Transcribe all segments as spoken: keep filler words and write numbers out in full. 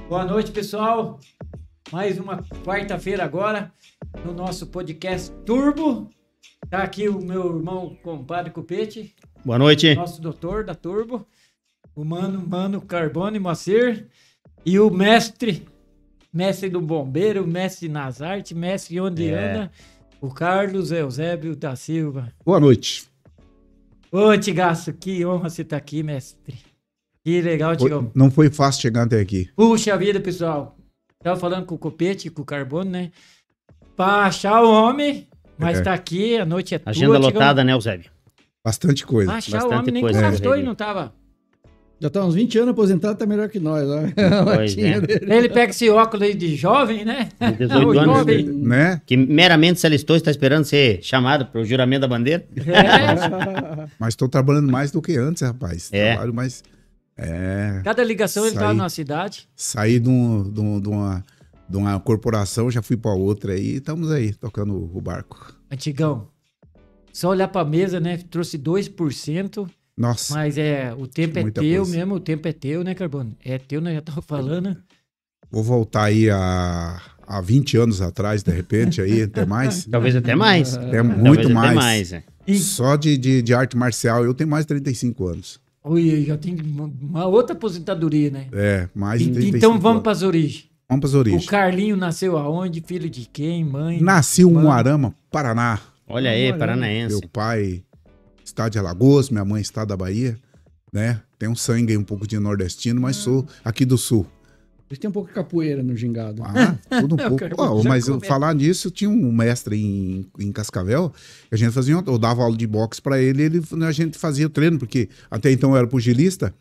Boa noite, pessoal. Mais uma quarta-feira agora no nosso podcast Turbo. Tá aqui o meu irmão compadre Cupete. Boa noite. Nosso doutor da Turbo. O mano, mano Carbone Moacir. E o mestre, mestre do bombeiro, mestre nas artes, mestre onde É. anda, o Carlos Eusébio da Silva. Boa noite. Ô, Tigaço, que honra você estar aqui, mestre. Que legal, Tigão. Não foi fácil chegar até aqui. Puxa vida, pessoal. Tava falando com o Copete, com o Carbono, né? Pra achar o homem, mas É. tá aqui, a noite é tua, Agenda Tigão. lotada, né, Eusébio? Bastante coisa. Pra achar o Bastante homem, nem coisa, constou né, e não tava. Já tá uns vinte anos aposentado, tá melhor que nós. Ó. A Pois latinha é. dele. Ele pega esse óculos aí de jovem, né? De dezoito O anos. jovem. Né? Que meramente se alistou e está esperando ser chamado para o juramento da bandeira. É, Mas estou trabalhando mais do que antes, rapaz. É. Trabalho mais. É. cada ligação ele Saí. tava numa cidade. Saí de, um- de um- de uma, de uma corporação, já fui para outra aí. Estamos aí, tocando o barco. Antigão. Só olhar pra mesa, né? Trouxe dois por cento, Nossa. mas é, o tempo é Muita teu coisa. mesmo, o tempo é teu, né, Carbono? É teu, né? Já tava falando. Vou voltar aí a, a vinte anos atrás, de repente, aí, até mais. Talvez até mais. É Talvez muito até mais. mais é. E, Só de, de, de arte marcial, eu tenho mais de trinta e cinco anos. ui, já tem uma, uma outra aposentadoria, né? É, mais de E- trinta e cinco então vamos anos. para as origens. Vamos para as O origens. Carlinho nasceu aonde? Filho de quem? Mãe? Nasci em Mano. Moarama, Paraná. Olha aí, Olha, paranaense. Meu pai está de Alagoas, minha mãe está da Bahia, né? Tem um sangue aí um pouco de nordestino, mas sou aqui do sul. Eles têm um pouco de capoeira no gingado. Ah, tudo um Eu pouco. quero- Ó, já mas eu, começa. falar nisso, tinha um mestre em, em Cascavel, que a gente fazia, eu dava aula de boxe para ele, ele, a gente fazia treino, porque até então eu era pugilista,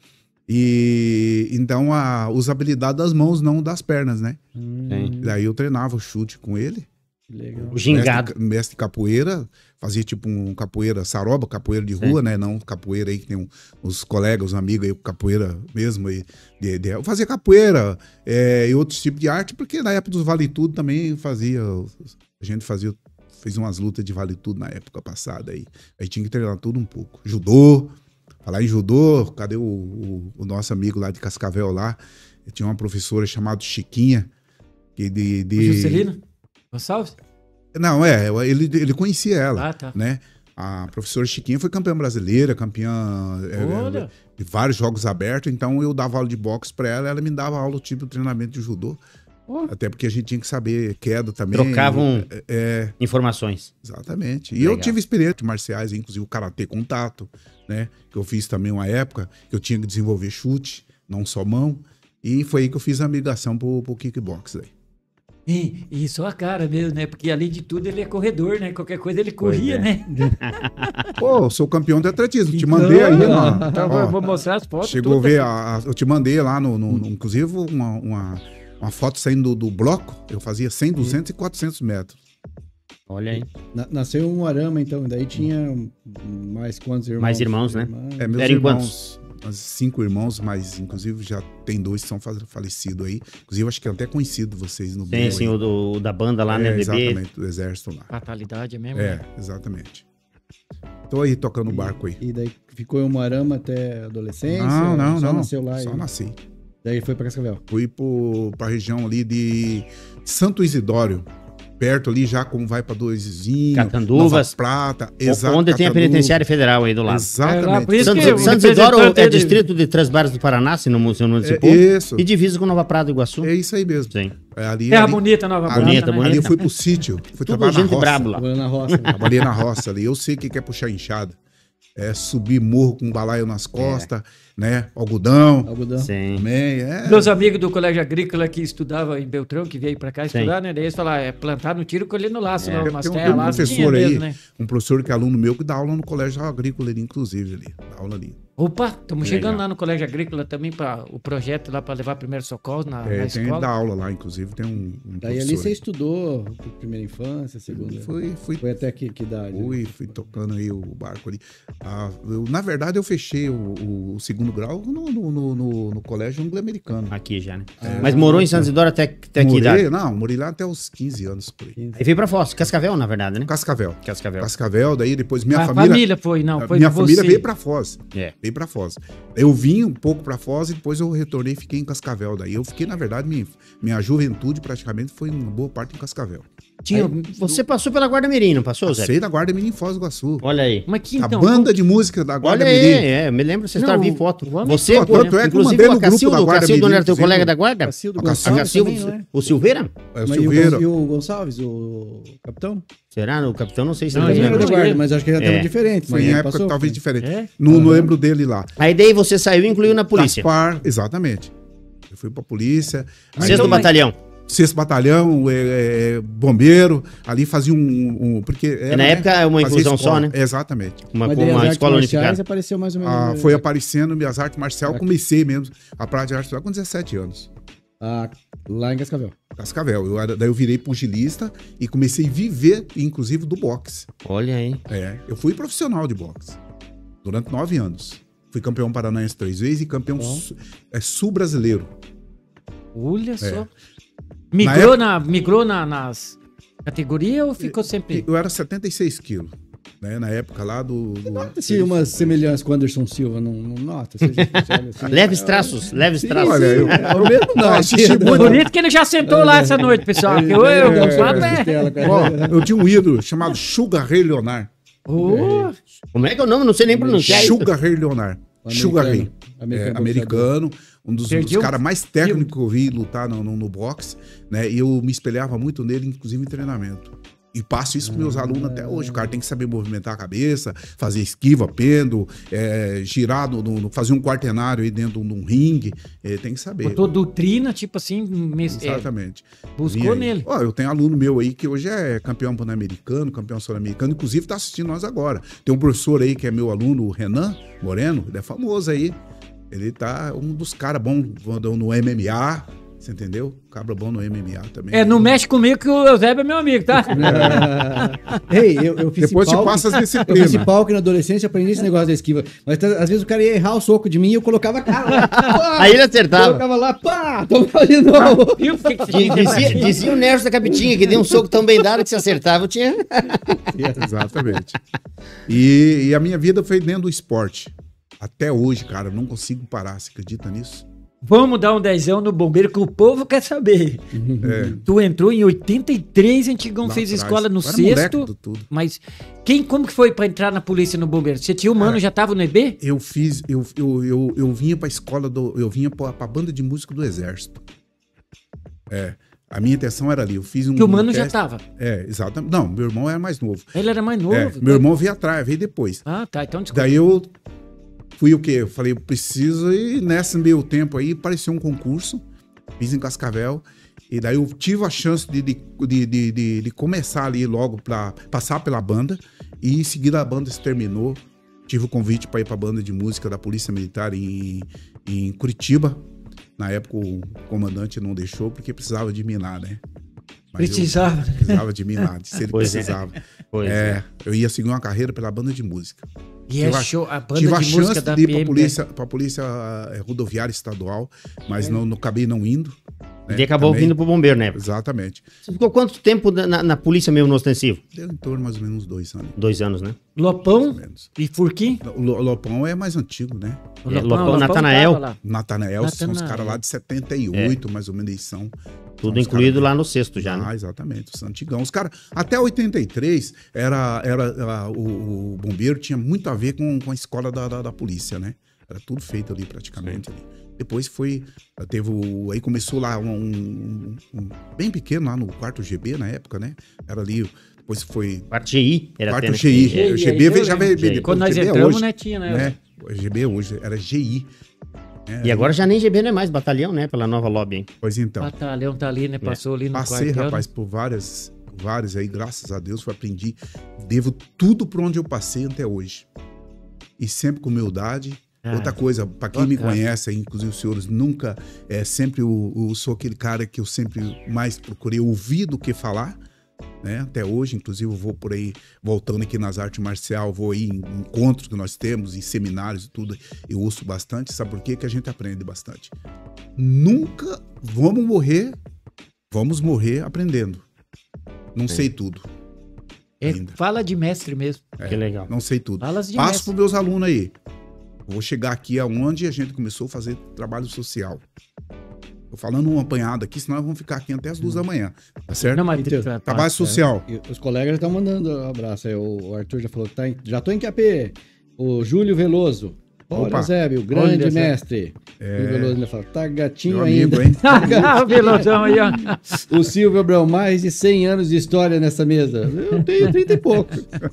e então a usabilidade das mãos, não das pernas, né? Hum, Sim. Daí eu treinava o chute com ele. que legal. O gingado. Mestre, mestre capoeira, fazia tipo um capoeira saroba, capoeira de rua, né? Não capoeira aí que tem um- os colegas, os amigos aí, capoeira mesmo. Aí, de, de- eu fazia capoeira é, e outros tipos de arte, porque na época dos Vale Tudo também fazia. A gente fazia, fez umas lutas de Vale Tudo na época passada aí. Aí tinha que treinar tudo um pouco. Judô, falar em judô, cadê o, o- o nosso amigo lá de Cascavel lá? Tinha uma professora chamada Chiquinha, que de. de... O Juscelino? Gonçalves? Não, é, ele, ele conhecia ela, Ah, tá. né? A professora Chiquinha foi campeã brasileira, campeã é, Olha. é, de vários jogos abertos, então eu dava aula de boxe pra ela, ela me dava aula tipo de treinamento de judô. Ó. Até porque a gente tinha que saber queda também. Trocavam É, informações. exatamente. E Legal. eu tive experiências marciais, inclusive o karatê contato, né? Que eu fiz também uma época que eu tinha que desenvolver chute, não só mão. E foi aí que eu fiz a migração pro, pro kickbox aí. E, e só a cara mesmo, né? Porque além de tudo ele é corredor, né? Qualquer coisa ele corria, é. né? Pô, eu sou campeão de atletismo, te Então, mandei aí, mano. Então, Ó, vou mostrar as fotos. chegou a todas. ver, a, a- eu te mandei lá no, no- no- inclusive uma, uma, uma foto saindo do, do bloco, eu fazia cem, duzentos e quatrocentos metros. Olha aí. Na- nasceu um Arama, então. Daí tinha mais quantos irmãos? Mais irmãos, né? É, meus Eram irmãos, mas cinco irmãos, mas inclusive já tem dois que são fa- falecidos aí. Inclusive acho que é até conhecido vocês no Tem meio sim aí. o do- o da banda lá, é, né? B B. exatamente, do exército lá. Fatalidade mesmo. É, né? exatamente. Tô aí tocando o barco aí. E daí ficou em Moarama até a adolescência? Não, não, só não. nasceu lá Só e nasci. daí foi pra Cascavel. Fui pro, pra região ali de Santo Isidório. Perto ali, já como vai pra Doisinho, Catanduvas. Nova Prata. Exato, Onde tem a Catanduvas. penitenciária federal aí do lado. É lá, Exatamente. por isso Santos, que o Santos Isidoro representante é dele- distrito de Três Barras do Paraná, se não se não É, municipou. isso. E divisa com Nova Prata do Iguaçu. É isso aí mesmo. Sim. É ali, Terra ali, bonita, Nova ali, Prata, Bonita, né? bonita. ali eu fui pro sítio. Fui Tudo trabalhar na gente roça. brabo lá. Trabalhando na roça. né? Trabalhei na roça ali. Eu sei o que que é puxar enxada. É subir morro com balaio nas costas, né? Algodão. Algodão. Sim. Também, é. Meus amigos do colégio agrícola que estudava em Beltrão, que veio pra cá Sim. estudar, né? Daí eles falaram, é plantar no tiro, colher no laço, É. lá, Tem umas um, tem terras um lá, tinha professor aí, mesmo, né? um professor que é aluno meu que dá aula no colégio agrícola ali, inclusive, ali. Dá aula ali. Opa, estamos chegando Legal. lá no colégio agrícola também para o projeto lá para levar primeiro socorro na, É, na tem escola. dá aula lá, inclusive, tem um, um Daí ali professor você aí. estudou primeira infância, segunda. Fui, fui, Foi até que, que idade? né? fui, fui tocando aí o barco ali. Ah, eu, na verdade, eu fechei o, o- o segundo grau no, no, no, no- no colégio anglo-americano. Aqui já, né? Ah, Mas morou em Santos Isidoro até, até que Morei, idade? não, morei lá até os quinze anos por aí. Aí veio pra Foz, Cascavel, na verdade, né? Cascavel. Cascavel. Cascavel, daí depois minha a família. família foi, não, foi minha você. família veio pra Foz. É. Veio voltei pra Foz. Eu vim um pouco pra Foz e depois eu retornei e fiquei em Cascavel. Daí eu fiquei, na verdade, minha, minha juventude praticamente foi uma boa parte em Cascavel. Tinha, Aí, você passou pela Guarda Mirim, não passou, Zé? Passei da Guarda Mirim em Foz do Iguaçu. Olha aí. mas que A então? banda de música da Guarda Olha aí, Mirim. é, eu me lembro dessa Não, história, vi foto. o homem- Você, Pô, tanto é que eu inclusive mandei o no grupo Cacildo, da o Guarda Cacildo não Mirim, era teu inclusive. colega da Guarda? Cacildo A A Gonçalves Cacildo, também, não é? o Silveira? É, o Mas e o, Silveira. Gon- e o Gonçalves, o capitão? Será? O capitão, não sei se Não, ele Ele ele era não da guarda, era. mas acho que já É. estava diferente. Foi sim, em ele época passou, talvez foi. diferente. É? Não, não lembro dele lá. Aí daí você saiu e incluiu na polícia. Gaspar, exatamente. Eu fui pra polícia. Aí, Sexto Então, mas- batalhão. Sexto batalhão, é, é, bombeiro, ali fazia um... um porque era, na né, época é uma fazia inclusão escola. só, né? Exatamente. Uma, Mas com daí as uma artes escola marciais unificada. apareceu mais ou menos. Ah, né? foi aparecendo minhas artes marciais, comecei mesmo a prática de arte marcial com dezessete anos. Ah, lá em Cascavel. Cascavel. Eu, era- daí eu virei pugilista e comecei a viver, inclusive, do boxe. Olha aí. É, eu fui profissional de boxe durante nove anos. Fui campeão paranaense três vezes e campeão Bom. su- é, sul-brasileiro. Olha só. É. Migrou, Na na, migrou na, nas categorias ou ficou sempre... Eu era setenta e seis quilos, né? Na época lá do... do Nota-se uma semelhança com o Anderson Silva, não, não nota? Se a gente olha assim, Leves é- traços, leves Sim, traços. Olha, eu- é o mesmo não. assisti é- muito. Por isso que ele já sentou lá essa noite, pessoal. Que eu, eu, É, Gonçalo, é, é... costela, cara. Ó, eu tinha um ídolo chamado Sugar Ray Leonard. Ô, Como é que é o nome? Não sei nem pronunciar. isso. Sugar Ray Leonard. Sugar Ray. Americano. É, americano, um dos, Perdeu- dos caras mais técnicos que eu vi lutar no, no, no boxe, né? E eu me espelhava muito nele, inclusive em treinamento. E passo isso para meus alunos até hoje. O cara tem que saber movimentar a cabeça, fazer esquiva, pêndulo, é, girar, no, no- fazer um quartenário aí dentro de um ringue. É, tem que saber. botou doutrina, tipo assim, mes- é, Exatamente. buscou Vinha aí. nele. Ó, eu tenho aluno meu aí que hoje é campeão pan-americano, campeão sul-americano, inclusive tá assistindo nós agora. Tem um professor aí que é meu aluno, o Renan Moreno, ele é famoso aí. Ele tá um dos caras bons no M M A, você entendeu? Cabra bom no M M A também. É, não mexe comigo que o Eusébio é meu amigo, tá? Ei, eu, eu fiz Depois te palco- passa as Eu fiz disciplinas. palco na adolescência, aprendi esse negócio da esquiva. Mas tá- às vezes o cara ia errar o soco de mim e eu colocava a cara lá. Pá! Aí ele acertava. Colocava lá, pá! Tomava de novo. Viu por que que você Diz- tinha que Dizia, fazer? dizia o Nerso da Capitinha que deu um soco tão bem dado que se acertava, eu tinha. Exatamente. E, e a minha vida foi dentro do esporte. Até hoje, cara, eu não consigo parar. Você acredita nisso? Vamos dar um dezão no bombeiro que o povo quer saber. É. Tu entrou em oitenta e três, Antigão Lá fez atrás. escola no Eu era moleque sexto. do tudo. Mas quem, como que foi pra entrar na polícia no bombeiro? Você tinha o mano, já tava no E B? Eu fiz, eu, eu, eu, eu vinha pra escola, do, eu vinha pra, pra banda de música do Exército. É. A minha intenção era ali. Eu fiz um. Que o mano um já teste- tava. É, exatamente. Não, meu irmão era mais novo. Ele era mais novo. É, meu irmão veio atrás, veio depois. Ah, tá. Então desculpa. Daí eu fui o quê? Eu falei, eu preciso, e nesse meio tempo aí apareceu um concurso, fiz em Cascavel, e daí eu tive a chance de, de, de, de, de- de começar ali logo pra passar pela banda, e em seguida a banda se terminou. Tive o convite para ir pra banda de música da Polícia Militar em, em Curitiba. Na época o comandante não deixou porque precisava de mim lá, né? Mas eu Precisava. precisava de mim lá, se ele Pois é. precisava. Pois É, eu ia seguir uma carreira pela banda de música. E é Tive a- show, a banda Tive a de música chance da de ir P para M. polícia, pra polícia eh, rodoviária estadual, mas não, não acabei não indo. né, E acabou também. vindo pro bombeiro, né? Exatamente. Você ficou quanto tempo na, na- na polícia mesmo no ostensivo? Deu em torno mais ou menos dois anos. Dois anos, né? Lopão Mais ou menos. e Furquim. O Lo- o Lopão é mais antigo, né? O É, Lopão, Natanael. tava lá. Natanael, são os Natanael. caras lá de setenta e oito, mais ou menos, eles são. Tudo São os incluído caras- lá no sexto já, né? Ah, exatamente, os antigão. Os caras, até oitenta e três, era, era, era- o, o bombeiro tinha muito a ver com, com a escola da, da, da polícia, né? Era tudo feito ali praticamente. Ali. Depois foi, teve o, aí começou lá um, um- um- bem pequeno lá no quarto G B na época, né? Era ali, depois foi Parte G I era quarto até, né? G I. G I, O G B aí eu já lembro. veio G I. depois. Quando o nós G B é entramos, hoje, né, tinha, né? né? O G B hoje era G I. né? E agora já nem G B não é mais batalhão, né? Pela nova lobby, hein? Pois então. Batalhão tá ali, né? Passou ali no Passei, quartel. rapaz, por várias, várias aí, graças a Deus, eu aprendi. Devo tudo por onde eu passei até hoje. E sempre com humildade. Ah, Outra coisa, para quem me bacana. conhece, aí, inclusive os senhores, nunca é sempre o, o- sou aquele cara que eu sempre mais procurei ouvir do que falar. Né? Até hoje, inclusive, eu vou por aí, voltando aqui nas artes marciais, vou aí em encontros que nós temos, em seminários e tudo, eu ouço bastante. Sabe por quê? Que a gente aprende bastante. Nunca vamos morrer, vamos morrer aprendendo. Não sei tudo. É, ainda. fala de mestre mesmo. É, Que legal. Não sei tudo. Falas de Passo mestre. para meus alunos aí. Eu vou chegar aqui aonde a gente começou a fazer trabalho social. Tô falando um apanhado aqui, senão nós vamos ficar aqui até as duas da manhã, tá certo? Não, mas Então, Trabalho social. E os colegas estão mandando um abraço aí. O Arthur já falou que tá em, já tô em Q A P. O Júlio Veloso. Bora, Opa. Zébio, grande Olha, Zé. mestre. É. O Veloso ainda fala, tá gatinho Meu ainda. amigo, hein? Ah, o Velozão aí, ó. O Silvio Abrão, mais de cem anos de história nessa mesa. Eu tenho trinta e pouco.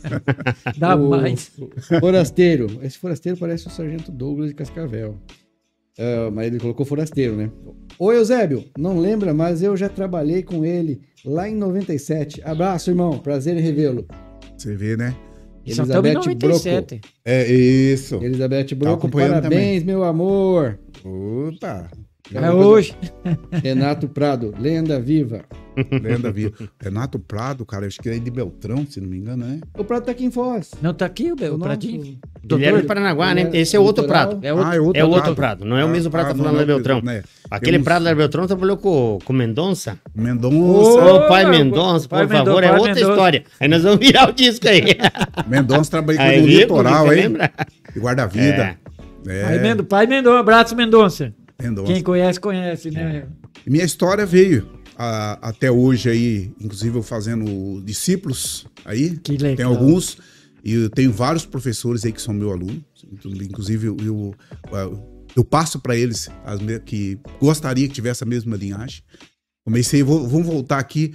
Dá O mais. Forasteiro. Esse forasteiro parece o Sargento Douglas de Cascavel. Ah, mas ele colocou forasteiro, né? Oi, Eusébio. Não lembra, mas eu já trabalhei com ele lá em noventa e sete. Abraço, irmão. Prazer em revê-lo. Você vê, né? Só estamos em Elizabeth noventa e sete. É isso. Elizabeth Broco, acompanhando parabéns, meu amor. Opa. É hoje. Renato Prado, lenda viva. Lenda viva. Renato Prado, cara, eu acho que é de Beltrão, se não me engano, né? O Prado tá aqui em Foz. Não tá aqui o, Bel- o nosso- Pradinho? Guilherme de Paranaguá, né? Esse é outro Litoral. prato. É outro. Ah, é outro É outro Prado. prato, não é o mesmo prato que tá não, falando não, lá Beltrão. né? Aquele Temos prato lá Beltrão trabalhou com com Mendonça. Mendonça. Ô, Ô, pai meu, Mendonça, pai por favor, Mendonça, é pai outra Mendonça. história. Aí nós vamos virar o disco aí. Mendonça trabalhei Aí, com o viu? litoral, Você hein? lembra? De guarda-vida. É, Pai, Mendo, pai Mendonça, abraço Mendonça. Mendonça. Quem conhece, conhece, né? E minha história veio a- até hoje aí, inclusive eu fazendo discípulos aí. Que legal. Tem alguns. E eu tenho vários professores aí que são meu aluno. Inclusive, eu, eu, eu passo para eles as me- que gostaria que tivesse a mesma linhagem. Comecei, vou, vamos voltar aqui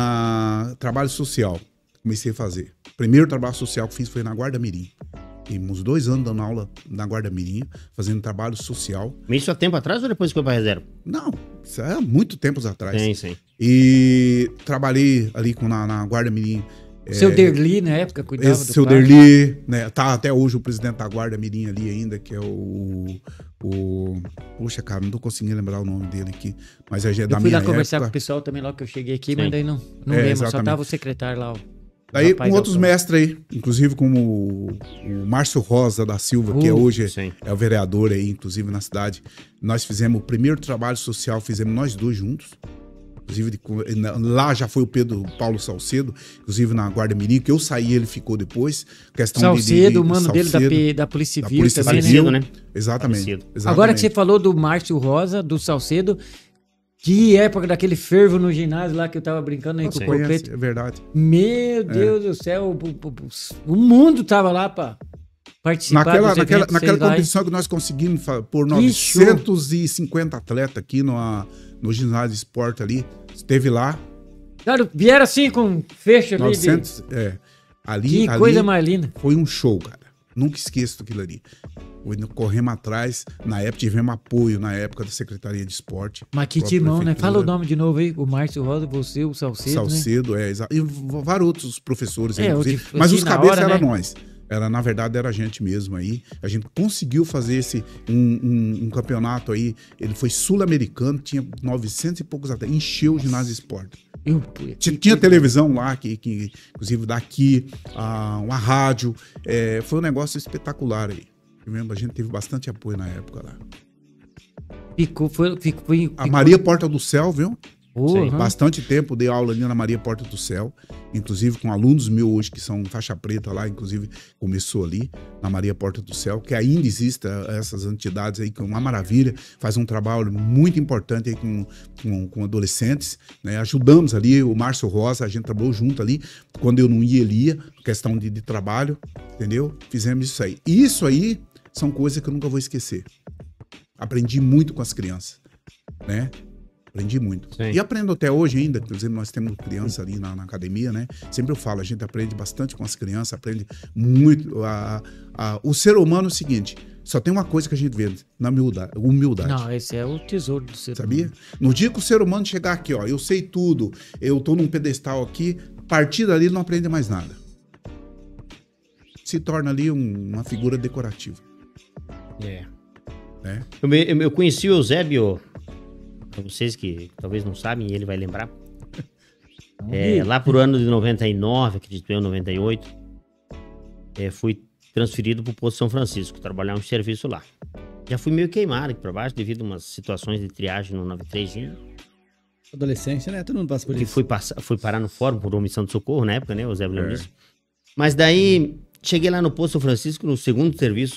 na trabalho social. Comecei a fazer. O primeiro trabalho social que fiz foi na Guarda Mirim. Temos dois anos dando aula na Guarda Mirim, fazendo trabalho social. Isso há tempo atrás ou depois que foi pra reserva? Não, isso é há muito tempos atrás. Sim, sim. E trabalhei ali com, na, na Guarda Mirim. Seu Derli, na época, cuidava Esse do seu pai. Derli, né? Tá até hoje o presidente da Guarda Mirim ali ainda, que é o. o Puxa, cara, não tô conseguindo lembrar o nome dele aqui. Mas é da Eu fui minha lá conversar com o época. pessoal também, lá que eu cheguei aqui, Sim. mas daí não, não É, lembro, só exatamente. tava o secretário lá. o Daí rapaz com outros autônomo. mestres aí, inclusive como o, o Márcio Rosa da Silva, que é Uh, hoje sim. é o vereador aí, inclusive na cidade. Nós fizemos o primeiro trabalho social, fizemos nós dois juntos. Inclusive, de- lá já foi o Pedro Paulo Salcedo, inclusive na Guarda Mirim, que eu saí, ele ficou depois. Questão de- de- Salcedo, de- o mano dele da, Salcedo, P- da Polícia da Civil Polícia também, Civil, né? Parecido, né? Exatamente, Parecido. exatamente. Agora que você falou do Márcio Rosa, do Salcedo, que época daquele fervo no ginásio lá que eu tava brincando aí Nossa, com o conhece, Porcleto. é verdade. Meu Deus do céu, o, o- o mundo tava lá pra participar Naquela, dos naquela, eventos, naquela sei lá, hein? competição que nós conseguimos fa- por Que show. novecentos e cinquenta atletas aqui no, no ginásio de esporte ali, esteve lá. Cara, vieram assim com fecho ali. de- novecentos, é, ali, Que ali coisa mais linda. foi um show, cara. Nunca esqueço daquilo ali. Foi, no- corremos atrás, na época tivemos apoio na época da Secretaria de Esporte. Mas que própria timão, né? Fala o prefeitura. nome de novo aí. O Márcio Rosa, você, o Salcedo, né? Salcedo, é, exato. E v- vários outros professores aí, É, inclusive. o de- Mas assim, os na cabeças hora, era né? nós. Era, na verdade, era a gente mesmo aí. A gente conseguiu fazer esse um, um- um campeonato aí. Ele foi sul-americano, tinha novecentos e poucos atletas. Encheu o ginásio de esporte. Eu, pô, que Tinha, tinha coisa- televisão lá, que, que inclusive daqui, ah, uma rádio. É, foi um negócio espetacular aí. Eu lembro, a gente teve bastante apoio na época lá. Ficou, foi, ficou, foi, A ficou- Maria Porta do Céu, viu? Porra. Bastante tempo dei aula ali na Maria Porta do Céu, inclusive com alunos meus hoje que são faixa preta lá, inclusive começou ali na Maria Porta do Céu, que ainda existe eh, essas entidades aí, que é uma maravilha, faz um trabalho muito importante aí com, com, com adolescentes, né? Ajudamos ali, o Márcio Rosa, a gente trabalhou junto ali, quando eu não ia, ele ia, questão de, de trabalho, entendeu? Fizemos isso aí. E isso aí são coisas que eu nunca vou esquecer. Aprendi muito com as crianças, né? Aprendi muito. Sim. E aprendo até hoje ainda, por exemplo, nós temos criança ali na, na academia, né? Sempre eu falo, a gente aprende bastante com as crianças, aprende muito. A, a, o ser humano é o seguinte, só tem uma coisa que a gente vê, na humildade. humildade. Não, esse é o tesouro do ser Sabia? humano. No dia que o ser humano chegar aqui, ó, eu sei tudo, eu tô num pedestal aqui, a partir dali ele não aprende mais nada. Se torna ali um- uma figura decorativa, É. né? Eu, me- eu conheci o Eusébio, pra vocês que talvez não sabem, e ele vai lembrar. É, lá por ano de noventa e nove, acredito eu, noventa e oito, é, fui transferido pro Posto São Francisco, trabalhar um serviço lá. Já fui meio queimado aqui pra baixo devido a umas situações de triagem no noventa e três, Adolescência, né? Todo mundo passa por que isso. fui, passar, fui parar no fórum por omissão de socorro na época, né? O Eusébio lembra disso. Mas daí, cheguei lá no Posto São Francisco, no segundo serviço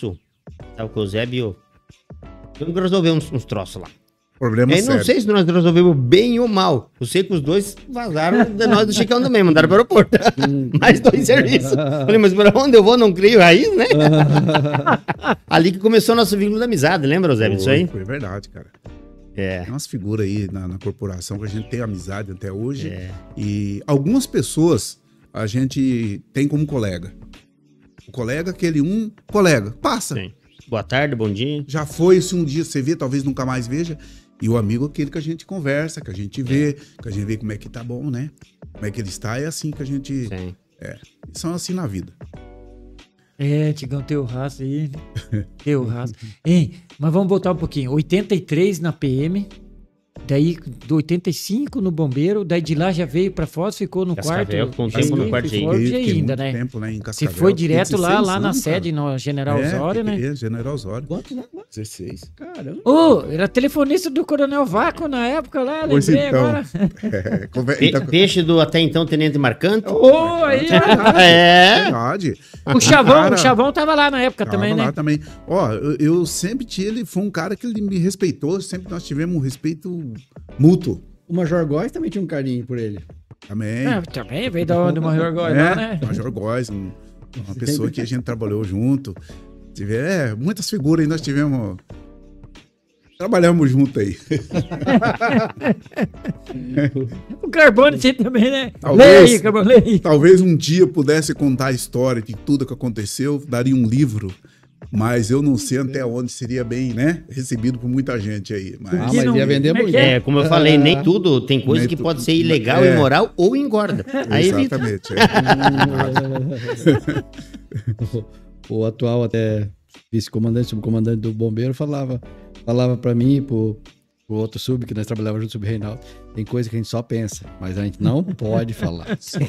Tava com o Eusébio. Vamos resolver uns, uns troços lá. Problema Eu sério. não sei se nós resolvemos bem ou mal. Eu sei que os dois vazaram de nós do Chicão também, mandaram para o aeroporto. Mais dois serviços. Falei, mas para onde eu vou? Não crio raiz, né? Ali que começou o nosso vínculo de amizade, lembra, Eusébio, disso aí? Foi verdade, cara. É. Tem umas figuras aí na, na corporação que a gente tem amizade até hoje. É. E algumas pessoas a gente tem como colega. O colega, aquele um colega, passa. Sim. Boa tarde, bom dia. Já foi, se um dia você vê, talvez nunca mais veja. E o amigo, aquele que a gente conversa, que a gente vê, que a gente vê como é que tá bom, né? Como é que ele está, é assim que a gente... Sim. É, são assim na vida. É, Tigão, teu raço aí. Teu raço. Hein, mas vamos voltar um pouquinho. oitenta e três na P M, daí do oitenta e cinco no Bombeiro, daí de lá já veio pra Foz, ficou no Cascavel, quarto. ficou um G I, tempo no quarto G I. Foz Fiquei- fiquei ainda, muito né? tempo lá em Você Cascavel. foi Fiquei direto lá, dezesseis lá na anos, sede, cara. no General É, Osório, né? fiquei- General Osório. Quantos anos? dezesseis. Caramba. Ô, era telefonista do Coronel Vácuo na época lá, Pois lembrei então. agora. É, conver- Pe- então- Peixe do até então Tenente Marcante. Ô, aí, ó. É. Verdade. O Chavão, Cara, o Chavão tava lá na época tava também, lá né? também. Ó, eu, eu sempre tinha, ele foi um cara que ele me respeitou, sempre nós tivemos um respeito mútuo O Major Góes também tinha um carinho por ele. também. Ah, também veio da onde o Major Góes lá, né? É, Major Góes, um- uma pessoa que a gente trabalhou junto. Tive, é, muitas figuras aí nós tivemos. Trabalhamos junto aí. O Carbone você também, né? Talvez. Lê aí, Carbone, lê aí. Talvez um dia eu pudesse contar a história de tudo que aconteceu, daria um livro, mas eu não sei até onde seria bem, né, recebido por muita gente aí. Mas... Ah, Que mas não- ia vender como é muito. que é? É, como eu falei, nem tudo, tem coisa Nem que tu- pode ser ilegal, é. imoral ou engorda. Aí evita. Exatamente. é. O atual até vice-comandante, subcomandante do bombeiro falava, falava para mim e pro, pro outro sub, que nós trabalhávamos junto, sub Reinaldo, tem coisa que a gente só pensa, mas a gente não pode falar. É isso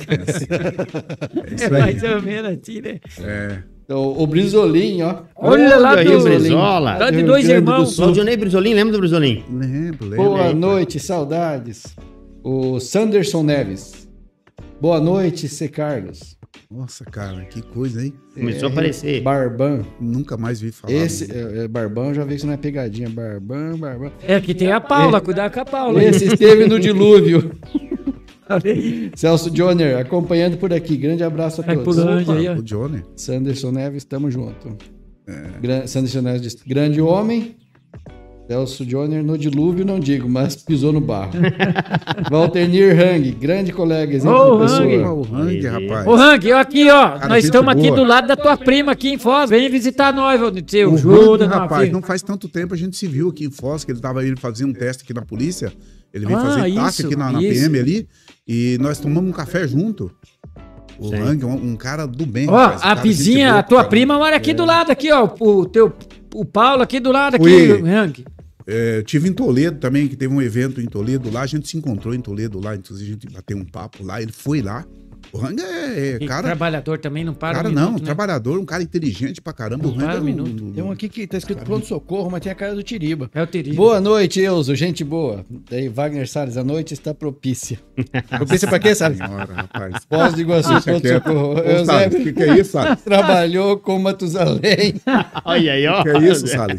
É aí. mais ou menos assim, né? É. Então, o Brizolim, ó. Olha lá aí, do... o Brizola. Lá de Rio dois Grande do irmãos. Sul. O Dionei Brizolim, lembra do Brizolim? Lembro, lembro. Boa aí, noite, saudades. O Sanderson Neves. Boa noite, C. Carlos. Nossa, cara, que coisa, hein? Começou a aparecer. Barbão. Nunca mais vi falar. Esse, é, é, Barbão, já vi que isso não é pegadinha. Barbão, Barbão. É, que tem a Paula, cuidar com a Paula. Esse esteve no dilúvio. Olha aí. Celso Joner, acompanhando por aqui. Grande abraço a Vai todos. pulando. Opa, aí, ó. o Johnny. Sanderson Neves, tamo junto. Gran- Sanderson Neves diz, grande homem. Celso Joner, no dilúvio não digo, mas pisou no barro. Walternir Hang, grande colega, exemplo Ô, de pessoa. Hang. Ó, o Hang, rapaz. Ô, Rank, ó, aqui, ó. Cara, nós gente estamos aqui boa. do lado da tua prima aqui em Foz. Vem visitar nós, ô, seu O Judas, Hang, nossa rapaz, filha. não faz tanto tempo a gente se viu aqui em Foz, que ele tava ele fazendo um teste aqui na polícia. Ele veio Ah, fazer taque isso, aqui na, na isso. P M ali. E nós tomamos um café junto. O Sim. Hang é um, um cara do bem. Ó, rapaz, um a cara gente vizinha, boa, a tua cara. prima mora aqui do lado, aqui, ó. O teu, o Paulo aqui do lado, aqui, Oi. Rank. É, tive em Toledo também, que teve um evento em Toledo lá. A gente se encontrou em Toledo lá, inclusive a gente bateu um papo lá. Ele foi lá. O Hang é, é E cara. trabalhador também não para Cara, um não, minuto, né? trabalhador, um cara inteligente pra caramba. O Não para Hang é um minuto. Tem um aqui que tá escrito pronto-socorro, mas tem a cara do Tiriba. É o Tiri. Boa noite, Euso, gente boa. Daí, Wagner Salles, a noite está propícia. Propícia pra quê, Salles? Senhora, rapaz. Foz do Iguaçu, Deixa quieto. pronto-socorro. Ô, Salles, o Eusébio que, que é isso, Salles? trabalhou com Matusalém. Olha aí, ó. O que é isso, Salles?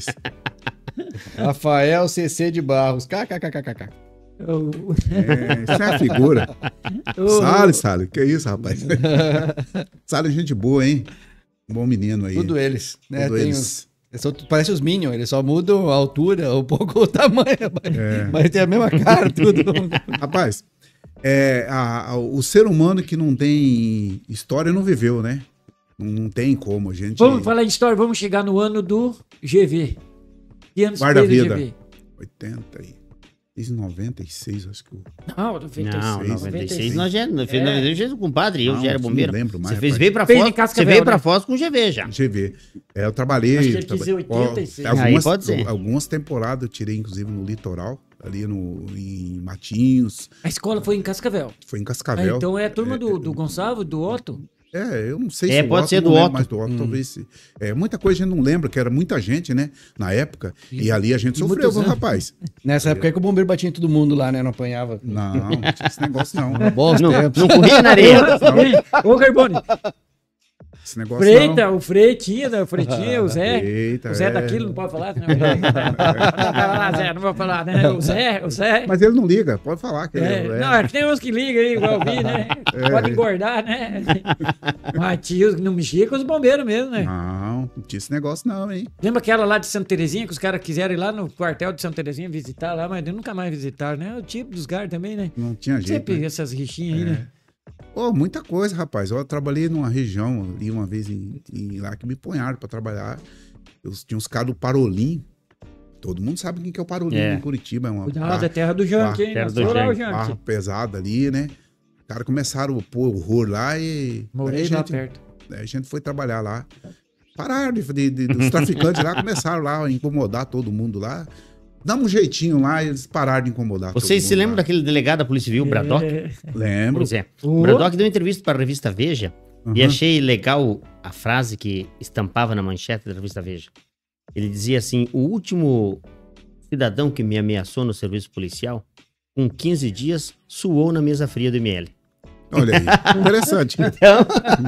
Rafael C C de Barros. KKKKK. O- É, isso é a figura. o- Salles, Salles, que é isso, rapaz? Salles, gente boa, hein? Um bom menino aí. Tudo eles. Né? Tudo Tem eles. os- eles são- parece os Minions, eles só mudam a altura, um pouco o tamanho, mas, É. mas tem a mesma cara, tudo. Rapaz, é, a- a- o ser humano que não tem história não viveu, né? Não tem como a gente... Vamos falar em história, vamos chegar no ano do G V. Que anos Guarda fez o vida. G V? oitenta e... Fiz em noventa e seis, acho que... eu- Não, noventa e seis. Não, noventa e noventa e seis seis. nós já, nós fez noventa e seis com o compadre, eu Não, já era não bombeiro. lembro mais, Você fez, rapaz. veio pra Fez em Foz, você Cascavel, veio pra né? Foz com o G V já. G V. É, eu trabalhei... Acho que ele traba- quis dizer oitenta e seis. ó, algumas, Aí pode ser. algumas temporadas eu tirei, inclusive, no litoral, ali no, em Matinhos, A escola foi em Cascavel. foi em Ah, Cascavel. então é a turma do, do Gonçalo, do Otto? É, eu não sei É, se o pode Otto, ser não do lembro Otto. mais do Otto, talvez. se- É, muita coisa a gente não lembra, que era muita gente, né, na época, e, ali a gente e sofreu, muitos viu, anos. rapaz? Nessa época é que o bombeiro batia em todo mundo lá, né? Não apanhava. Não, não tinha esse negócio não. Bons Não, tempos. não corria na areia. Ei, ô, Carbone. Esse negócio Freita, não. o Frei tinha, né? O Frei tinha, o Zé. Eita, o Zé é. daquilo, não pode falar? Não, não, não, não, falar, Zé, não vou falar, né? O Zé, o Zé. Mas ele não liga, pode falar que É, ele é. não, é que tem uns que ligam aí, igual eu vi, né? É. Pode engordar, né? Mas tio, não mexia com os bombeiros mesmo, né? Não, não tinha esse negócio não, hein? Lembra aquela lá de Santa Terezinha, que os caras quiseram ir lá no quartel de Santa Terezinha visitar lá, mas nunca mais visitaram, né? O tipo dos caras também, né? Não tinha jeito. Sempre né? essas rixinhas aí, né? Oh, muita coisa, rapaz. Eu trabalhei numa região ali uma vez em, em- lá que me ponharam pra trabalhar. Eu tinha uns caras do Parolim. Todo mundo sabe quem que é o Parolim É. em Curitiba. É uma Cuidado, barra, é terra do Janque, hein? terra Nós do fomos lá, o Janque. barra Janque. pesada ali, né? Os caras começaram a pôr horror lá e. Morei daí a lá gente, perto. daí a gente foi trabalhar lá. Pararam de, de, de- os traficantes lá, começaram lá a incomodar todo mundo lá. Damos um jeitinho lá e eles pararam de incomodar. Vocês todo se mundo lembram lá. daquele delegado da Polícia Civil, o Bradock? É. Lembro. Pois é. O- O Bradock deu entrevista para a revista Veja e Uhum. achei legal a frase que estampava na manchete da revista Veja. Ele dizia assim: o último cidadão que me ameaçou no serviço policial, com quinze dias, suou na mesa fria do M L. Olha aí. Interessante. Então,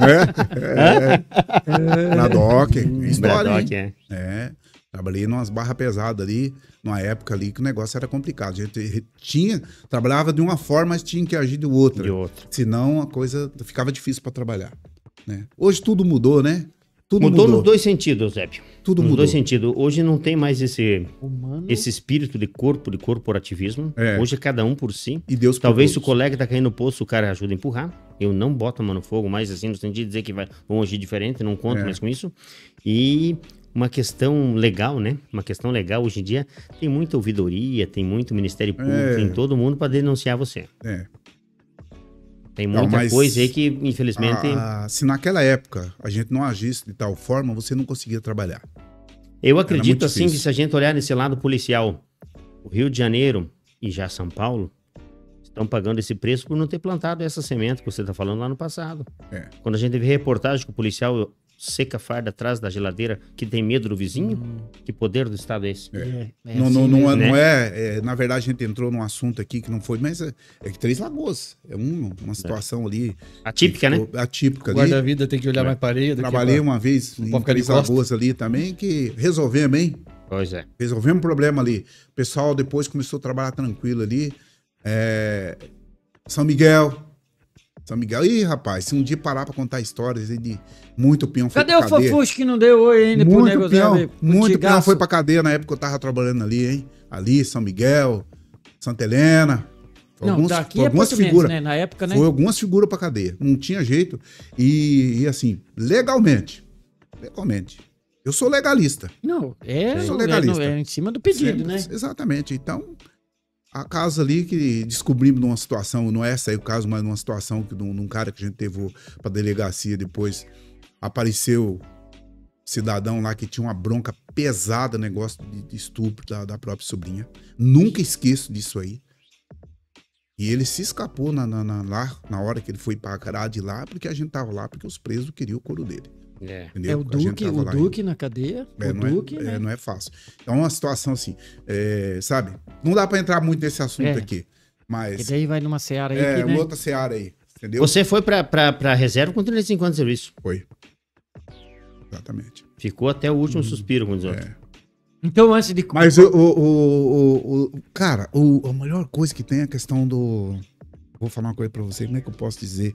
É, é. Bradock. História, Bradock, hein? é. É. Trabalhei numas barras pesadas ali, numa época ali que o negócio era complicado. A gente tinha, trabalhava de uma forma, mas tinha que agir de outra. De outra. Senão a coisa ficava difícil para trabalhar. Né? Hoje tudo mudou, né? Tudo Mudou, mudou. nos dois sentidos, Eusébio. Tudo nos mudou. dois sentidos. Hoje não tem mais esse, Humano. esse espírito de corpo, de corporativismo. É. Hoje é cada um por si. E Deus por Talvez se o todos. colega tá caindo no poço, o cara ajuda a empurrar. Eu não boto a mão no fogo, mas assim, no sentido de dizer que vai, vão agir diferente, não conto É. mais com isso. E uma questão legal, né? Uma questão legal, hoje em dia, tem muita ouvidoria, tem muito Ministério Público, É. tem todo mundo para denunciar você. É. Tem Não, muita mas coisa aí que, infelizmente... Ah, se naquela época a gente não agisse de tal forma, você não conseguia trabalhar. Eu muito acredito assim difícil. que se a gente olhar nesse lado policial, o Rio de Janeiro e já São Paulo estão pagando esse preço por não ter plantado essa semente que você está falando lá no passado. É. Quando a gente vê reportagem que o policial seca a farda atrás da geladeira que tem medo do vizinho, que poder do Estado é esse? É, é não, assim não, não, mesmo. é, né? não é, é, na verdade, a gente entrou num assunto aqui que não foi, mas é, é que Três Lagoas. É um- uma situação ali. Atípica, né? ficou Atípica O ali. guarda-vida tem que olhar mais para ele. Trabalhei uma vez Não em pode ficar de Três costa. Lagoas ali também, que resolvemos, hein? Pois é. Resolvemos o problema ali. O pessoal depois começou a trabalhar tranquilo ali. É, São Miguel. São Miguel. Ih, rapaz, se um dia parar pra contar histórias aí de muito peão foi Cadê o pra cadeia. Fofuxo que não deu oi ainda pro Muito nego peão, Zé, pro muito peão Tigaço? foi pra cadeia na época que eu tava trabalhando ali, hein? Ali, São Miguel, Santa Helena. Foi Não, alguns- daqui foi é algumas Porto Mendes, figuras. né? Na época, né? Foi algumas figuras pra cadeia. Não tinha jeito. E, e assim, legalmente. Legalmente. Eu sou legalista. Não, é, Eu sou é, legalista. é em cima do pedido, Sempre- né? Exatamente. Então, a casa ali que descobrimos numa situação, não é essa aí o caso, mas numa situação que num, num cara que a gente levou pra delegacia depois, apareceu cidadão lá que tinha uma bronca pesada, negócio de, de estupro da, da própria sobrinha. Nunca esqueço disso aí. E ele se escapou na, na, na- lá, na hora que ele foi pra grade lá, porque a gente tava lá, porque os presos queriam o couro dele. É. Entendeu? É o A gente Duque, tava o lá Duque na cadeia. é, o não, Duque, é, né? é, não é fácil. Então, é uma situação assim, é, sabe? Não dá pra entrar muito nesse assunto É. aqui, E mas daí vai numa seara aí é que, né? uma outra seara aí, entendeu? Você foi pra, pra, pra reserva com trinta e cinco anos de serviço. Foi. Exatamente. Ficou até o último suspiro, como diz outro. É. Então, antes de... Mas o, o, o, o- o- cara, o, a melhor coisa que tem é a questão do... Vou falar uma coisa pra você, como é que eu posso dizer?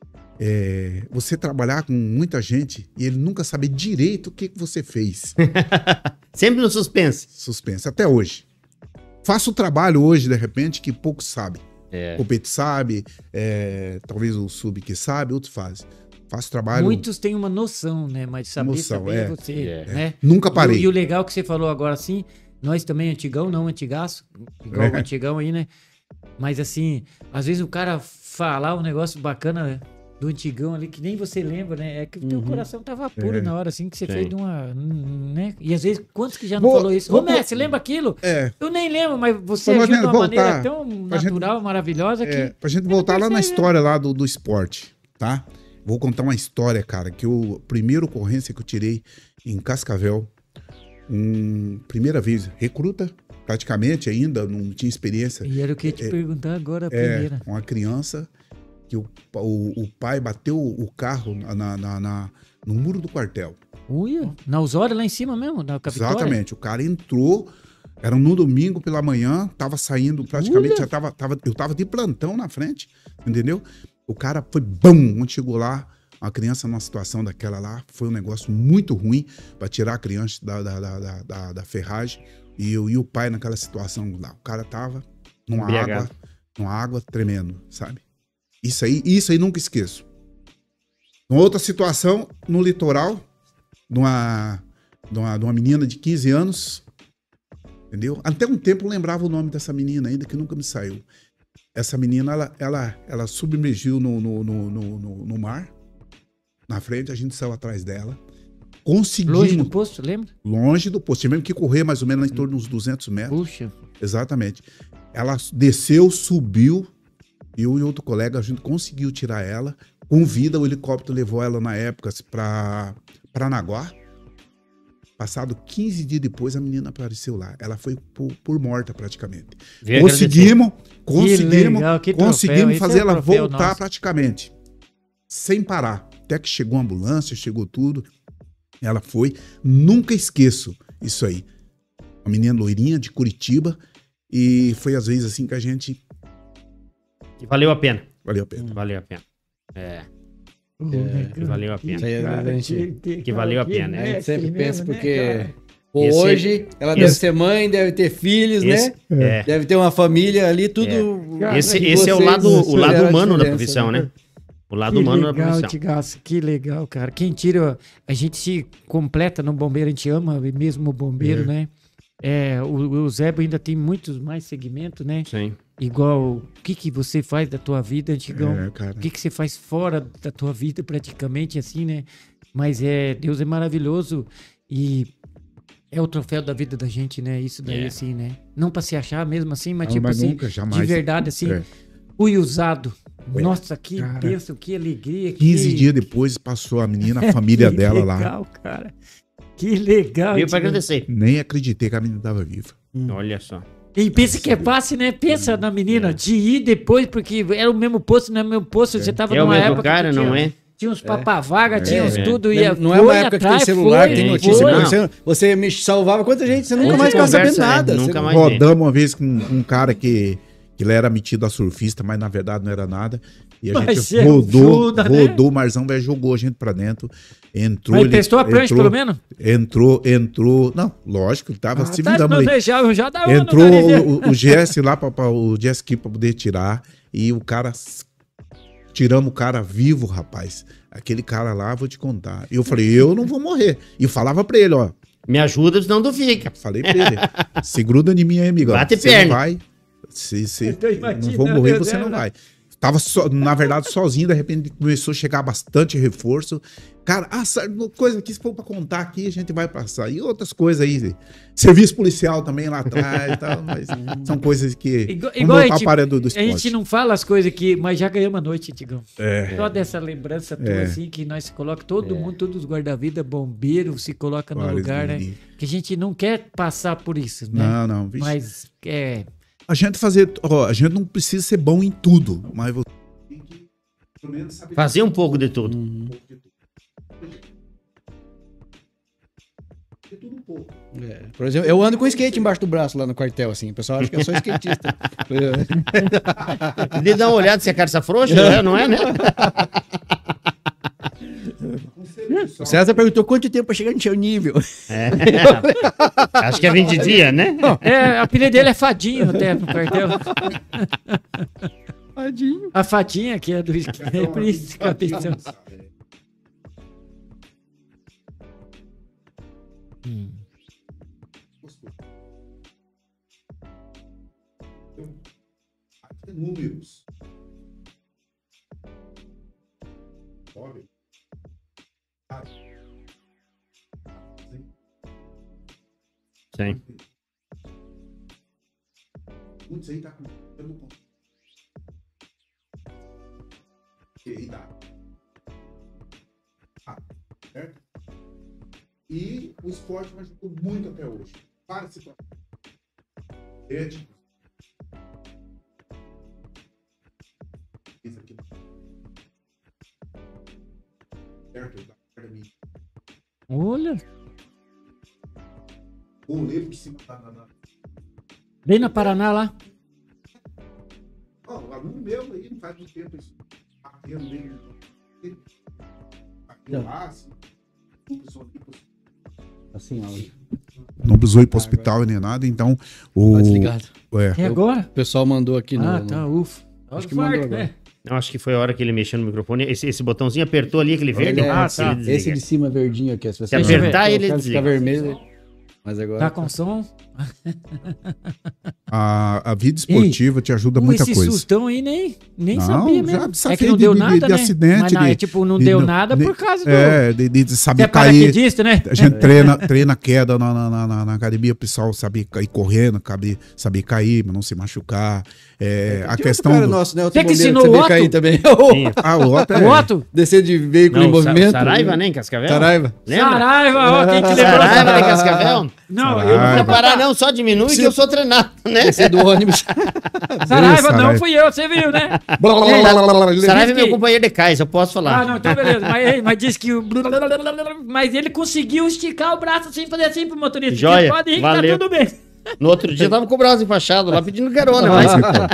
É, você trabalhar com muita gente e ele nunca saber direito o que, que você fez. Sempre no suspense. Suspense, até hoje. Faço o trabalho hoje, de repente, que poucos sabem. É. O Pete sabe, é, talvez o Sub que sabe, outros fazem. Faço trabalho, Muitos têm uma noção, né? Mas saber, Noção, saber é. é você, É. né? nunca parei. E, o- e o legal que você falou agora, assim, nós também, antigão, não antigaço, igual É. o antigão aí, né? Mas assim, às vezes o cara falar um negócio bacana do antigão ali, que nem você lembra, né? É que o teu Uhum. coração tava puro É. na hora, assim, que você Sim. fez de uma, né? E às vezes, quantos que já não Vou- falou isso? vou- Ô, Messi, lembra aquilo? É, Eu nem lembro, mas você Pra agiu nós de uma voltar, maneira tão pra gente- natural, maravilhosa, que... é, pra gente voltar lá na percebi. história lá do, do esporte, tá? Vou contar uma história, cara, que eu, a primeira ocorrência que eu tirei em Cascavel, um, primeira vez, recruta, praticamente ainda, não tinha experiência. E era o que eu ia te perguntar agora, a É, primeira. uma criança que o, o, o pai bateu o carro na, na, na- no muro do quartel. Uia, na Osório lá em cima mesmo, na Capitólio? Exatamente, o cara entrou, era no domingo pela manhã, tava saindo praticamente, Uia. já tava, tava, eu tava de plantão na frente, entendeu? O cara foi, bum, quando chegou lá, a criança numa situação daquela lá, foi um negócio muito ruim para tirar a criança da, da, da, da, da, da ferragem, e, eu, e o pai naquela situação lá, o cara tava numa Embriagado. água, numa água tremendo, sabe? Isso aí, isso aí nunca esqueço. Uma outra situação, no litoral, de uma, de uma, de uma menina de quinze anos, entendeu? Até um tempo eu lembrava o nome dessa menina ainda, que nunca me saiu. Essa menina, ela, ela, ela submergiu no, no, no, no, no, no mar, na frente, a gente saiu atrás dela. Conseguimos... Longe do posto, lembra? Longe do posto. Tivemos que correr mais ou menos em torno de uns duzentos metros. Puxa. Exatamente. Ela desceu, subiu, eu e outro colega, a gente conseguiu tirar ela. Com vida, o helicóptero levou ela na época para Paranaguá. Passado quinze dias depois, a menina apareceu lá. Ela foi por, por morta praticamente. Veio Conseguimos, conseguimos, legal, que conseguimos troféu. fazer Esse é ela troféu voltar nosso. praticamente. Sem parar. Até que chegou a ambulância, chegou tudo. Ela foi. Nunca esqueço isso aí. Uma menina loirinha de Curitiba. E foi às vezes assim que a gente... Que valeu a pena. Valeu a pena. Valeu a pena. É. É, valeu a pena. Isso aí é Cara, gente- que, que valeu a pena, né? A gente mestre sempre pensa mesmo, né, porque cara? pô, Esse- hoje ela esse- deve ser mãe, deve ter filhos, Esse, né? é. Deve ter uma família ali, tudo. Cara, Esse, que esse é o vocês lado, o lado fizeram a humano da diferença, profissão, né? O lado Que humano da legal, profissão. Tigaço, que legal, cara. Quem tira, a gente se completa no bombeiro, a gente ama mesmo o bombeiro, É. né? É, o, o Zebo ainda tem muitos mais segmentos, né? Sim. Igual, o que que você faz da tua vida, Antigão? É, cara. O que que você faz fora da tua vida, praticamente, assim, né? Mas é, Deus é maravilhoso e é o troféu da vida da gente, né? Isso daí, É. assim, né? Não pra se achar mesmo assim, mas Não, tipo mas assim, nunca, jamais. de verdade, assim, É. fui usado. É. Nossa, que Cara, bênção, que alegria. quinze que... dias depois passou a menina, a família que dela lá. legal, cara. Que legal. Veio pra Antigão. agradecer. Nem acreditei que a menina estava viva. Olha só. E pensa que é fácil, né? Pensa na menina, de ir depois, porque era o mesmo posto, não é o mesmo posto, você tava É o numa mesmo época cara, que tinha, não é? tinha uns papavaga, tinha uns É. tudo, ia, Não é uma foi época que tem atrás, celular, que foi, tem é, notícia. foi. Você, você me salvava quanta gente, você nunca Hoje mais ficava conversa, sabendo né? nada. Nunca Você- mais vê. Rodamos uma vez com um cara que, que ele era metido a surfista, mas na verdade não era nada. E a Mas gente é um rodou, Fuda, né? rodou, o Marzão velho jogou a gente pra dentro. Entrou. Mas ele- testou a prancha, entrou, pelo menos? Entrou, entrou. Não, lógico, ele tava Ah, se tá, virando não ali. deixava, já dá uma no Entrou nariz dele. o, o G S lá, pra, pra, o jet ski pra poder tirar. E o cara. Tiramos o cara vivo, rapaz. Aquele cara lá, vou te contar. E eu falei, eu não vou morrer. E eu falava pra ele, ó. Me ajuda, senão tu fica. Falei pra ele. Se gruda em mim aí, amigão. Bate Você perna. não vai. Se, se Eu tô não imaginando, vou morrer, meu você Deus, não né? vai. Tava, so- na verdade, sozinho, de repente começou a chegar bastante reforço. Cara, ah, sabe, coisa que se for pra contar aqui, a gente vai passar. E outras coisas aí. Serviço policial também lá atrás e tal, mas são coisas que. Igual, vamos igual a voltar gente, para a área do, do a esporte. gente não fala as coisas aqui, mas já ganhamos a noite, Tigão. É. Só dessa lembrança tua, É. assim, que nós se coloca, todo mundo, todos os guarda-vida, bombeiro, se coloca no Olha, lugar, né? Zumbi. Que a gente não quer passar por isso, né? Não, não. Vixe. Mas é. A gente fazer. Ó, a gente não precisa ser bom em tudo, mas você tem que, pelo menos, saber Fazer um pouco de tudo. um pouco de tudo. De tudo um pouco. É, por exemplo, eu ando com skate embaixo do braço lá no quartel, assim. O pessoal acha que eu sou skatista. De dar uma olhada se a carça frouxa, não é, não é, né? O César perguntou quanto tempo pra chegar no seu nível. É. Acho que é vinte dias, né? É, a apelido dele é Fadinho até no quartel. Tadinho. A Fadinha, que é do skate, é por isso que eu atenção. Hum. Números. Óbvio. Sim. Muitos aí tá com. Eu não conto. E aí dá. Ah, certo? E o esporte me ajudou muito até hoje. Várias situações. Éticos. Isso aqui. Certo? Da mim. Olha. O Levo de cima da... da- Bem na Paraná lá. Ó, o aluno meu aí, não faz muito tempo isso. Batendo nele. Bateu lá, assim. Não precisou ir pro- Assim, ó. Não precisou ir pro hospital nem nada, então... O... Tá desligado. É. É agora? O pessoal mandou aqui no... Ah, tá, ufa. Acho que Forte, mandou agora. né? Eu acho que foi a hora que ele mexeu no microfone. Esse, esse botãozinho apertou ali, aquele verde. Ele é- ah, tá. tá. Esse de cima verdinho aqui. Se você Se apertar, ele fica desliga. vermelho. Mas agora... Tá com som? A, a vida esportiva te ajuda muita esse coisa. sustão aí nem, nem Não, sabia já mesmo. É safei que não de- deu de- nada, de né? acidente, Mas não, de- é, tipo, não de- deu de- nada de- por causa do... É, de, de Você saber é cair. paraquedista, né? A gente treina, treina queda na, na, na, na academia, o pessoal saber cair correndo, saber, saber cair, mas não se machucar. É, a Tem questão. outro cara do- nosso, né? Outro Você que bombeiro ensinou sabia o Otto? cair também. Sim. Ah, o Otto é. O Otto? Descer de veículo em Não, Sa- movimento. Saraiva, né, em Cascavel? Saraiva. Lembra? Saraiva, ó, quem que lembrou? Saraiva, né, em Cascavel? Não, eu não Saraiva. vou Não parar parar não, só diminui que eu sou treinado, né? Descer do ônibus. Saraiva não Saraiva. fui eu, você viu, né? Saraiva é meu que- companheiro de cais, eu posso falar. Ah, não, então beleza. Mas, mas disse que o... Mas ele conseguiu esticar o braço assim, fazer assim pro motorista. Joia, Ele pode ir, que valeu. tá tudo bem. No outro dia eu tava com o braço enfaixado lá pedindo carona, mas...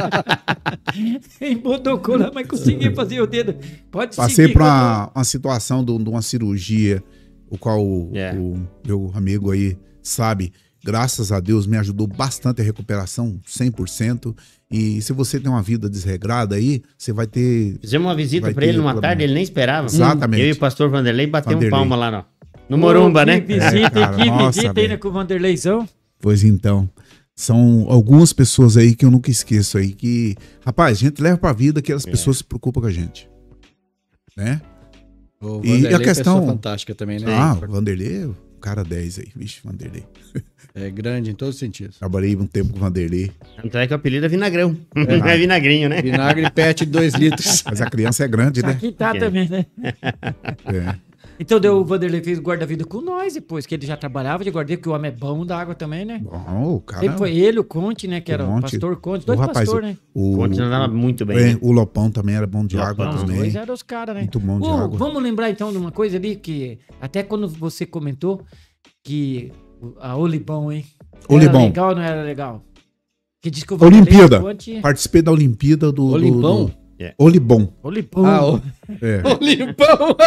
Embotocou lá, mas conseguiu fazer o dedo. Pode Passei seguir. por uma, uma situação de, de uma cirurgia, o qual o, É. o meu amigo aí sabe, graças a Deus me ajudou bastante a recuperação, cem por cento. E se você tem uma vida desregrada aí, você vai ter. Fizemos uma visita Vai pra ele ter numa problema. tarde, ele nem esperava. Exatamente. Eu e o pastor Vanderlei batemos Vanderlei. palma lá, no, no Morumba, Ô, né? Que visita, Cara, que nossa, visita velho. ainda com o Vanderleizão. Pois então. São algumas pessoas aí que eu nunca esqueço aí, que, rapaz, a gente leva pra vida que as É. pessoas se preocupam com a gente. Né? O E a Vanderlei é questão- pessoa fantástica também, né? Ah, o Vanderlei, o cara dez aí, vixe, Vanderlei. É grande em todos os sentidos. Trabalhei um tempo com o Vanderlei, Então é que o apelido é Vinagrão. Não é Vinagrinho, né? Vinagre pet de dois litros. mas a criança é grande, né? Aqui tá É. também, né? É. Então deu, o Vanderlei fez guarda-vida com nós depois, que ele já trabalhava de guarda-vida, porque o homem é bom da água também, né? Bom, o cara. Sempre foi ele, o Conte, né? Que era o Conte. pastor Conte, o dois rapaz, pastores, né? o, O Conte andava muito bem. é, né? o Lopão também era bom de Lopão, água Os também. dois eram os caras, né? Muito bom de Ô, água. Vamos lembrar então de uma coisa ali que até quando você comentou que o- a Olibão, hein? Olibão. Era legal ou não era legal? Que diz que o Olimpíada. Conte... Participei da Olimpíada do. Olimpão? Do, do... Olibão. Olibão. Ah, o, É. o Limpão.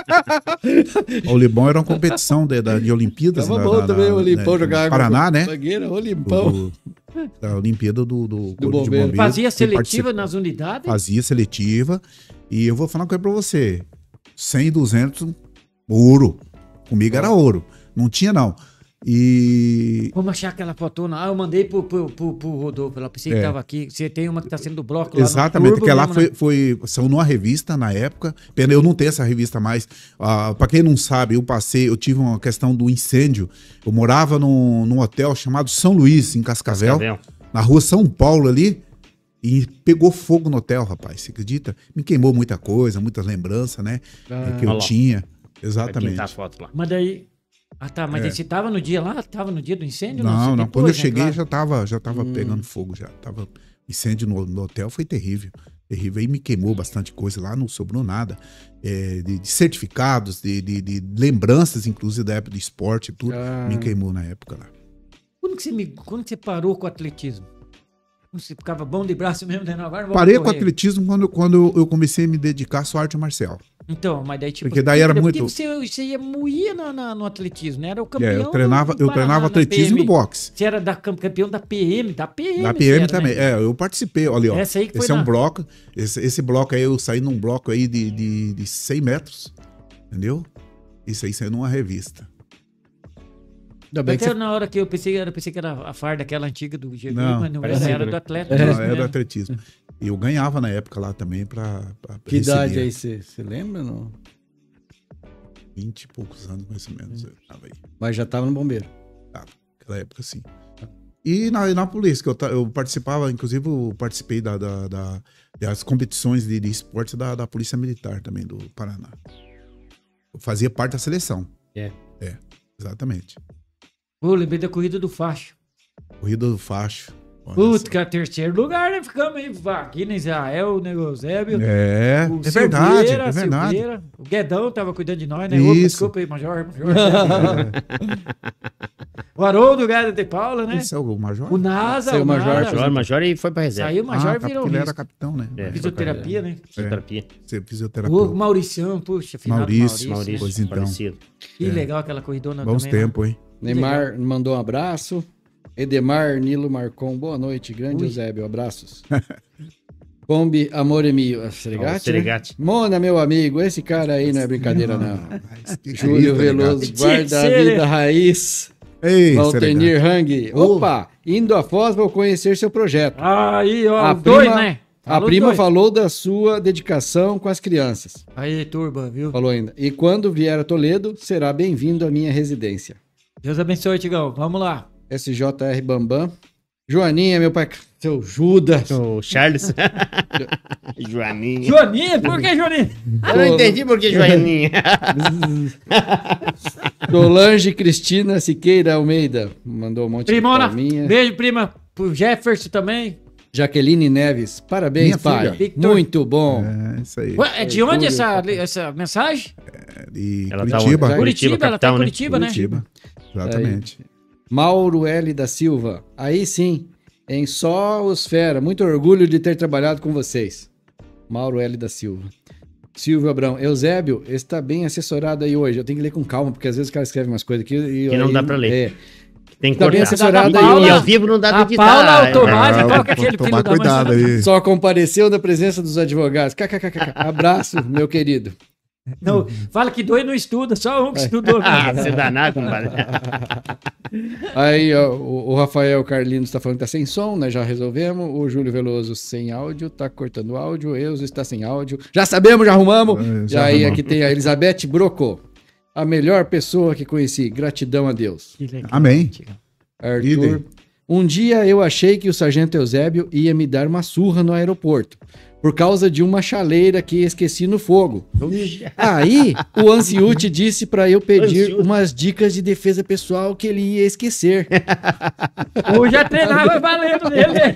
O Olibão era uma competição de, da- de Olimpíadas. Tava na- bom na- também na- o Limpão na- jogar no água. Paraná, né? Zagueiro, o Limpão. Do- da Olimpíada do, do, Corpo de bombeiro. Bombeiros. Fazia Fui seletiva participar. nas unidades. Fazia seletiva. E eu vou falar uma coisa pra você. cem, duzentos, ouro. Comigo era ouro. Não tinha, não. E. Vamos achar aquela fotona. Ah, eu mandei pro, pro, pro, pro Rodolfo. Ela pensei que É. tava aqui. Você tem uma que tá sendo do bloco lá no Exatamente, Turbo porque lá mesmo, foi, né? foi. Saiu numa revista na época. Pena eu não ter essa revista mais. Ah, pra quem não sabe, eu passei, eu tive uma questão do incêndio. Eu morava num, num hotel chamado São Luís, em Cascavel, Cascavel. na rua São Paulo ali. E pegou fogo no hotel, rapaz. Você acredita? Me queimou muita coisa, muitas lembranças, né? Ah, que eu olha lá. tinha. Vai Exatamente. pintar a foto lá. Mas daí. Ah, tá. Mas É. daí você tava no dia lá? Tava no dia do incêndio? Não, Você não. depois, Quando eu né, cheguei claro. já tava, já tava Hum. pegando fogo já. Tava incêndio no, no hotel, foi terrível. Terrível. Aí me queimou bastante coisa lá, não sobrou nada. É, de, de certificados, de, de, de lembranças, inclusive, da época do esporte e tudo. Ah. Me queimou na época lá. Quando que você, me... Quando que você parou com o atletismo? Quando você ficava bom de braço mesmo, né? Não, agora vamos Parei com o correr. atletismo quando, quando eu comecei a me dedicar só à arte marcial. Então, mas daí tipo. Porque daí era porque muito- Você, você ia moía na, na- no atletismo, né? Era o campeão. É, eu treinava, do eu Paraná, treinava na atletismo P M. no boxe. Você era da, cam- campeão da P M, da P M. Da você P M era, também. né? É, eu participei. Olha, ó. Essa aí que foi Esse é na- um bloco. Esse, esse bloco aí, eu saí num bloco aí de, de, de cem metros. Entendeu? Isso aí saiu numa revista. Ainda bem que Até você... na hora que eu pensei, eu pensei que era a farda, aquela antiga do G V, Não, mas não parece era, era que- do atleta. Não, mesmo, era do né? atletismo. E eu ganhava na época lá também pra, pra Que idade receber. aí você você lembra? Não? vinte e poucos anos, mais ou menos. Eu tava aí. Mas já tava no bombeiro. Naquela época, sim. E na, na polícia, que eu, ta- eu participava, inclusive eu participei da, da- da- das competições de, de esportes da, da Polícia Militar também, do Paraná. Eu fazia parte da seleção. É. É, exatamente. Pô, lembrei da corrida do facho. Corrida do facho. Putz, cara, terceiro lugar, né? Ficamos aí, aqui no Israel, né, o Eusébio. É, o é verdade, Silveira, é verdade. Silveira, o Guedão tava cuidando de nós, né? Isso. Opa, desculpa aí, Major. Major o Haroldo, o Gado de Paula, né? Esse é o Major? O NASA, Saiu o o Major, Nasa. Major, Major e foi pra reserva. Saiu o Major, ah, virou porque ele era risco. capitão, né? É. Fisioterapia, né? Fisioterapia. Ser O fisioterapeuta. Mauricião, puxa, final Maurício, Maurício, Pois então. falecido. Que É. legal aquela corridona Bons também. né? tempos, hein? Neymar mandou um abraço. Edemar Nilo Marcon, boa noite. Grande Ui. Eusébio, abraços. Combi Amore Mio, Serigati, Ó, Serigati. né? Mona, meu amigo, esse cara aí não é brincadeira, não. Mas que Júlio grita, Veloso, ligado? Tinha que guarda a ser, vida né? raiz. Ei, Valtenir Hang. Oh. Opa, indo a Foz, vou conhecer seu projeto. Aí, ó, A os dois, prima- né? A Falou prima dois. falou da sua dedicação com as crianças. Aí, turba, viu? Falou ainda. E quando vier a Toledo, será bem-vindo à minha residência. Deus abençoe, Tigão. Vamos lá. S J R Bambam. Joaninha, meu pai. Seu Judas. O Charles. Joaninha. Joaninha, por que Joaninha? Eu não entendi por que Joaninha. Solange Cristina Siqueira Almeida. Mandou um monte Primona, de palminha. beijo, prima. Pro Jefferson também. Jaqueline Neves. Parabéns, Minha pai. filha. Victor. Muito bom. É, isso aí. Ué, é de onde Júlio, essa, essa mensagem? De Ela tá Curitiba. onde? Curitiba, ela tá capital, em né? Curitiba, né? Curitiba. Exatamente. Mauro L. da Silva. Aí sim, em só os fera. Muito orgulho de ter trabalhado com vocês. Mauro L. da Silva. Silvio Abrão. Eusébio está bem assessorado aí hoje. Eu tenho que ler com calma, porque às vezes o cara escreve umas coisas aqui e... Que não aí- dá pra ler. É. Tem que Tá bem cortar. assessorado E- aí, E Paula. ao vivo não dá pra A editar. Paula é. Automate, qual que é vou aquele filho tomar da cuidado mãe? aí. Só compareceu na presença dos advogados. KKKK. Abraço, meu querido. Não, fala que dois não estuda, só um que estudou. Ah, você danar, compadre. Aí, ó, o, o Rafael Carlinos está falando que tá sem som, né? Já resolvemos. O Júlio Veloso sem áudio, tá cortando áudio. Eus está sem áudio. Já sabemos, já arrumamos. É, E já aí, arrumamos. aqui tem a Elizabeth Broco. A melhor pessoa que conheci. Gratidão a Deus. Que legal, Amém. Tigão. Arthur. Idem. Um dia eu achei que o Sargento Eusébio ia me dar uma surra no aeroporto. Por causa de uma chaleira que esqueci no fogo. Aí, o Anciute disse pra eu pedir Anciute. umas dicas de defesa pessoal que ele ia esquecer. Hoje já treinava valendo nele.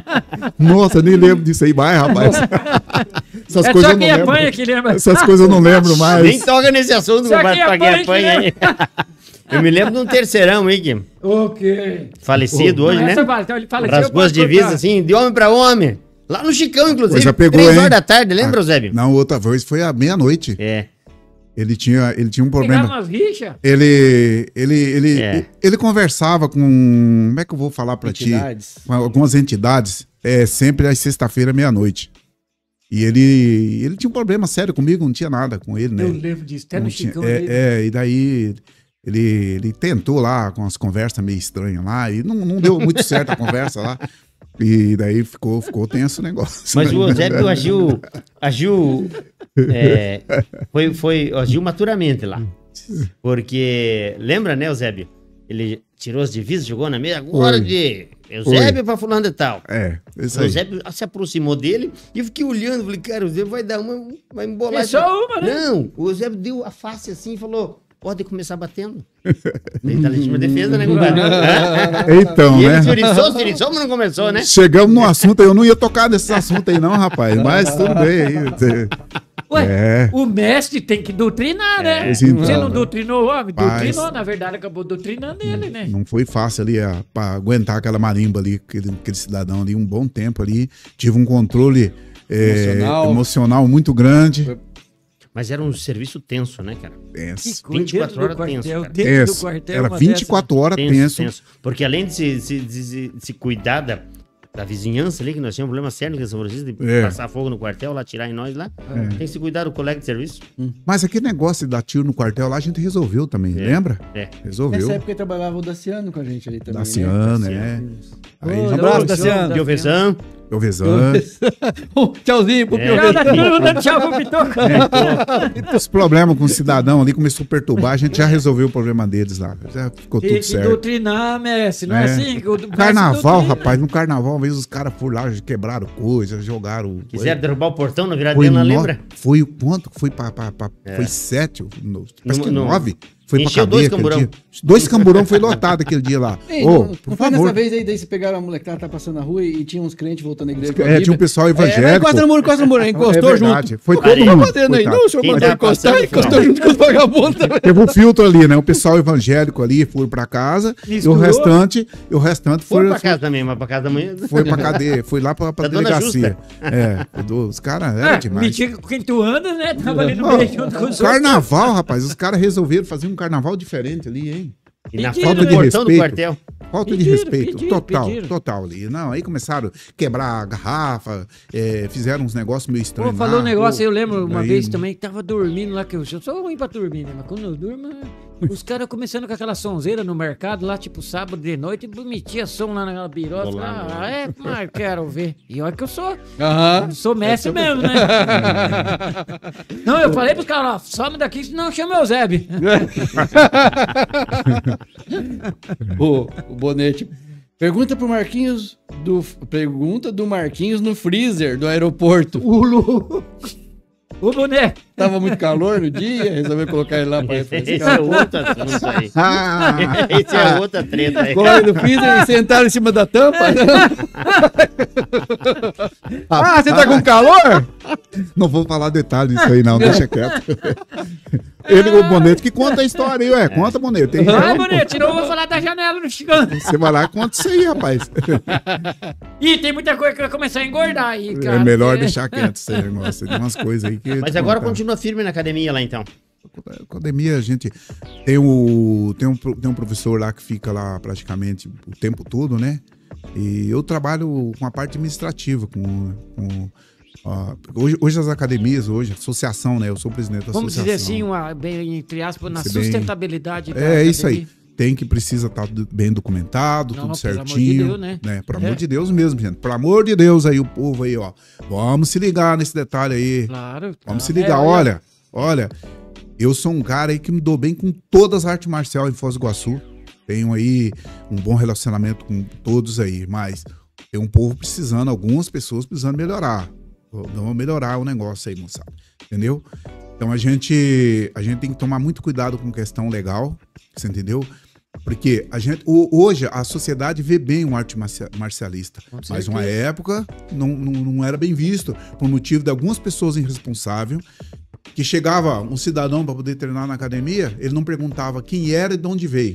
Nossa, nem lembro disso aí mais, rapaz. Essas É coisas só eu não quem lembro. apanha que lembra. Essas coisas eu não lembro Nem mais. toca nesse assunto, Só compadre, quem pra quem apanha apanha que aí. Eu me lembro de um terceirão aí, que Ok. falecido hoje, né? Essa vale, então ele fala Rasgou as divisas assim, de homem pra homem. Lá no Chicão, inclusive. Coisa pegou, Três hein? horas da tarde, lembra, Ah, Zébio? Não, outra vez foi à meia-noite. É. Ele tinha, ele tinha um Pegaram problema. umas rixas. Ele, ele, ele, É. ele conversava com. Como é que eu vou falar pra ti? Entidades. Com algumas entidades, é, sempre às sexta-feira, meia-noite. E ele, ele tinha um problema sério comigo, não tinha nada com ele, né? Eu lembro disso, até Não no tinha- Chicão. dele. é, é, e daí ele, ele tentou lá com as conversas meio estranhas lá, e não, não deu muito certo a conversa lá. E daí ficou, ficou tenso o negócio. Mas o Eusébio agiu. Agiu. é, foi, foi, agiu maturamente lá. Porque. Lembra, né, Eusébio? Ele tirou as divisas, jogou na mesa. Agora Foi. de Eusébio pra fulano de tal. É, isso O aí. Eusébio se aproximou dele e eu fiquei olhando. Falei, cara, o Eusébio vai dar uma. Vai embolar. É só uma, né? Não, o Eusébio deu a face assim e falou: pode começar batendo. Ele tá legítima defesa, né, compadre? Então, E ele né? tiriçou, tiriçou, mas não começou, né? Chegamos no assunto, eu não ia tocar nesse assunto aí, não, rapaz. Mas tudo bem aí. Ué, É. o mestre tem que doutrinar, né? Pois então, Você não né? doutrinou o homem? Mas- Doutrinou, na verdade, acabou doutrinando ele, né? Não foi fácil ali a, pra aguentar aquela marimba ali, aquele, aquele cidadão ali, um bom tempo ali. Tive um controle é, Emocional. emocional muito grande. Mas era um serviço tenso, né, cara? Tenso. coisa, vinte e quatro dentro do horas quartel, tenso, cara. dentro do Tenso. quartel, Era uma vinte e quatro horas Tenso, tenso. tenso. Porque além de se, se, de se- de se cuidar da, da vizinhança ali, que nós tínhamos um problema sério aqui em São Francisco, de É. passar fogo no quartel, lá tirar em nós lá, tem que se cuidar do colega de serviço. Mas aquele negócio de dar tiro no quartel lá, a gente resolveu também, É. lembra? É. Resolveu. Nessa época trabalhava o Daciano com a gente ali também. Daciano, né? é. Aí, Ô, abraço, ô, Daciano. João, De Oversan, eu vezando. Tchauzinho pro É. Pio Tchau, Verde. Daciano, dando tchau pro Pitoco. Os problemas com o cidadão ali começou a perturbar, a gente já resolveu o problema deles lá. Já ficou Tem tudo que certo. doutrinar, mestre. Não é, É. assim? O- o mestre Carnaval, doutrina. rapaz, no carnaval, uma vez os caras foram lá, quebraram coisas, jogaram. quiseram derrubar o portão na Foi, viradeira, no... lembra? foi o quanto? Foi pra, pra, pra- Foi sete? No... Parece que No- no- nove? Foi Encheu pra cadeia dois camburão. aquele dia. Dois camburão foi lotado aquele dia lá. Ei, Ô, não, por não foi favor. nessa vez aí, daí você pegaram a molecada, tá passando na rua e, e tinha uns crentes voltando à igreja. com a É, Bíblia. tinha um pessoal É, evangélico. encosta no muro, encosta no muro. Encostou É verdade, junto. foi O todo cara tá mundo, batendo aí. coitado. Não, o senhor Quem mandou tá encostar, passando, encostou não. junto com os vagabundos também. Teve um filtro ali, né? O pessoal evangélico ali foi pra casa Misturou. e o restante, e o restante Foi foi, pra casa também, mas pra casa da manhã. foi pra cadeia, foi lá pra, pra Da Dona delegacia. É, os caras eram É, demais. mentira com quem tu anda, né? Tava ali no Ó, meio junto com os outros. carnaval, rapaz, os caras resolveram fazer um carnaval diferente ali, hein? E na Pediram, falta né? do portão do Respeito. quartel. Falta de Pediram, respeito, pediram, total, pediram. total ali. Não, aí começaram a quebrar a garrafa, é, fizeram uns negócios meio Pô, estranhos. falou um lá. negócio, eu lembro uma Aí- vez também que tava dormindo lá, que eu, eu sou ruim pra dormir, né? Mas quando eu durmo, os caras começando com aquela sonzeira no mercado, lá tipo sábado de noite, e metia som lá naquela birosa. Rolando, Ah, é, mas quero ver. E olha que eu sou, Aham. sou mestre mesmo, né? Não, eu falei pros caras, ó, some daqui, senão chama o Eusébio. o, o Bonete. Pergunta pro Marquinhos do. Pergunta do Marquinhos no freezer do aeroporto. O Lu. Ô, boné. Tava muito calor no dia, resolveu colocar ele lá pra Esse é refrescar. outro assunto aí. Ah, Esse é outra treta aí. Colocaram no freezer e sentaram em cima da tampa. Ah, você tá com calor? não vou falar detalhes disso aí, não, deixa quieto. Ele, o Bonete, que conta a história aí, ué. Conta, Bonete. Tem Vai, boné, senão eu vou falar da janela no chegando. Você vai lá e conta isso aí, rapaz. Ih, tem muita coisa que vai começar a engordar aí, cara. É melhor É. deixar quieto esse negócio. Tem umas coisas aí que. Mas agora continua firme na academia lá então. Academia, a gente tem, o, tem, um, pro- tem um professor lá que fica lá praticamente o tempo todo, né? E eu trabalho com a parte administrativa, com. com ó, hoje, hoje as academias, hoje, associação, né? Eu sou presidente da Vamos associação. dizer assim, uma, bem, entre aspas, na Ser bem- sustentabilidade da É isso aí. academia. Tem que precisa estar bem documentado, Não, tudo pelo amor de certinho. Deus, né? Pelo É. amor de Deus mesmo, gente. Pelo amor de Deus aí, o povo aí, ó. Vamos se ligar nesse detalhe aí. Claro. Vamos tá. se ligar. É, olha, olha, eu sou um cara aí que me dou bem com todas as artes marciais em Foz do Iguaçu. Tenho aí um bom relacionamento com todos aí, mas tem um povo precisando, algumas pessoas precisando melhorar. Vamos melhorar o negócio aí, moçada. Entendeu? Então a gente, a gente tem que tomar muito cuidado com questão legal, você entendeu? Porque a gente, o- hoje a sociedade vê bem um arte marcia- marcialista, Com mas uma certeza. época não, não, não era bem visto por motivo de algumas pessoas irresponsáveis que chegava um cidadão para poder treinar na academia, ele não perguntava quem era e de onde veio.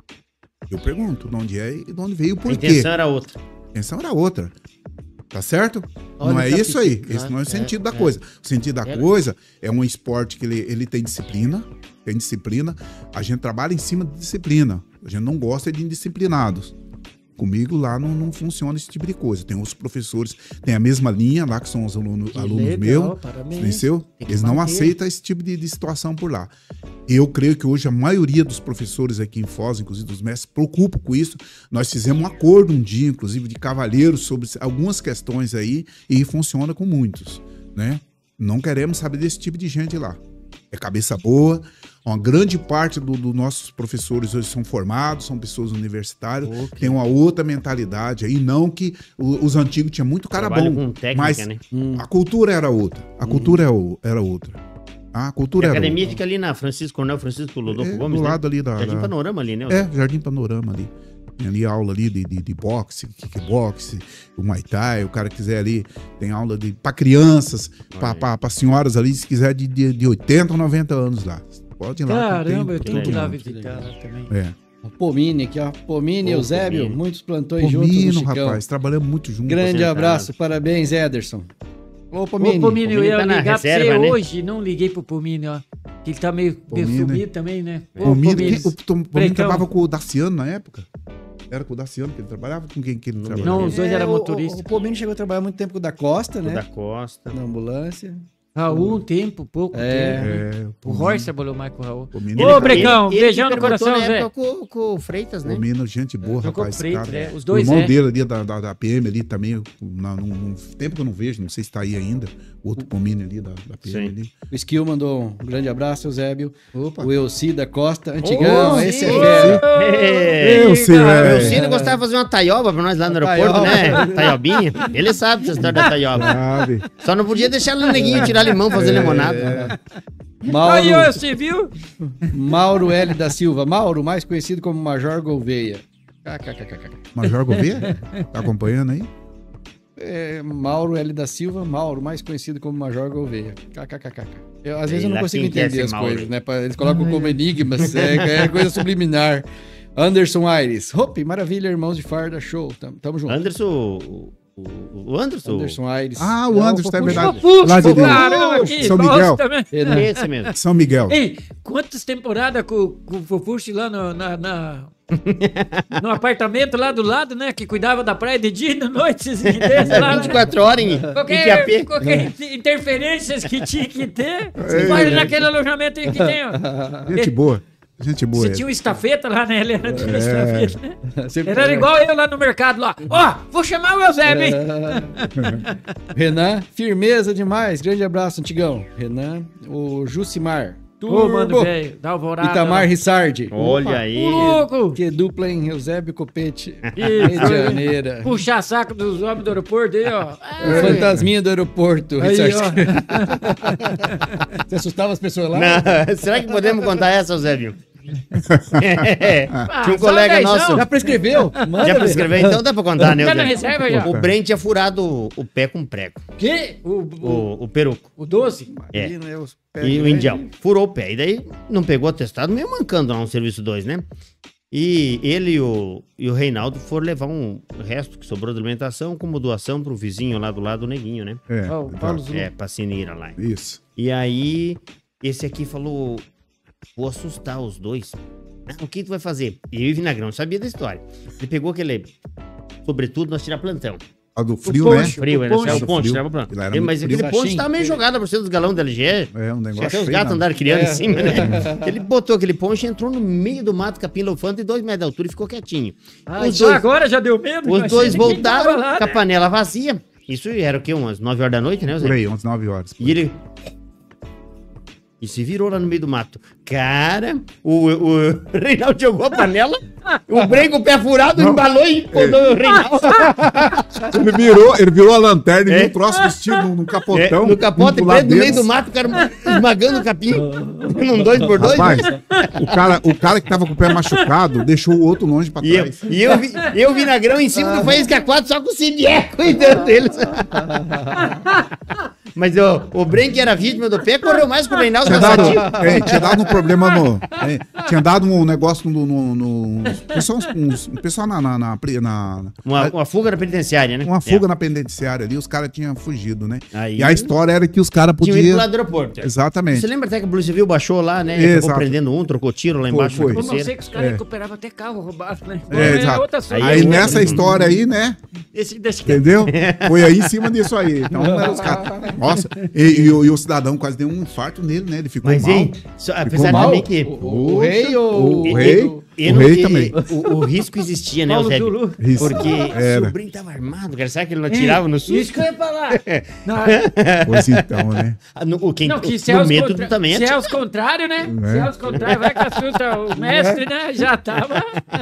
Eu pergunto de onde é e de onde veio e A por quê. intenção era outra. A intenção era outra. Tá certo? Olha não o é isso aí. capítulo, Esse não é o é, sentido é, da coisa. O sentido da É. coisa é um esporte que ele, ele tem disciplina. Tem disciplina. A gente trabalha em cima de disciplina. A gente não gosta de indisciplinados. Comigo lá não, não funciona esse tipo de coisa. Tem outros professores, tem a mesma linha lá, que são os alunos, Que alunos legal, meus. parabéns. Entendeu? Tem que Eles não manter. aceitam esse tipo de, de situação por lá. Eu creio que hoje a maioria dos professores aqui em Foz, inclusive dos mestres, preocupam com isso. Nós fizemos um acordo um dia, inclusive, de cavalheiros sobre algumas questões aí e funciona com muitos, né? Não queremos saber desse tipo de gente lá. É cabeça boa. Uma grande parte dos do nossos professores hoje são formados, são pessoas universitárias, Ok. tem uma outra mentalidade aí, não que o- os antigos tinham muito cara Trabalho bom, com técnica, mas né? a cultura era outra. A cultura é o- era outra. A cultura A era academia outra. fica ali na Francisco Coronel Francisco Lodolfo É, Gomes, do né? lado ali da... Jardim da- Panorama ali, né? É, Jardim Panorama ali. Tem ali aula ali de, de, de boxe, kickboxe, o Muay Thai, o cara quiser ali, tem aula de para crianças, para senhoras ali, se quiser de, de, de oitenta ou noventa anos lá. Pode ir lá. que Caramba, eu tem tenho que ir lá todo mundo. visitar lá também. É. O Pomini aqui, ó. Pomini e Ô, Eusébio, Pomini. muitos plantões juntos Pomino, no Chicão. rapaz, trabalhamos muito juntos. Grande Sentado. abraço, parabéns, Ederson. Ô, Ô, Pomini. Pomini, eu Pomini ia tá na ligar reserva, pra você né? hoje, não liguei pro Pomini, ó. Que ele tá meio, meio Pomini. sumido também, né? Ô, Pomino, Pomini. que- o Tom- Pomino Precão. trabalhava com o Daciano na época. Era com o Daciano que ele trabalhava? Com quem que ele trabalhava? Não, os dois É, eram o- motoristas. O, o Pomini chegou a trabalhar muito tempo com o da Costa, O né? da Costa. Na ambulância. Raul, um tempo, pouco É. tempo. É, O Pomino- Royce trabalhou mais com o Raul. Pomino- Ô, Brecão, beijão que no perguntou coração, na Zé. época Com, com o Freitas, né? Pomino, gente boa, Jogou rapaz. com o esse Freitas, cara. é. Os dois, o irmão é. dele ali, da, da, da P M ali também, na, num, num tempo que eu não vejo, não sei se tá aí ainda. O outro Pomino ali, da, da P M Sim. ali. O Skill mandou um grande abraço, Eusébio. Opa. O Elci da Costa, antigão, Ô, esse sim. é fera. É. Eu sei, O velho. Cine gostava de fazer uma taioba pra nós lá no Uma aeroporto, taioba. né? Taiobinha. Ele sabe essa história da taioba. Sabe? Só não podia deixar o neguinho tirar limão, fazer limonada. É. Mauro, Aí, ó, você viu? Mauro L. da Silva. Mauro, mais conhecido como Major Gouveia. KKKK. Major Gouveia? Tá acompanhando aí? É, Mauro L. da Silva, Mauro, mais conhecido como Major Gouveia. KKKK. Eu, às vezes eu não lá consigo quem quer entender ser as Mauro. coisas, né? Pra- Eles colocam como enigmas, é, é coisa subliminar. Anderson Aires. Hope, maravilha, irmãos de farda, show. Tamo, tamo junto. Anderson, o, o, o Anderson. Anderson Aires. Ah, o Não, Anderson, é Fofuxo. verdade. Fofuxo, Lá de caramba, que São bosta, Miguel. também. Renan. Esse mesmo. São Miguel. Ei, quantas temporadas com, com o Fofuxo lá no, na, na- no apartamento lá do lado, né? Que cuidava da praia de dia e de noite, esses ingleses lá, vinte e né? quatro horas em, em Qualquer, Quiapé. qualquer interferências que tinha que ter, você vai naquele alojamento aí que tem, ó. Gente boa. Gente boa. Você ele. tinha um estafeta lá, né? Ele era tinha um estafeta, né? Sempre Ele era foi. igual eu lá no mercado lá. Ó, vou chamar o Eusébio, hein? Renan, firmeza demais. Grande abraço, antigão. Renan, o Jucimar. Ô, mano, Turbo. velho, dá alvorada. Itamar Rissardi. Olha aí. Ô, louco! Que dupla em Eusébio Copete. Isso. Medianeira. Puxar saco dos homens do aeroporto aí, ó. O fantasminha do aeroporto. Aí, Rissardi. ó. Você assustava as pessoas lá? Não, será que podemos contar essa, Zébio? É, Ah, tinha um só colega dezão. nosso. Já prescreveu? Manda, Já prescreveu, então dá pra contar, né? Tá na Zébio? reserva já. O Brent tinha furado o pé com prego. Que? O, o, O, o peruco. o doze? É. Imagina, eu E pego, o né? indião. Furou o pé. E daí não pegou atestado, meio mancando lá no serviço dois, né? E ele e o, e o Reinaldo foram levar um resto que sobrou de alimentação como doação pro vizinho lá do lado do Neguinho, né? É, Ó, o tá. Paulo Zulu. É, pra Sineira lá. Isso. E aí, esse aqui falou: vou assustar os dois. Ah, o que tu vai fazer? E eu e o Vinagrão não sabia da história. Ele pegou aquele. Sobretudo, nós tirar plantão. A do frio, poncho. né? Frio, o era poncho. só o ponte, Frio. tirava plantão. Ele era E, muito mas frio. aquele ponte Baixinho. tava meio jogado por cima dos galões da L G. É um Até negócio os feio, gatos não. andaram criando É. em cima, né? Ele botou aquele ponche, entrou no meio do mato, capim lofante, dois metros de altura e ficou quietinho. Ah, os só dois, agora já deu medo? os Imagina dois quem tava voltaram lá, com a né? panela vazia. Isso era o quê? Umas nove horas da noite, né, Zé? Por aí, onze, nove horas. E ele. E se virou lá no meio do mato. Cara, o, o Reinaldo jogou a panela, o Breno com o pé furado, embalou e podou o Reinaldo. Ele virou, ele virou a lanterna e É. viu o troço vestido num, num É, capotão. no capote um do preto, lado no meio deles. do mato, o cara esmagando o capim. Num dois por dois. Rapaz, né? o cara, o cara que tava com o pé machucado deixou o outro longe pra E eu, trás. e eu, vi, eu vinagrão em cima do Faísca quatro, só com o Cibié cuidando deles. Mas o, o Bren, que era vítima do pé, correu mais que o Reinaldo Tinha dado, Cansativo. é, tinha dado um problema no. é, tinha dado um negócio no. no, no pessoal, uns, um pessoal na. na, na, na- Uma, uma fuga na penitenciária, né? uma fuga na penitenciária ali, os caras tinham fugido, né? Aí- E a história era que os caras Tinha ido pro podiam. lado do aeroporto. Exatamente. Você lembra até que a Polícia Civil baixou lá, né? E acabou Exato. prendendo um, trocou tiro lá Foi, embaixo. foi. na Como eu cabeceira. sei que os caras É. recuperavam até carro roubado, né? É, exato. outra sorte. Aí é outra, nessa né? história aí, né? Esse, deixa Entendeu? Foi aí em cima disso aí. Então, né, os caras. Nossa, e, e o- e o cidadão quase deu um infarto nele, né? Ele ficou Mas, mal. hein? Só, apesar mal? também que. O, o rei ou O rei? eu O não- rei e- também. O, o risco existia, né, Paulo Eusébio? Zulu. Isso. Porque Era. se o Brin tava armado, cara, será que ele não atirava no susto? Isso que eu ia falar. Não, Pois então, né? Ah, no, o, quem, não, que o, se é no os método contra... também se é atira. os contrários, né? É. Se é os contrários, vai que assusta o mestre, né? Já tava.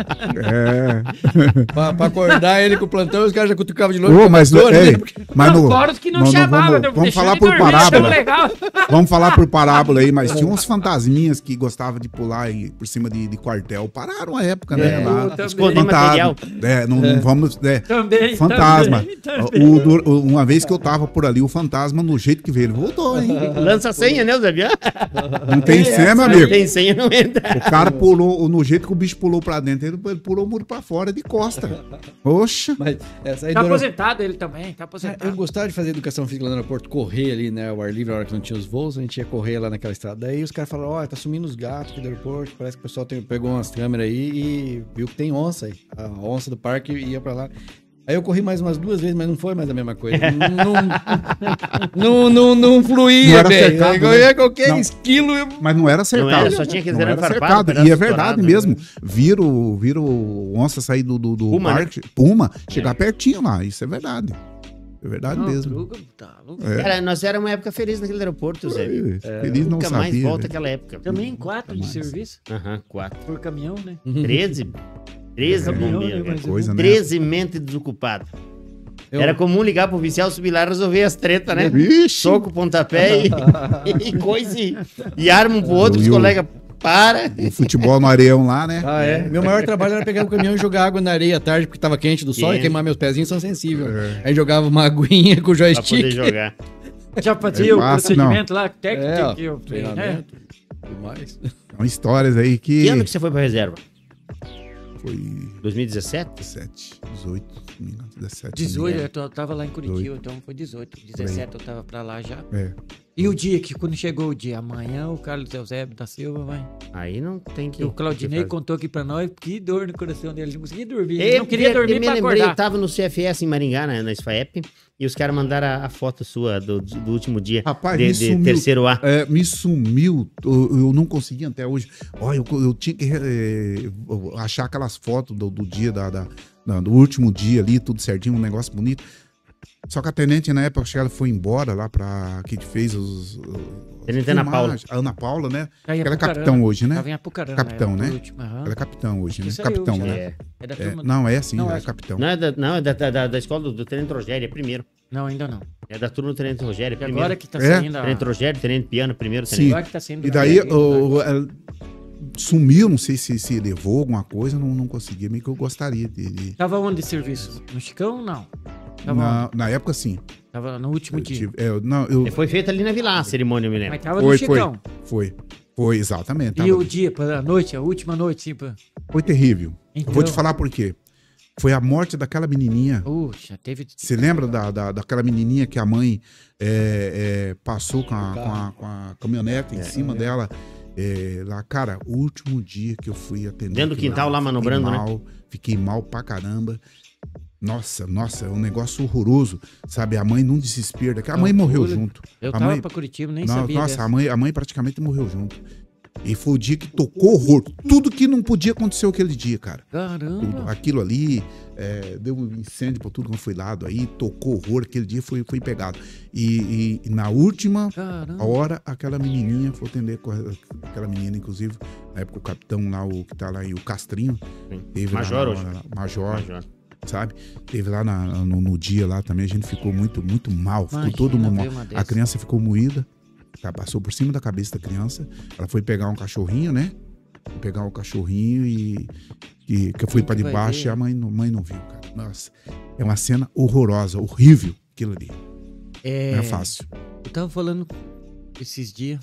É. pra, pra acordar ele com o plantão, os caras já cutucavam de longe. Ô, mas, Pastor, ei, né? mas não, no, fora os que não no- no- chamavam, vamos, né? vamos Deixando falar de por dormir, achando parábola. legal. Vamos falar por parábola aí, mas tinha uns fantasminhas que gostavam de pular aí por cima de, de quartel. Pararam a época, né? É, lá. eu também. Esconder material. É, não, não vamos. É, Também. fantasma. Também, também. O, do- uma vez que eu tava por ali, o fantasma, no jeito que veio, ele voltou, hein? Lança a senha, né, Eusébio? Não tem cena, Não amigo. tem senha, não entra. O cara pulou, no jeito que o bicho pulou pra dentro, ele, ele pulou o muro pra fora de costa. Oxa. Mas essa aí Tá do aeroporto- aposentado ele também, tá É, eu aposentado. gostava de fazer educação física lá no aeroporto, correr ali, né? O ar livre, na hora que não tinha os voos, a gente ia correr lá naquela estrada. Daí os caras falaram, ó, tá sumindo os gatos aqui do aeroporto, parece que o pessoal tem- pegou umas câmeras aí e viu que tem onça aí. A onça do parque ia pra lá. Aí eu corri mais umas duas vezes, mas não foi mais a mesma coisa. Não, não, não, não fluía, Não era velho. cercado, Eu né? ia qualquer Não. esquilo. eu- Mas não era cercado. Não era, só tinha que Não dizer era farpado, cercado. pedaço E é verdade estourado, mesmo. né? Viram, viram onça sair do, do, do Puma, né? parque. Puma, chegar pertinho lá. Isso é verdade. É verdade Não, mesmo. Druga, tá louco. É. Cara, nós éramos uma época feliz naquele aeroporto, Eusébio. Feliz não Nunca mais sabia. volta velho. aquela época. Também quatro de mais. serviço Aham, quatro. por caminhão, né? Treze. Treze Caminhão, né, bombeiros. mas Coisa, né? Treze mentes desocupadas. Eu- Era comum ligar pro oficial, subir lá e resolver as tretas, né? Vixe! Soco, pontapé e, e coisa. E, e arma um pro outro, os E o- colegas para. O futebol no areião lá, né? Ah, é? Meu maior trabalho era pegar o caminhão e jogar água na areia à tarde, porque tava quente do sol Quente. e queimar meus pezinhos são sensíveis. É. Aí jogava uma aguinha com o Pra poder joystick. jogar. Já fazia É o fácil, procedimento lá, técnico É, ó, que eu treinei, né? treinamento, tudo mais. São histórias aí que. Que ano que você foi pra reserva? Foi dois mil e dezessete? dezessete, dezoito, se não me engano, dezessete. dezoito, se eu tô- tava lá em Curitiba, então foi dezoito. dezessete eu tava pra lá já. não me engano. É. E o dia que, quando chegou o dia, amanhã o Carlos Eusébio da Silva vai. Aí não tem que. E o Claudinei que fazer. contou aqui pra nós que dor no coração dele. Ele não conseguia dormir. Eu, Ele não queria dormir eu me pra lembrei, acordar. eu tava no C F S em Maringá, né, na S F A E P, e os caras mandaram a, a foto sua do, do último dia Rapaz, de, me de sumiu. terceiro A. É, me sumiu, eu, eu não consegui até hoje. Olha, eu, eu tinha que é, achar aquelas fotos do, do dia, da, da- da- do último dia ali, tudo certinho, um negócio bonito. Só que a tenente, na época, acho que ela foi embora lá pra. Que fez os. os Tenente Ana Paula. filmagens. A Ana Paula, né? Já ia Ela é Apucarana. capitão hoje, né? Tava em Apucarana. Capitão, era, né? por último, aham. Ela é capitão hoje, né? Isso aí, Capitão, eu já- né? É. É da É, turma. não, é assim, Não, ela é acho- capitão. Não, é da, não, é da, da, da escola do, do Tenente Rogério, é primeiro. Não, ainda não. É da turma do Tenente Rogério, é E primeiro. agora que tá É? saindo a... Tenente Rogério, Tenente Piano, primeiro Sim. Tenente. Agora que tá saindo... E daí a- o- ela sumiu, não sei se, se levou alguma coisa, não, não consegui, meio que eu gostaria de. de- Tava onde de serviço? No Chicão, não? Tava, Na, na época, sim. tava no último Eu dia. tive- é, eu- não, eu, E foi feita ali na Vila, a cerimônia, eu me lembro. Mas tava foi, no foi, Chicão. foi. Foi, exatamente. E tava o ali. dia, a noite, a última noite, tipo... Foi terrível. Então- Eu vou te falar por quê. Foi a morte daquela menininha. Puxa, teve... Você lembra da, da, daquela menininha que a mãe é, é, passou com a, com, a, com a caminhonete em cima dela? É, lá, cara, o último dia que eu fui atender. Dentro do aquilo quintal lá, fiquei manobrando, né? mal, Fiquei mal pra caramba. Nossa, nossa, é um negócio horroroso. Sabe, a mãe num desespero. A mãe Não, morreu olha, junto. Eu a tava mãe, pra Curitiba, nem Não, sabia Nossa, dessa. a mãe, a mãe praticamente morreu junto. E foi o dia que tocou horror. Tudo que não podia acontecer aquele dia, cara. Tudo. Caramba. Aquilo ali, é, deu um incêndio por tudo que foi lado aí, tocou horror, aquele dia foi, foi pegado. E, e- e na última Caramba. hora, aquela menininha, foi atender com a- aquela menina, inclusive, na época o capitão lá, o que tá lá aí, o Castrinho, Sim. teve lá Major na- hoje. na- Major, Major. sabe? Teve lá na- no, no dia lá também, a gente ficou muito, muito mal, ficou Imagina todo mundo ver mal. uma A dessa. criança ficou moída, tá, passou por cima da cabeça da criança. Ela foi pegar um cachorrinho, né? Foi pegar o cachorrinho e, e que eu fui Quem pra que vai debaixo ver? e a mãe, não- mãe não viu, cara. Nossa, é uma cena horrorosa, horrível aquilo ali. É, Não é fácil. Eu tava falando esses dias.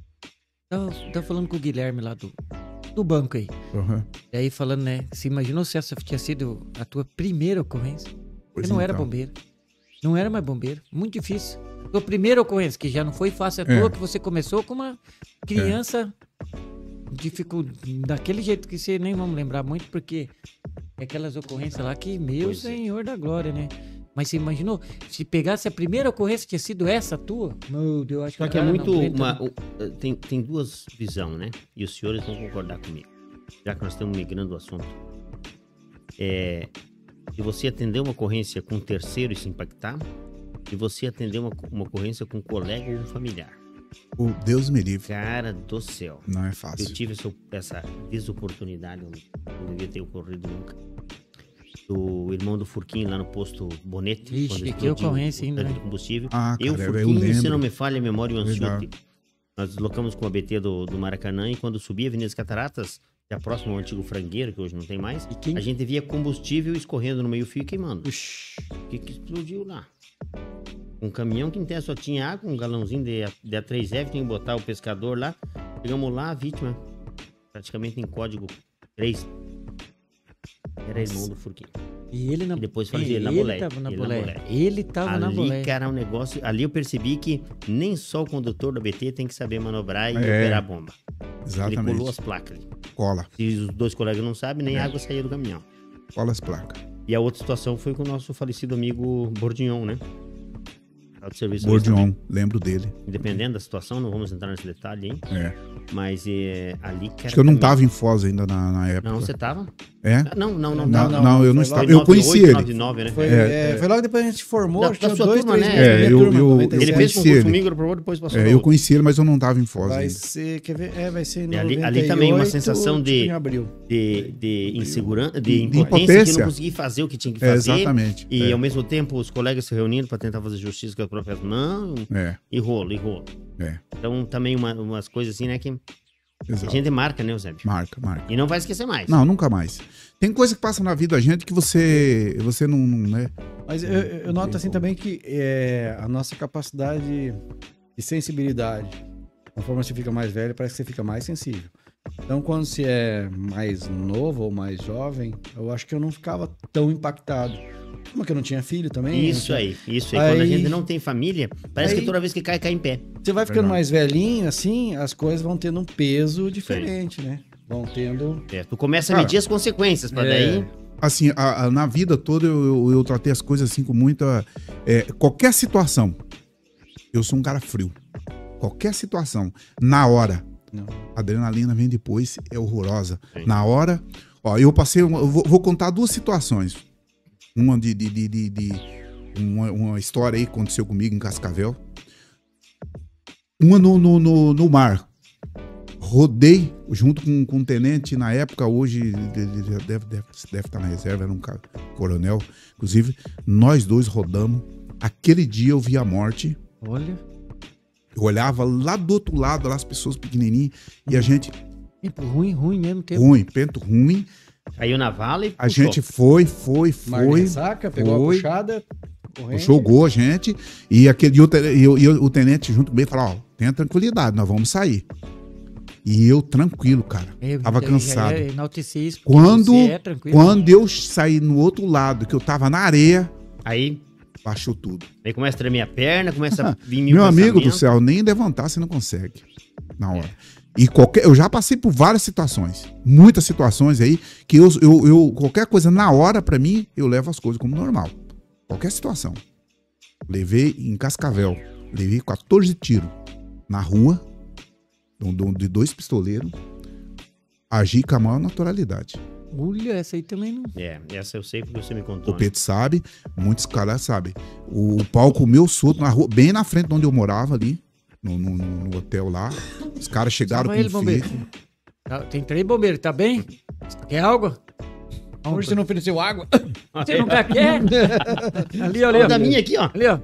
Tava, tava falando com o Guilherme lá do, do banco aí. Uhum. E aí falando, né? Você imaginou se essa tinha sido a tua primeira ocorrência? Pois Você não era então. bombeiro. Não era mais bombeiro. Muito difícil. Tua primeira ocorrência, que já não foi fácil à É. toa, que você começou com uma criança dificul... daquele jeito que você nem vamos lembrar muito, porque é aquelas ocorrências lá que, meu Pois é. Senhor da glória, né? Mas você imaginou? Se pegasse a primeira ocorrência, tinha sido essa tua? Meu Deus, acho que Só o que é cara muito. não aguenta, uma- não. o- tem, tem duas visões, né? E os senhores vão concordar comigo. Já que nós estamos migrando o assunto. É, se você atender uma ocorrência com um terceiro e se impactar, e você atender uma, uma ocorrência com um colega ou um familiar. O Deus me livre. Cara do céu. Não é Eu fácil. tive essa, essa desoportunidade, não devia ter ocorrido nunca. Do irmão do Furquinho lá no posto Bonete. Ixi, quando que explodiu ocorrência o ainda, tanque né? de combustível. Ah, eu, cara, eu Furquinho, se lembro. não me falha a memória, o Ansiote. Verdade. Nós deslocamos com a B T do, do Maracanã e quando subia a Avenida das Cataratas, já próximo ao antigo frangueiro, que hoje não tem mais, E quem- a gente via combustível escorrendo no meio-fio e queimando. Uxi. O que que explodiu lá? Um caminhão que em tese só tinha água, um galãozinho de, de A três F, tinha que botar o pescador lá. Chegamos lá, a vítima, praticamente em código três. Era irmão do Furquinho. E ele na E depois fazia ele na ele boleia. tava na Ele na boleia. boleia. Ele tava na Ali, boleia. cara, um negócio. Ali eu percebi que nem só o condutor da B T tem que saber manobrar e É. operar a bomba. Ele Exatamente. colou as placas ali. Cola. Se os dois colegas não sabem, nem É. água saía do caminhão. Cola as placas. E a outra situação foi com o nosso falecido amigo Bordignon, né? Autosserviço Gordion, lembro dele. Dependendo da situação, não vamos entrar nesse detalhe, hein? É. Mas é, ali... Acho que eu não estava em Foz ainda na, na época. Não, você estava? É? Não, não, não. Não, não, não, eu não estava. Eu conheci ele. noventa e nove, né? Foi, É, é, foi logo depois que a gente formou, Da- acho da que sua dois, turma, três né? meses, É, minha eu- turma, eu- noventa e eu Ele sete. fez conheci concurso ele. comigo, aprovou, depois passou É, pra eu outro. conheci ele, mas eu não estava em Foz Vai ainda. ser, quer ver? É, vai ser em E ali- noventa ali também uma e oito, sensação de- tipo, em abril. De, de insegurança, de De impotência, impotência. que não conseguia fazer o que tinha que É, fazer. exatamente. E É. ao mesmo tempo os colegas se reunindo para tentar fazer justiça com o processo. Não, É, e rolo, e rolo. é. Então também uma- umas coisas assim, né, que a Exato. gente marca, né, Eusébio? Marca, marca. E não vai esquecer mais. Não, nunca mais. Tem coisa que passa na vida da gente que você, você não, não, né? Mas eu, eu noto assim também que é, a nossa capacidade de sensibilidade, conforme você fica mais velho, parece que você fica mais sensível. Então, quando você é mais novo ou mais jovem, eu acho que eu não ficava tão impactado. Como que eu não tinha filho também? Isso não tinha- aí, isso aí. Quando a Aí- gente não tem família, parece aí- que toda vez que cai, cai em pé. Você vai ficando Verdade. mais velhinho, assim, as coisas vão tendo um peso diferente, né? Vão tendo... É, tu começa a Cara, medir as consequências, para é. daí... Assim, a- a- na vida toda eu, eu, eu tratei as coisas assim com muita... é, qualquer situação, eu sou um cara frio. Qualquer situação, na hora, Não. a adrenalina vem depois, é horrorosa. Sim. Na hora, ó, eu passei, uma- eu vou, vou contar duas situações. Uma de, de, de, de- de- uma, uma história aí que aconteceu comigo em Cascavel. Uma no, no, no, no mar. Rodei junto com, com um tenente na época, hoje de- de- de- deve, deve, deve estar na reserva, era um cara, coronel. Inclusive, nós dois rodamos. Aquele dia eu vi a morte. Olha, Eu olhava lá do outro lado, lá as pessoas pequenininhas, e a gente, tempo ruim, ruim mesmo tempo. ruim, pento ruim. Caiu na vala e A puxou. gente foi, foi, Mar de foi, ressaca, pegou foi. a puxada, correndo. jogou a gente, e aquele e o, te- e o- e o tenente junto comigo falou, ó, tenha tranquilidade, nós vamos sair. E eu tranquilo, cara, É, tava já- cansado. Já é enaltecer isso, porque Quando, você é tranquilo. quando eu saí no outro lado, que eu tava na areia, Aí, baixou tudo. aí começa a tremer a perna, começa a vir mil Meu amigo do pensamentos. céu, nem levantar você não consegue na hora. E qualquer, eu já passei por várias situações, muitas situações aí, que eu, eu, eu qualquer coisa na hora, pra mim, eu levo as coisas como normal. Qualquer situação. Levei em Cascavel, levei quatorze tiros na rua, de um- de dois pistoleiros, agi com a maior naturalidade. Olha, essa aí também não. É, essa eu sei porque você me contou. O Pedro sabe, muitos caras sabem. O, o pau comeu solto na rua, bem na frente de onde eu morava ali, no, no- no- no hotel lá. Os caras chegaram Salva com ele, bombeiro. fita. Tá, tem três bombeiros, tá bem? Quer água? Hoje você não ofereceu água? Você nunca quer? Ali, ó, ali, Olha ó. da minha aqui, ó. Ali, ó.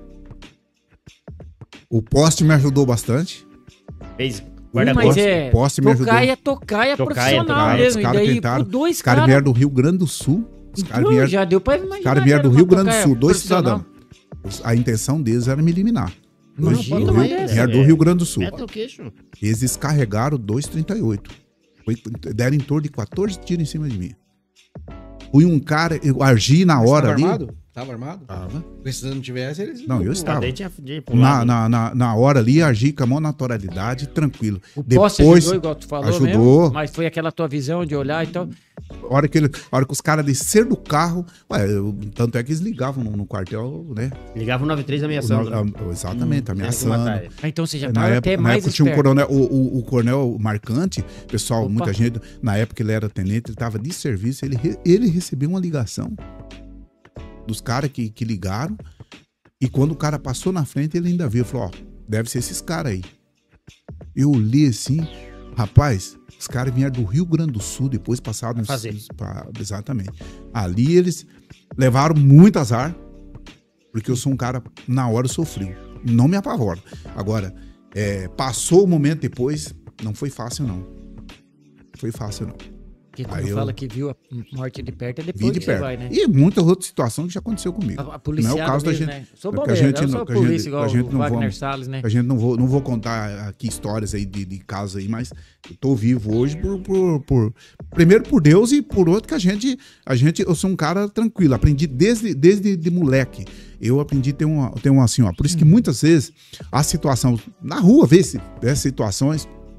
O poste me ajudou bastante. Fez Ui, guarda-costas. mas é. poste me Tocar ajudou. é tocar, é Tocaia, profissional tocaia. mesmo. Os E caras daí, tentaram. por dois Os caras caras. vieram do Rio Grande do Sul. Os caras Então, vieram, já deu pra os imaginar. caras que vieram era do uma Rio Grande do tocaia Sul, dois profissional. cidadãos. A intenção deles era me eliminar. Dois- Imagina, do uma Rio- dessa. vieram do Rio Grande do Sul. Mete o queixo. Eles descarregaram dois trinta e oito. Foi- Deram em torno de quatorze tiros em cima de mim. Fui um cara, eu agi na Mas hora tava ali. armado? Tava armado? Tava. Porque se não tivesse, eles... Não, eu Ah, estava. daí tinha de ir pro Na, lado. na, na, na hora ali, agi com a maior naturalidade, tranquilo. O poste Depois, ajudou, igual tu falou ajudou. mesmo, mas foi aquela tua visão de olhar e tal. a hora que, ele, a hora que os caras desceram do carro, ué, eu- tanto é que eles ligavam no, no quartel, né? Ligava o noventa e três ameaçando. O- a- exatamente, ameaçando. matar ele. Ah, então você já Na tava época, até na mais época tinha um esperto. coronel, o, o, o coronel marcante, pessoal, Opa. muita gente, na época ele era tenente, ele estava de serviço, ele, re- ele recebeu uma ligação dos caras que, que ligaram, e quando o cara passou na frente, ele ainda viu, falou, ó, deve ser esses caras aí. Eu li assim, rapaz, os caras vieram do Rio Grande do Sul, depois passaram... uns- fazer. pra- exatamente. Ali eles levaram muito azar, porque eu sou um cara, na hora eu sou frio, não me apavoro. Agora, é, passou o momento depois, não foi fácil não. Foi fácil não. Porque quando Aí eu- fala que viu a morte de perto, é Vi depois de que você perto. vai, né? E muitas outras situações que já aconteceu comigo. A, a policiada não é o caso da mesmo, gente- né? Sou que a bombeiro, gente eu não- sou que a gente- polícia igual que a gente o não Wagner vamos- Salles, né? A gente não vou, não vou contar aqui histórias aí de, de casos aí, mas eu tô vivo hoje por, por, por- primeiro por Deus e por outro que a gente, a gente, eu sou um cara tranquilo, aprendi desde, desde de moleque. Eu aprendi a ter uma, ter uma assim, ó, por isso que muitas vezes a situação na rua, vê se essas situações,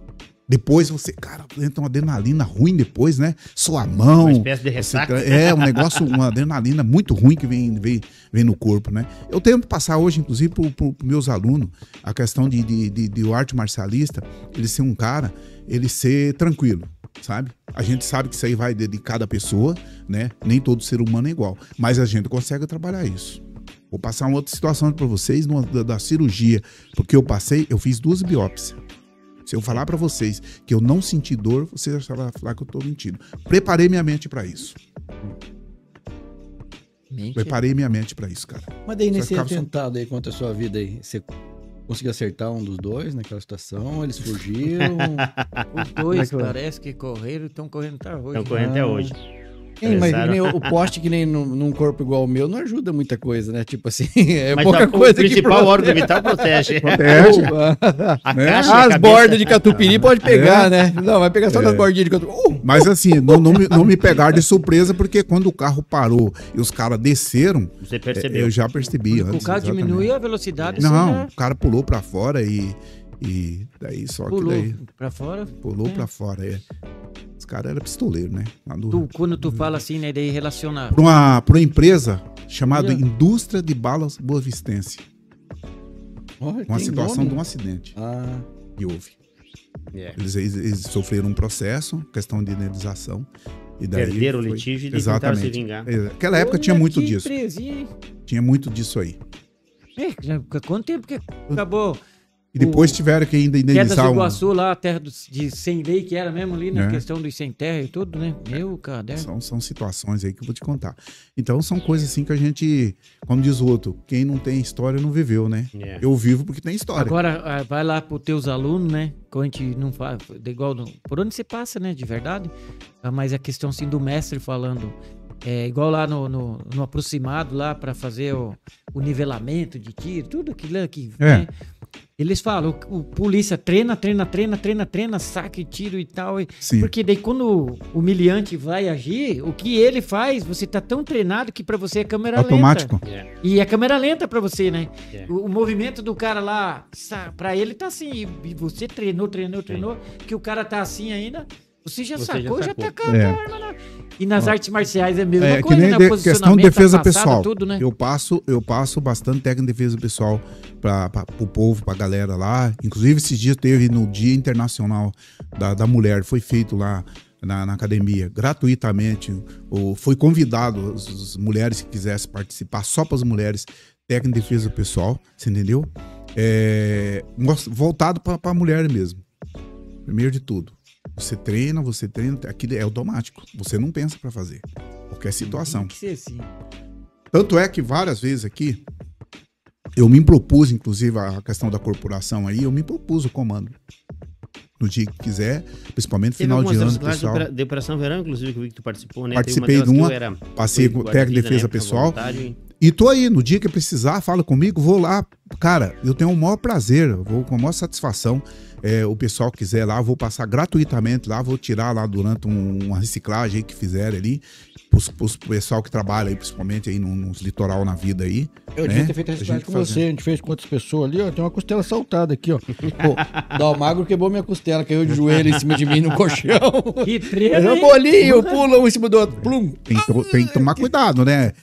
Depois você, cara, entra uma adrenalina ruim depois, né? Sua mão. Uma espécie de ressaca. Você, é, um negócio, uma adrenalina muito ruim que vem, vem, vem no corpo, né? Eu tento passar hoje, inclusive, para os meus alunos, a questão de, de, de, de arte marcialista, ele ser um cara, ele ser tranquilo, sabe? A gente sabe que isso aí vai de, de cada pessoa, né? Nem todo ser humano é igual, mas a gente consegue trabalhar isso. Vou passar uma outra situação para vocês numa, da, da cirurgia, porque eu passei, eu fiz duas biópsias. Se eu falar para vocês que eu não senti dor, vocês vão falar que eu tô mentindo. Preparei minha mente para isso. Mente. Preparei minha mente para isso, cara. Mas daí nesse atentado aí contra a sua vida aí, você conseguiu acertar um dos dois naquela situação? Eles fugiram? Os dois é parece que correram e estão correndo até hoje. Estão correndo ah. até hoje. Sim, mas que nem o poste que nem num, num corpo igual o meu não ajuda muita coisa, né? Tipo assim, é mas pouca a, coisa. O principal órgão vital protege. Protege. a né? caixa, As bordas de catupiry pode pegar, é. né? Não, vai pegar só é. nas bordinhas de catupiry. Uh! Mas assim, não, não, me, não me pegaram de surpresa, porque quando o carro parou e os caras desceram, você percebeu. Eu já percebi. O antes, carro diminuiu a velocidade. Não, já... o cara pulou pra fora e, e daí só pulou que daí... pra fora? Pulou é. pra fora, é. Os caras eram pistoleiros, né? Do... Tu, quando tu fala assim, né, daí relacionar. Para uma, pra uma empresa chamada yeah. Indústria de Balas Boa Vistense. Oh, uma situação nome? de um acidente. Ah. E houve. Yeah. Eles, eles, eles sofreram um processo, questão de indenização. E daí perderam foi... o litígio e tentaram se vingar. Naquela época tinha muito disso. Presinha. Tinha muito disso aí. É, já, quanto tempo que acabou... E depois o... tiveram que ainda indenizar... Quedas do Iguaçu um... lá, a terra dos, de sem lei, que era mesmo ali, na é. questão dos sem terra e tudo, né? Meu caderno. São, são situações aí que eu vou te contar. Então são coisas assim que a gente, como diz o outro, quem não tem história não viveu, né? Yeah. Eu vivo porque tem história. Agora, vai lá pros teus alunos, né? Que a gente não faz, igual, por onde você passa, né? De verdade. Mas a questão, assim, do mestre falando... É igual lá no, no, no aproximado, lá para fazer o, o nivelamento de tiro, tudo aquilo aqui. É. Né? Eles falam, o, o polícia treina, treina, treina, treina, treina, saca e tiro e tal. E, porque daí quando o humilhante vai agir, o que ele faz, você tá tão treinado que para você é câmera automático. lenta. Yeah. E é câmera lenta para você, né? Yeah. O, o movimento do cara lá, para ele tá assim, e você treinou, treinou, treinou, Sim. que o cara tá assim ainda... Você já Você sacou, já, já tá com a é. arma lá. E nas Ó, artes marciais é a mesma é, coisa, que nem né? De, questão de defesa passada, pessoal. Tudo, né? Eu passo, eu passo bastante técnica de defesa pessoal para o povo, pra galera lá. Inclusive, esses dias teve no Dia Internacional da, da Mulher, foi feito lá na, na academia, gratuitamente. Ou foi convidado as, as mulheres que quisessem participar, só para as mulheres, técnica de defesa pessoal, você entendeu? É, voltado para a mulher mesmo. Primeiro de tudo. Você treina, você treina, aquilo é automático. Você não pensa para fazer. Qualquer situação. Tem que ser assim. Tanto é que várias vezes aqui, eu me propus, inclusive, a questão da corporação aí, eu me propus o comando. No dia que quiser, principalmente Teve final de ano, pessoal. De, de Operação Verão, inclusive, que eu vi que tu participou, né? Participei de uma, uma passei com técnica de defesa pessoal. E tô aí, no dia que precisar, fala comigo, vou lá. Cara, eu tenho o maior prazer, eu vou com a maior satisfação. É, o pessoal quiser lá, vou passar gratuitamente lá, vou tirar lá durante um, uma reciclagem aí que fizerem ali, pros, pros pessoal que trabalha aí, principalmente aí nos, nos litoral na vida aí. Eu né? devia ter feito a reciclagem com você, a gente fez com outras pessoas ali, ó, tem uma costela saltada aqui, ó. Pô, Dal Magro quebrou minha costela, caiu de joelho em cima de mim no colchão. Que treino, um bolinho, pula um em cima do outro, plum. Tem, tem que tomar cuidado, né?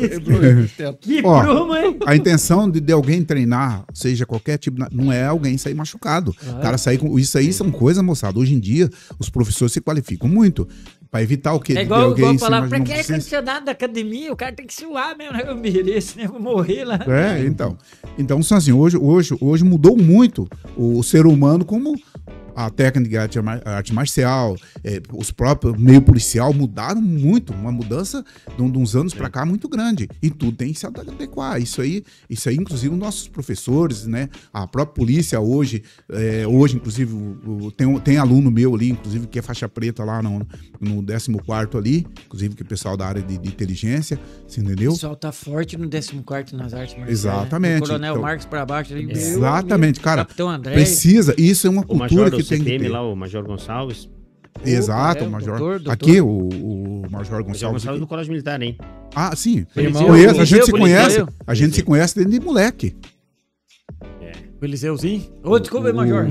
Que ó, bruma, hein? A intenção de, de alguém treinar, seja qualquer tipo, não é alguém sair machucado. Ah, o cara sair com... Isso aí são coisas, moçada. Hoje em dia, os professores se qualificam muito para evitar o quê? É igual, alguém igual falar, pra que é condicionado da academia? O cara tem que suar mesmo, né? Eu mereço, né? Eu vou morrer lá. É, então. Então, assim, hoje, hoje, hoje mudou muito o, o ser humano como... A técnica de arte, arte marcial, é, os próprios meio policial mudaram muito, uma mudança de, um, de uns anos para cá muito grande. E tudo tem que se adequar. Isso aí, isso aí, inclusive, os nossos professores, né? A própria polícia hoje, é, hoje, inclusive, o, o, tem, tem aluno meu ali, inclusive, que é faixa preta lá no, no décimo quarto ali, inclusive, que é o pessoal da área de, de inteligência, você entendeu? O pessoal tá forte no décimo quarto nas artes marciais. Exatamente. Né? O Coronel então, Marcos para baixo ali. Exatamente, cara. Capitão André. Precisa, isso é uma cultura que tem que ter. Lá, o Major Gonçalves. Exato, é, o Major. Doutor, doutor. Aqui, o, o Major Gonçalves. Major Gonçalves do Colégio Militar, hein? Ah, sim. Irmão, conheço, a gente eu, se eu, conhece. eu. A gente se conhece desde de moleque. É. O Eliseuzinho? Ô, oh, desculpa, o, Major.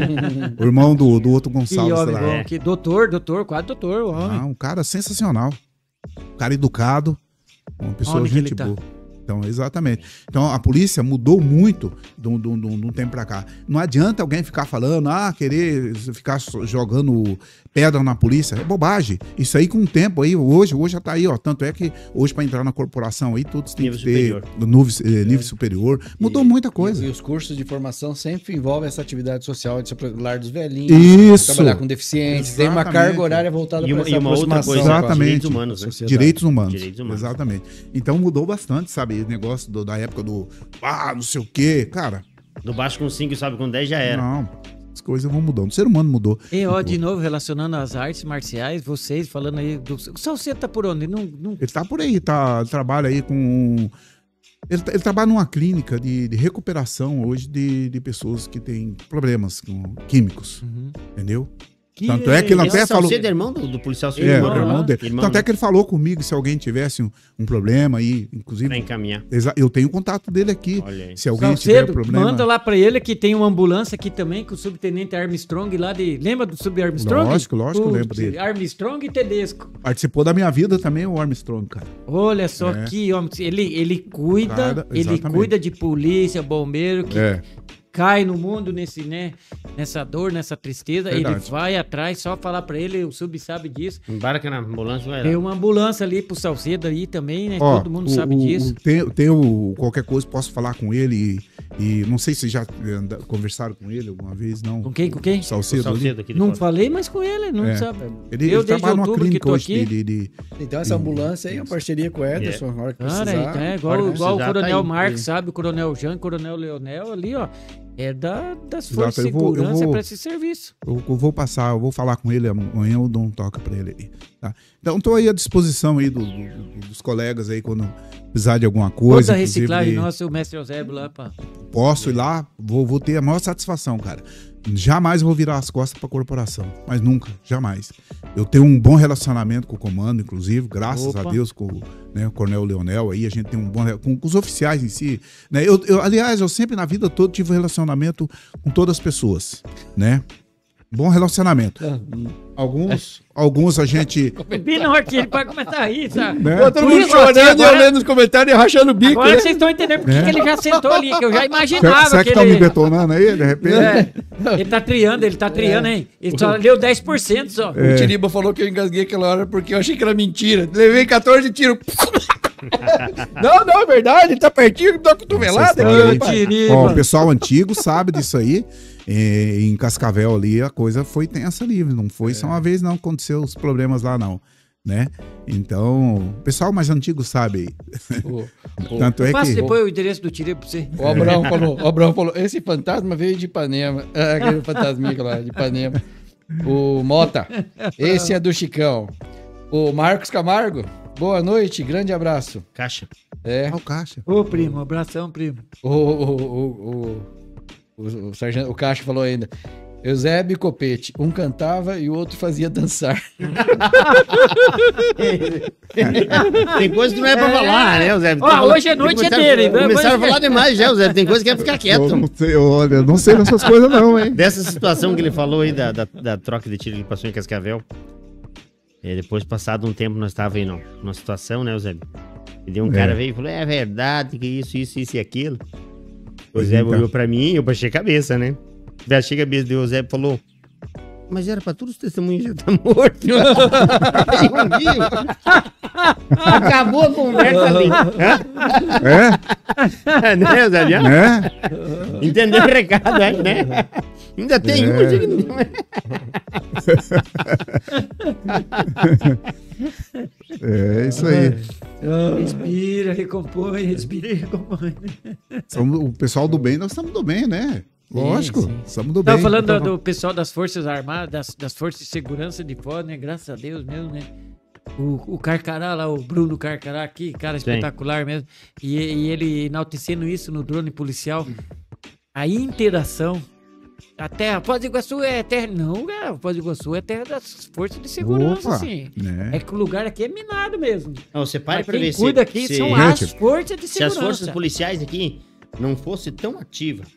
O irmão do, do outro Que Gonçalves homem lá. bom, É. que doutor, doutor, quase doutor, o homem. Ah, um cara sensacional. Um cara educado. Uma pessoa Onde que gente ele tá? boa. Então, exatamente. Então, a polícia mudou muito de um, de um- de um- de um tempo pra cá. Não adianta alguém ficar falando, ah, querer ficar so- jogando pedra na polícia. É bobagem. Isso aí com o tempo aí, hoje, hoje já tá aí, ó. Tanto é que hoje pra entrar na corporação aí, todos têm Nível que ter superior. no nível, eh, nível superior. Mudou E- muita E, coisa. e os cursos de formação sempre envolvem essa atividade social de ser pro lar dos velhinhos, Isso. trabalhar com deficientes, tem uma Exatamente. carga horária voltada E uma, para e essa uma outra aproximação. coisa, com a Exatamente. direitos humanos, né? sociedade. Direitos humanos. Direitos humanos. Exatamente. Então mudou bastante, sabe? O negócio do- da época do, ah, não sei o quê. Cara, Do baixo com cinco e sobe com dez já era. não. As coisas vão mudando. O ser humano mudou. E ó, de novo, relacionando as artes marciais, vocês falando aí do. O Salcedo tá por onde? Não, não... Ele tá por aí, tá, ele trabalha aí com. Ele, ele trabalha numa clínica de, de recuperação hoje de, de pessoas que têm problemas com químicos, Uhum. entendeu? Que Tanto é que ele Esse até falou. Salcedo é irmão do, do policial É, civil, o né? irmão dele. Irmão, Tanto é que ele falou comigo se alguém tivesse um, um problema aí, pra inclusive. encaminhar. exa- Eu tenho o contato dele aqui. Olha aí. Se alguém tiver Salcedo, problema. manda lá pra ele que tem uma ambulância aqui também com o subtenente Armstrong lá de. Lembra do sub Armstrong? Lógico, lógico que eu O- lembro dele. Armstrong e Tedesco. Participou da minha vida também o Armstrong, cara. Olha só É. que homem. Ele, ele cuida, Cara, ele exatamente. cuida de polícia, bombeiro, que É. cai no mundo nesse, né, nessa dor, nessa tristeza. Verdade. Ele vai atrás, só falar pra ele, o sub sabe disso. Embarca na ambulância, vai Tem lá. uma ambulância ali pro Salcedo aí também, né? Ó, Todo mundo o- sabe o- disso. o- tem, tem o, qualquer coisa, posso falar com ele e, e não sei se já anda- conversaram com ele alguma vez, não. Com quem, com quem? O Salcedo, ali. Salcedo aqui de Não fora. falei mais com ele, não É. sabe. Ele, Eu ele desde trabalha numa outubro que clínica tô hoje aqui. de, de- de- Então essa ambulância aí é uma parceria com o Ederson, na hora que Cara, precisar. é, igual, Pode igual o precisar, Coronel tá aí. Marques, sabe? O Coronel Jean, o Coronel Leonel ali, ó. É da, das forças Exato, de eu vou- eu segurança vou- pra esse serviço. eu, eu vou passar, eu vou falar com ele amanhã, eu dou um toque pra ele aí, tá? Então tô aí à disposição aí do- do- dos colegas aí quando precisar de alguma coisa. Toda a inclusive, reciclagem de- nossa, o mestre Eusébio lá, pá. Posso ir lá, vou, vou ter a maior satisfação, cara. Jamais vou virar as costas pra corporação, mas nunca, jamais. Eu tenho um bom relacionamento com o comando, inclusive, graças Opa. a Deus, com, né, o Coronel Leonel aí, a gente tem um bom re- com, com os oficiais em si, né? Eu, eu, aliás, eu sempre na vida toda tive um relacionamento com todas as pessoas, né? Bom relacionamento. Alguns, alguns a gente, Bem na hora que ele vai começar a rir, sabe? né? Pô, todo Por mundo isso, chorando assim, e eu agora- lendo os comentários e rachando o bico, Agora né? que vocês estão entendendo por que É. que ele já sentou ali, que eu já imaginava Será, será que que tá ele... me detonando aí, de repente? É, ele tá triando, ele tá triando, hein? Ele só leu dez por cento só. É. O Tiriba falou que eu engasguei aquela hora porque eu achei que era mentira. Levei quatorze tiros. Não, não, é verdade. Ele tá pertinho, dá uma cotovelada Essa aqui. história aí. rapaz. Tiriba. Ó, o pessoal antigo sabe disso aí. É, em Cascavel ali, a coisa foi tensa ali. Não foi só uma vez, não. Aconteceu os problemas lá, não. Né? Então, o pessoal mais antigo sabe. O, o- Tanto é Passa que. depois o endereço do Tiriba pra você. o Abraão falou, o Abraão falou, esse fantasma veio de Ipanema. Ah, aquele fantasminha lá, de Ipanema. O Mota, esse é do Chicão. O Marcos Camargo, boa noite, grande abraço. Caixa. É, Ah, o caixa. Ô, primo, abração, primo. o, o, o, o, o, o, sargento, o Caixa falou ainda. Eusébio e Copete, um cantava e o outro fazia dançar. Tem coisa que não é pra falar, né, Zé? Ó, hoje à noite é dele, né? Começaram a Mas- falar demais já, Zé. Tem coisa que é ficar Eu quieto. não sei, olha, não sei dessas coisas, não, hein? Dessa situação que ele falou aí, da, da, da troca de tiro que ele passou em Cascavel. É, depois, passado um tempo, nós estávamos aí não, numa situação, né, Zé? E daí um É. cara veio e falou, é verdade, que isso, isso, isso e aquilo. O Pois Zé então. olhou pra mim e eu baixei a cabeça, né? Baixei a cabeça, daí o Zé falou, mas era pra todos os testemunhos já estar morto. Não viu? Acabou a conversa ali. É? né, Zé? Já? Né? Entendeu o recado, acho, né? Ainda tem É. um, achei que não. É isso aí. Respira, recompõe, respira e recompõe. Somos- o pessoal do bem, nós estamos do bem, né? Lógico, sim. estamos do Tava bem. falando Então, do, do pessoal das Forças Armadas, das, das Forças de Segurança de fora, né? Graças a Deus mesmo, né? O, o Carcará lá, o Bruno Carcará aqui, cara Sim. espetacular mesmo. E, e ele enaltecendo isso no drone policial. A interação. A terra, Foz do Iguaçu é terra. Não, cara, Foz do Iguaçu é terra das Forças de Segurança, Opa, sim. né? É que o lugar aqui é minado mesmo. Não, você para Mas pra quem ver se, cuida aqui se, são Gente, as Forças de se as Segurança. forças policiais aqui não fossem tão ativas,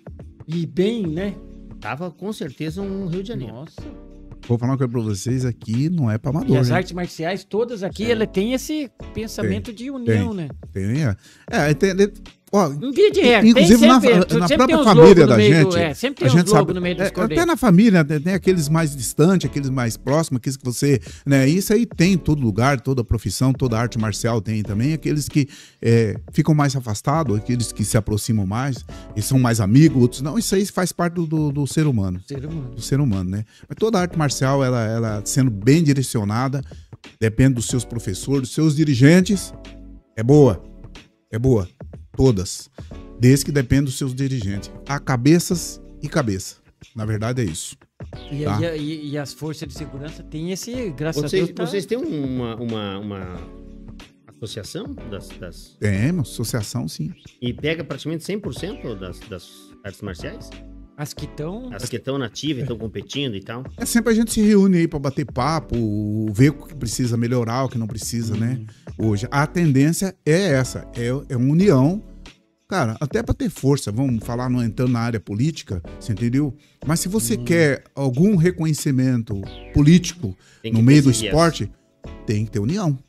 E bem, né? Tava com certeza um Rio de Janeiro. Nossa. Vou falar uma coisa pra vocês aqui, não é pra E amador, as né? artes marciais todas aqui, ela tem esse pensamento de união, né? Tem, é. É, tem, tem- ó, Um via de regra, inclusive tem na, sempre, na sempre tem própria uns família logos no da meio gente, do, é, sempre a tem uns gente logos sabe, no meio dos é, até cordeiros. na família, tem, tem aqueles mais distantes, aqueles mais próximos, aqueles que você, né, isso aí tem em todo lugar, toda profissão, toda arte marcial tem também, aqueles que é, ficam mais afastados, aqueles que se aproximam mais, e são mais amigos, outros não, isso aí faz parte do, do, do ser humano. Ser humano. Do ser humano, né? Mas toda arte marcial, ela, ela sendo bem direcionada, depende dos seus professores, dos seus dirigentes, é boa. É boa. Todas. Desde que depende dos seus dirigentes. Há cabeças e cabeça. Na verdade é isso. E, Tá. aí, e, e as forças de segurança têm esse, graças Vocês, a Deus, tá- vocês têm uma, uma, uma associação das, das... Tem, uma associação, sim. E pega praticamente cem por cento das, das artes marciais? as que estão... As que estão nativas, estão competindo e tal? É sempre a gente se reúne aí pra bater papo, ver o que precisa melhorar, o que não precisa, né? Hoje, a tendência é essa, é, é uma união, cara, até pra ter força, vamos falar, não entrando na área política, você entendeu? Mas se você Hum. quer algum reconhecimento político Tem que no meio do perseguir esporte, tem que ter união.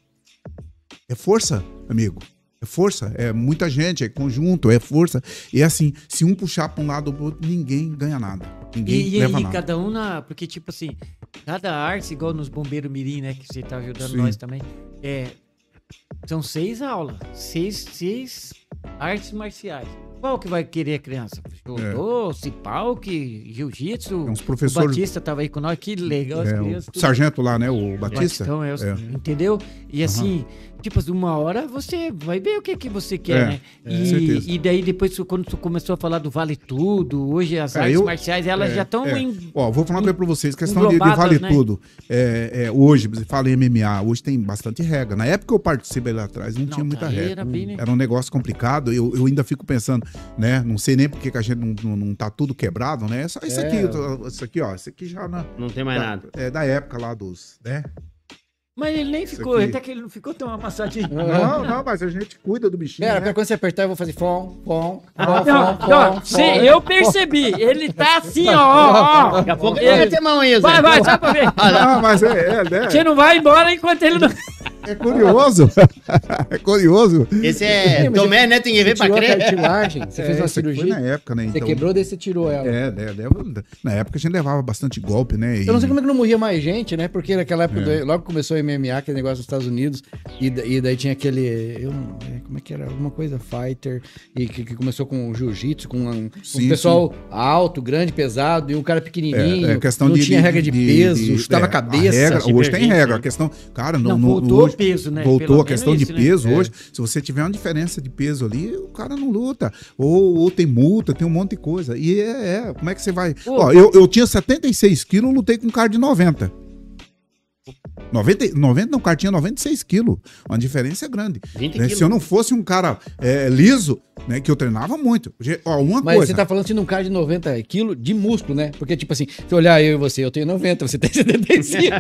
É força, amigo. É força, é muita gente, é conjunto, é força. E assim, se um puxar para um lado ou pro outro, ninguém ganha nada. Ninguém E, e, leva e nada. cada um na... Porque, tipo assim, cada arte, igual nos Bombeiros Mirim, né? Que você tá ajudando Sim. nós também. É, são seis aulas. Seis, seis artes marciais. Qual que vai querer a criança? Judô, cipau, que jiu-jitsu. Tem uns O professores. Batista tava aí com nós. Que legal as É, crianças. o tudo. sargento lá, né? O Batista. Batistão, é, É. entendeu? E assim, tipo, uma hora você vai ver o que, que você quer, É, né? é, certeza. E, e daí depois, quando tu começou a falar do Vale Tudo, hoje as É, artes eu- marciais, elas é, já estão é. em... Ó, vou falar uma coisa pra vocês, questão de, de englobadas, vale né? tudo. É, é, hoje, você fala em M M A, hoje tem bastante regra. Na época que eu participei lá atrás, não, tinha muita tá, regra. era bem, né? Era um negócio complicado, eu, eu ainda fico pensando, né? Não sei nem porque que a gente não, não, não tá tudo quebrado, né? Só isso É. aqui, isso aqui, ó. Isso aqui já na, Não tem mais da, nada. é da época lá dos, né? Mas ele nem Isso ficou, aqui. até que ele não ficou tão amassadinho. Não, não, mas a gente cuida do bichinho. Pera, né? quando você apertar, eu vou fazer fom, fom, Ah, fom, não, fom, não, fom, sim, fom. eu percebi. Ele tá assim, ó, ó, ó. Daqui a pouco ele Ele- vai ter mão aí, Zé. Vai, vai, só pra ver. Não, mas é, é, né? Você não vai embora enquanto ele não... É curioso. É curioso. Esse é Tomé, né? Tem que ver Você pra tirou a crer. cartilagem, você É, fez uma isso aqui foi cirurgia, na época, né? você Então, quebrou, daí você tirou ela. É, né, leva- na época a gente levava bastante golpe, né? Eu não sei como é que não morria mais gente, né? Porque naquela época, É. do- logo começou o M M A, aquele negócio nos Estados Unidos, e, da- e daí tinha aquele. Eu, não- é, como é que era? Alguma coisa fighter, e que, que começou com o jiu-jitsu, com um, um Sim, pessoal alto, grande, pesado, e um cara pequenininho. É, é questão não de, tinha de- regra de, de- peso, de- chutava é, a cabeça. regra- se hoje tem permite, regra. né? A questão, cara, não, Não, não- voltou hoje, o peso, né? Voltou Pelo a questão menos de isso, né? peso É. hoje. Se você tiver uma diferença de peso ali, o cara não luta. Ou, ou tem multa, tem um monte de coisa. E é, é, como é que você vai? Pô. Ó, eu, eu tinha setenta e seis quilos, eu lutei com um cara de noventa. noventa, noventa não, o cara tinha noventa e seis quilos. Uma diferença grande. vinte Né? quilos. Se eu não fosse um cara é, liso, né, que eu treinava muito. Ge- Ó, uma Mas coisa. você tá falando assim de um cara de noventa quilos de músculo, né? Porque, tipo assim, se olhar eu e você, eu tenho noventa, você tem setenta e cinco.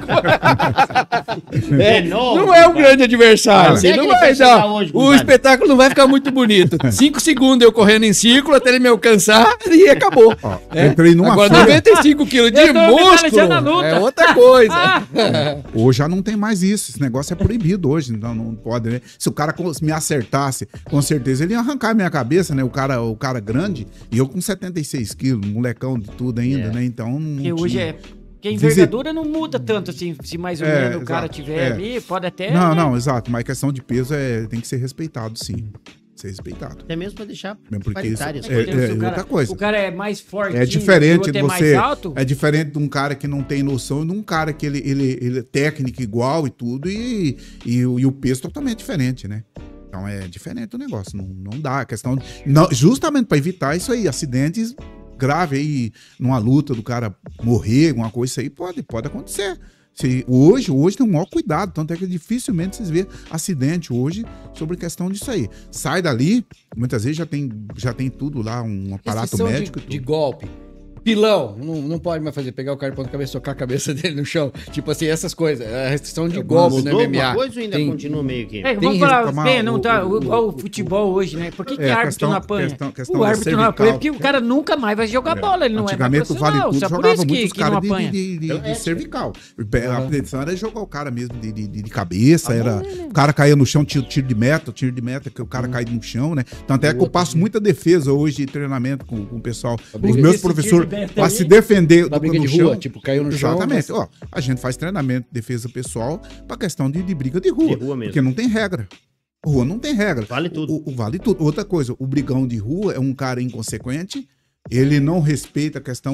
É novo, não é um cara. grande adversário. Ah, Assim, onde é não que ele vai vai chegar dar. hoje, O compadre? espetáculo não vai ficar muito bonito. Cinco segundos eu correndo em círculo até ele me alcançar e acabou. Ó, É. entrei numa Agora, feira. noventa e cinco quilos de Eu tô músculo visualizando a luta. é outra coisa. Hoje já não tem mais isso. Esse negócio é proibido hoje. Então não pode, né? Se o cara cons- me acertasse, com certeza ele ia arrancar a minha cabeça, né? O cara, o cara grande. E eu com setenta e seis quilos, molecão de tudo ainda, É. né? Então não. Porque hoje tinha- é... Porque a Visi- envergadura não muda tanto, assim, se mais ou É, menos o cara exato, tiver é. ali, pode até... Não, né? não, exato. Mas questão de peso é, tem que ser respeitado, sim. Ser respeitado. Até mesmo pra deixar Mesmo porque isso- paritário as é- coisas. Porque se é o cara, outra coisa. O cara é mais forte. É diferente de de você. você. Mais alto, É diferente de um cara que não tem noção e de um cara que ele, ele, ele é técnico igual e tudo, e, e, o- e o peso totalmente diferente, né? Então é diferente o negócio. Não, não dá. A questão. de- não, justamente para evitar isso aí, acidentes graves aí, numa luta do cara morrer, alguma coisa, isso aí pode, pode acontecer. Se, hoje, hoje tem o maior cuidado, tanto é que dificilmente vocês vê acidente hoje sobre questão disso aí. Sai dali, muitas vezes já tem, já tem tudo lá, um aparato Restrição médico. de, e de tudo. golpe. pilão, não, não pode mais fazer, pegar o cara de ponta cabeça, socar a cabeça dele no chão. Tipo assim, essas coisas. A restrição de golpes no Mudou M M A. alguma coisa ou ainda Tem- continua meio que... É, Tem vamos falar, tomar bem, não o- tá o- igual o futebol hoje, né? Por que, que É, árbitro questão- não apanha? questão- questão o da árbitro não cervical. apanha porque o cara nunca mais vai jogar bola, ele não Antigamente é o Vale profissional, Tudo só por jogava isso muito que, os que não caras de, apanha. de, de, de É. cervical. A pretensão era jogar o cara mesmo de, de, de cabeça, era, o cara caía no chão, tiro, tiro de meta, tiro de meta, que o cara cai no chão, né? Tanto é que eu passo muita defesa hoje de treinamento com, com o pessoal, os briga- meus esse professores, tiro de meta para aí- se defender Da do, briga no de chão. rua, tipo, caiu no chão. Exatamente. mas- Ó, a gente faz treinamento, defesa pessoal, pra questão de, de briga de rua. De rua mesmo. Porque não tem regra. Rua não tem regra. Vale tudo. O, o vale tudo. Outra coisa, o brigão de rua é um cara inconsequente. Ele não respeita a questão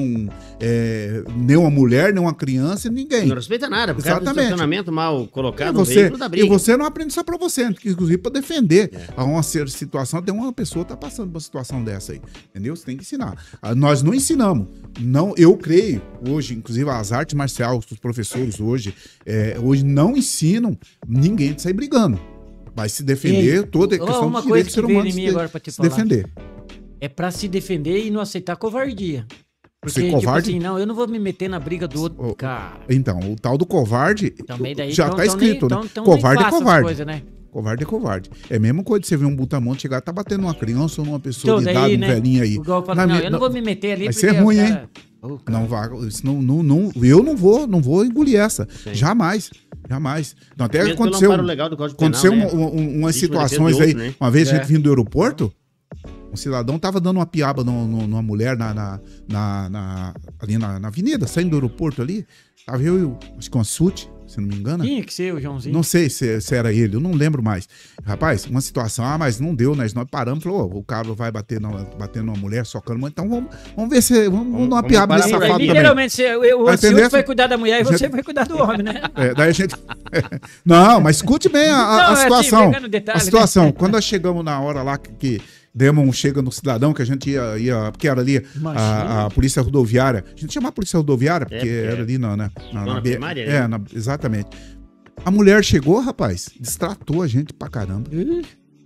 é, nem uma mulher, nem uma criança, ninguém. Não respeita nada, porque o Exatamente. estacionamento mal E colocado no você, veículo da e briga. você não aprende só pra você, inclusive pra defender. É. A uma ser- situação, tem uma pessoa que tá passando por uma situação dessa aí. Entendeu? Você tem que ensinar. Ah, Nós não ensinamos. Não, eu creio, hoje, inclusive as artes marciais, os professores hoje, é, hoje não ensinam ninguém de sair brigando. Vai se defender, Ei, toda a ó, questão uma do coisa direito do que ser veio humano em mim se, agora pra te se falar. defender. É pra se defender e não aceitar covardia. Porque, Ser covarde? tipo assim, não, eu não vou me meter na briga do outro Ô, cara. Então, o tal do covarde Também daí já tão- tá tão escrito, nem, né? tão- tão covarde nem é faça as covarde. coisas, né? Covarde é covarde. É a mesma coisa de você ver um butamonte chegar e tá batendo numa criança ou numa pessoa Então, de daí, idade, um né? velhinho aí. Igual eu falo, Na não, minha- eu não vou me meter ali vai porque ser o ruim, cara- Ô, cara. Não vai, isso não, não, não, eu não vou, não vou engolir essa. Jamais, jamais. Então, até Mesmo pelo aconteceu, amparo legal do Código aconteceu Penal, uma- né? um- umas Vítima de situações defesa aí. de outro, né? Uma vez a É. gente vindo do aeroporto, um cidadão tava dando uma piaba no- no- numa mulher na, na, na- na- ali na, na avenida, saindo do aeroporto ali. Tava eu e o, acho que uma Sute, se não me engano. Tinha que ser o Joãozinho. Não sei se, se era ele, eu não lembro mais. Rapaz, uma situação, ah, mas não deu, né? Nós paramos, falou, ó, o cara vai bater, na, bater numa mulher, socando, uma, então vamos, vamos ver se. Vamos, vamos dar uma vamos piaba parar nesse pra safado ver. também. Literalmente, você, eu, o Tá ansioso entendendo? vai cuidar da mulher e A gente- você vai cuidar do homem, né? É, daí a gente. Não, mas escute bem a, a- Não, a é assim, situação. pegando detalhe, a situação. né? Quando nós chegamos na hora lá que, que demos um chega no cidadão, que a gente ia. ia porque era ali a, a polícia rodoviária. A gente chama a polícia rodoviária, porque porque era ali na. na, na, Zona na B- primária, é, né? na- exatamente. A mulher chegou, rapaz, distratou a gente pra caramba. Ui,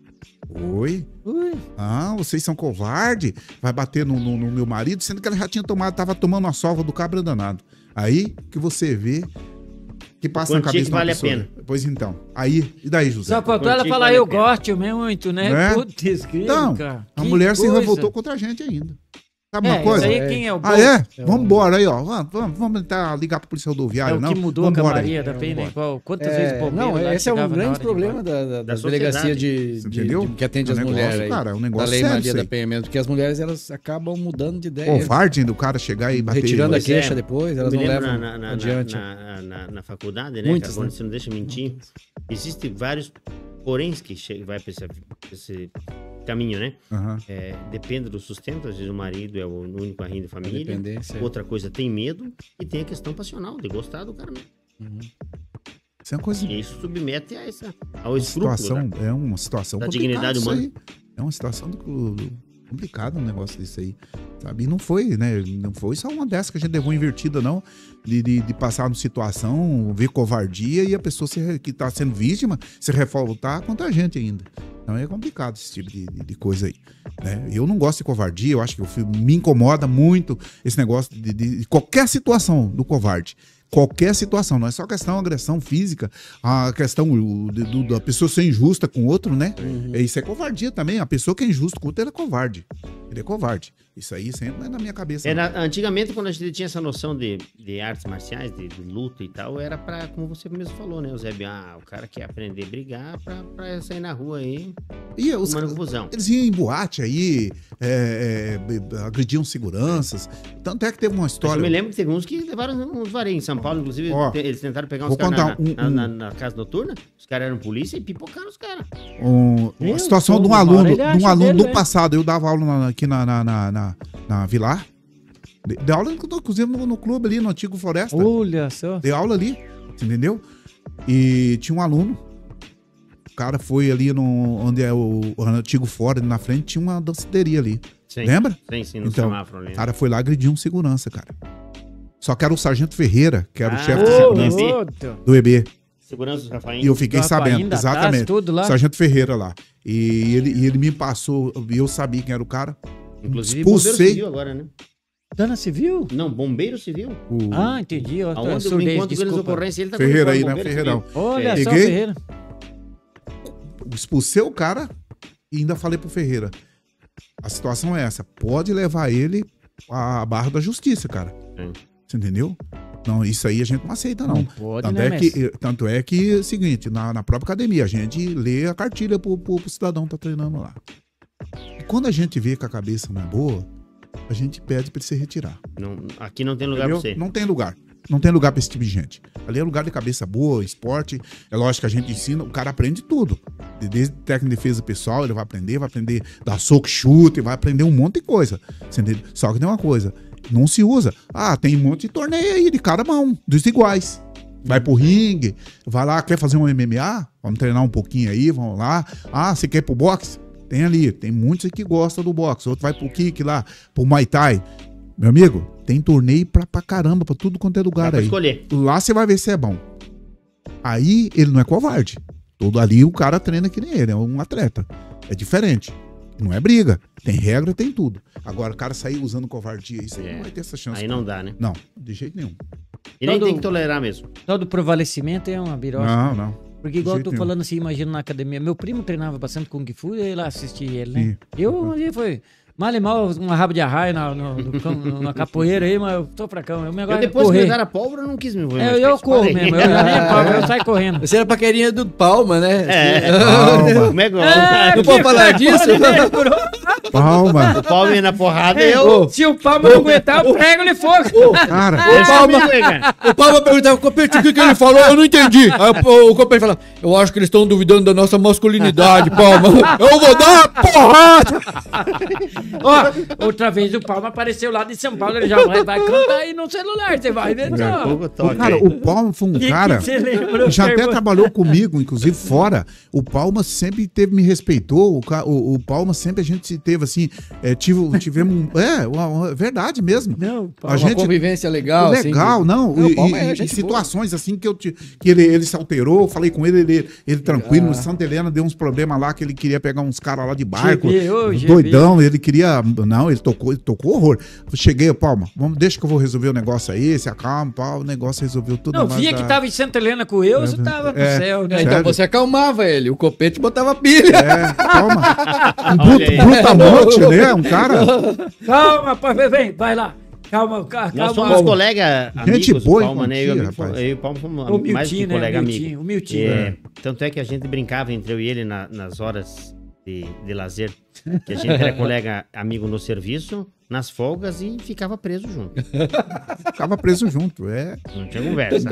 Oi? ui. Ah, vocês são covarde, vai bater no, no- no meu marido, sendo que ela já tinha tomado, tava tomando a sova do cabra danado. Aí que você vê que passa na Quantia cabeça que de uma vale a pessoa. pena. Pois então. Aí, e daí, José? Só faltou ela Contigo falar, vale eu a pena. gosto muito, né? Né? Putz, que, Então, cara. a Que mulher se coisa. revoltou contra a gente ainda. Sabe É, uma coisa? isso aí quem é o bom? Ah, é? É o- Vamos embora aí, ó. Vamos, vamos, vamos tentar ligar pra polícia É rodoviária, o não? que mudou a Vambora aí. camaria da pena, Vambora. igual quantas É, vezes o bombeiro não, lá esse é um chegava na grande hora de ir problema embora. da, da, da Da delegacia sociedade. de, Você de- entendeu? de- que atende É um as negócio, mulheres aí. cara, é um da negócio Lei sério Maria isso da aí. Penha mesmo, porque as mulheres elas acabam mudando de ideia. Covarde do cara chegar e bater. Retirando a Pois é. queixa depois, Eu elas me não lembro levam na, na, adiante. na, na, na faculdade, né? Muitas, Agora né? você não deixa mentir. Existem vários poréns que chega, vai para esse, esse caminho, né? Aham. É, depende do sustento, às vezes o marido é o único arrimo da família. Dependência. Outra coisa, tem medo e tem a questão passional, de gostar do cara mesmo. Uhum. Isso é uma coisa. E isso submete a essa, ao Uma escrúpulo. situação, né? é uma situação Da complicada dignidade isso humana. aí. É uma situação do- do- complicada um negócio desse aí, sabe? E não foi, né? Não foi só uma dessas que a gente levou invertida, não, de, de, de passar numa situação, ver covardia e a pessoa se, que tá sendo vítima se revoltar contra a gente ainda. Então é complicado esse tipo de, de, de coisa aí, né? Eu não gosto de covardia, eu acho que eu fui- me incomoda muito esse negócio de, de- de qualquer situação do covarde. Qualquer situação, não é só questão agressão física, a questão o, de- do- da pessoa ser injusta com o outro, né? Uhum. Isso é covardia também. A pessoa que é injusta com o outro, ele é covarde. Ele é covarde. Isso aí sempre é na minha cabeça. É, não. na- antigamente, quando a gente tinha essa noção de, de artes marciais, de, de luta e tal, era pra, como você mesmo falou, né, Eusébio? Ah, o cara quer aprender a brigar pra, pra sair na rua aí, E os, uma confusão. eles iam em boate aí, é, é, be- agrediam seguranças. Tanto é que teve uma Mas história. eu me lembro que teve uns que levaram uns vareios em São Paulo, inclusive, Ó, te- eles tentaram pegar uns vou caras na, contar um- na- um- na- na casa noturna, os caras eram polícia e pipocaram os caras. um- Meu, uma situação de um uma hora aluno, ele de um acha aluno dele, do né? passado. Eu dava aula na- aqui na, na, na, na, na Vilar. De, de aula, inclusive, no, no clube ali, no antigo Floresta. Olha só. Dei aula ali, entendeu? E tinha um aluno. O cara foi ali no, onde é o, o antigo fora, na frente, tinha uma danceteria ali. Sim, Lembra? Sim, sim, no Então, semáforo ali. O cara foi lá agredir um segurança, cara. Só que era o Sargento Ferreira, que era o Ah, chefe de ô, segurança ô. outro. do E B. Segurança dos Rafael. E eu fiquei Do sabendo, Rapainho, da Taz, exatamente. tudo lá. Sargento Ferreira lá. E ele, e ele me passou, e eu sabia quem era o cara. Inclusive, expulsei. bombeiro civil agora, né? Capitana Civil? Não, bombeiro civil. O, Ah, entendi. Ó, Aonde eu surdez, encontro grandes desculpa. ocorrências, ele tá Ferreira aí, como né? bombeiro Ferreirão. civil. Olha É. só, Peguei. Ferreira. Expulsei o cara e ainda falei pro Ferreira. A situação é essa. Pode levar ele à barra da justiça, cara. Sim. Você entendeu? Não, isso aí a gente não aceita, não. Não pode, tanto, né, é mestre? que, tanto é que é o seguinte, na, na própria academia, a gente lê a cartilha pro, pro, pro cidadão que tá treinando lá. E quando a gente vê que a cabeça não é boa, a gente pede pra ele se retirar. Não, aqui não tem lugar Entendeu? pra você. Não tem lugar. Não tem lugar pra esse tipo de gente. Ali é lugar de cabeça boa, esporte. É lógico que a gente ensina, o cara aprende tudo. Desde técnica de defesa pessoal, ele vai aprender, vai aprender dar soco, chute, vai aprender um monte de coisa. Você entende? Só que tem uma coisa, não se usa. Ah, tem um monte de torneio aí de cada mão, dos iguais. Vai pro ringue, vai lá, quer fazer um M M A? Vamos treinar um pouquinho aí, vamos lá. Ah, você quer ir pro boxe? Tem ali, tem muitos que gostam do boxe. Outro vai pro kick lá, pro Muay Thai. Meu amigo, tem torneio pra, pra caramba, pra tudo quanto é lugar Dá pra aí. escolher. Lá você vai ver se é bom. Aí ele não é covarde. Todo ali o cara treina que nem ele, é um atleta. É diferente. Não é briga. Tem regra, tem tudo. Agora, o cara sair usando covardia, isso aí É. não vai ter essa chance. Aí não dá, né? Não, de jeito nenhum. E nem Todo- tem que tolerar mesmo. Todo provalecimento é uma birosa. Não, não. Porque igual eu de tô jeito falando assim, imagina na academia. Meu primo treinava bastante Kung Fu e eu ia lá assistir ele, né? Sim. Eu, ali foi mal e mal, uma raba de arraia na, no, no cam- na capoeira aí, mas eu tô pra cá. Eu, Eu depois que me deram a pólvora, eu não quis me envolver É, mais eu com isso. corro Parei. mesmo, eu já nem pau, eu saio correndo. Você era paquerinha do Palma, né? É. Palma. Como é que eu... É, Não pode que falar foi, disso? pô, Palma. O Palma ia na porrada e eu, eu... se o Palma não aguentar, eu prego-lhe fogo. Cara, Deixa Palma- comigo aí, cara. O Palma perguntava, Copete, o que, que ele falou? Eu não entendi. Aí o, o Copete falava, eu acho que eles estão duvidando da nossa masculinidade, Palma. Eu vou dar uma porrada. Ó, outra vez o Palma apareceu lá de São Paulo, ele já vai, vai cantar aí no celular, você vai ver Daqui a só. pouco eu toco o, cara, aí. o Palma foi um Que que cara você lembrou, que já até Fervo? trabalhou comigo, inclusive fora. O Palma sempre teve, me respeitou. O, ca- o, o Palma sempre a gente se teve assim, é, tive, tivemos. um- É, uma, uma- verdade mesmo. Não, A Uma gente, convivência legal. assim, legal, que- não. Não, E, o Palma e- é e gente situações assim que, eu te- que ele, ele se alterou, falei com ele, ele, ele tranquilo. Ah. No Santa Helena deu uns problemas lá que ele queria pegar uns caras lá de barco. G B, ô, G B. doidão, ele queria. Não, ele tocou, ele tocou horror. Cheguei, Palma, vamos, deixa que eu vou resolver o negócio aí, se acalma, pá, o negócio resolveu tudo. Não, mas via a- que tava em Santa Helena com eu, você tava no É. céu, É, né? então Sério? você acalmava ele, o Copete botava pilha. É, calma. Um Olha bruto, aí. brutamonte, né? Um cara. Calma, pai, vem, vem, vai lá. Calma, ca- Nós calma. somos colegas amigos, Gente boa o em Palma, né? Eu, e o quantia, amigo fomos- rapaz. eu e o Palma fomos O mais que Miltinho, né? colega O amigo. Miltinho, o Miltinho. É, tanto é que a gente brincava entre eu e ele na- nas horas de, de lazer, que a gente era colega amigo no serviço, nas folgas e ficava preso junto. Ficava preso junto. É. Não tinha conversa.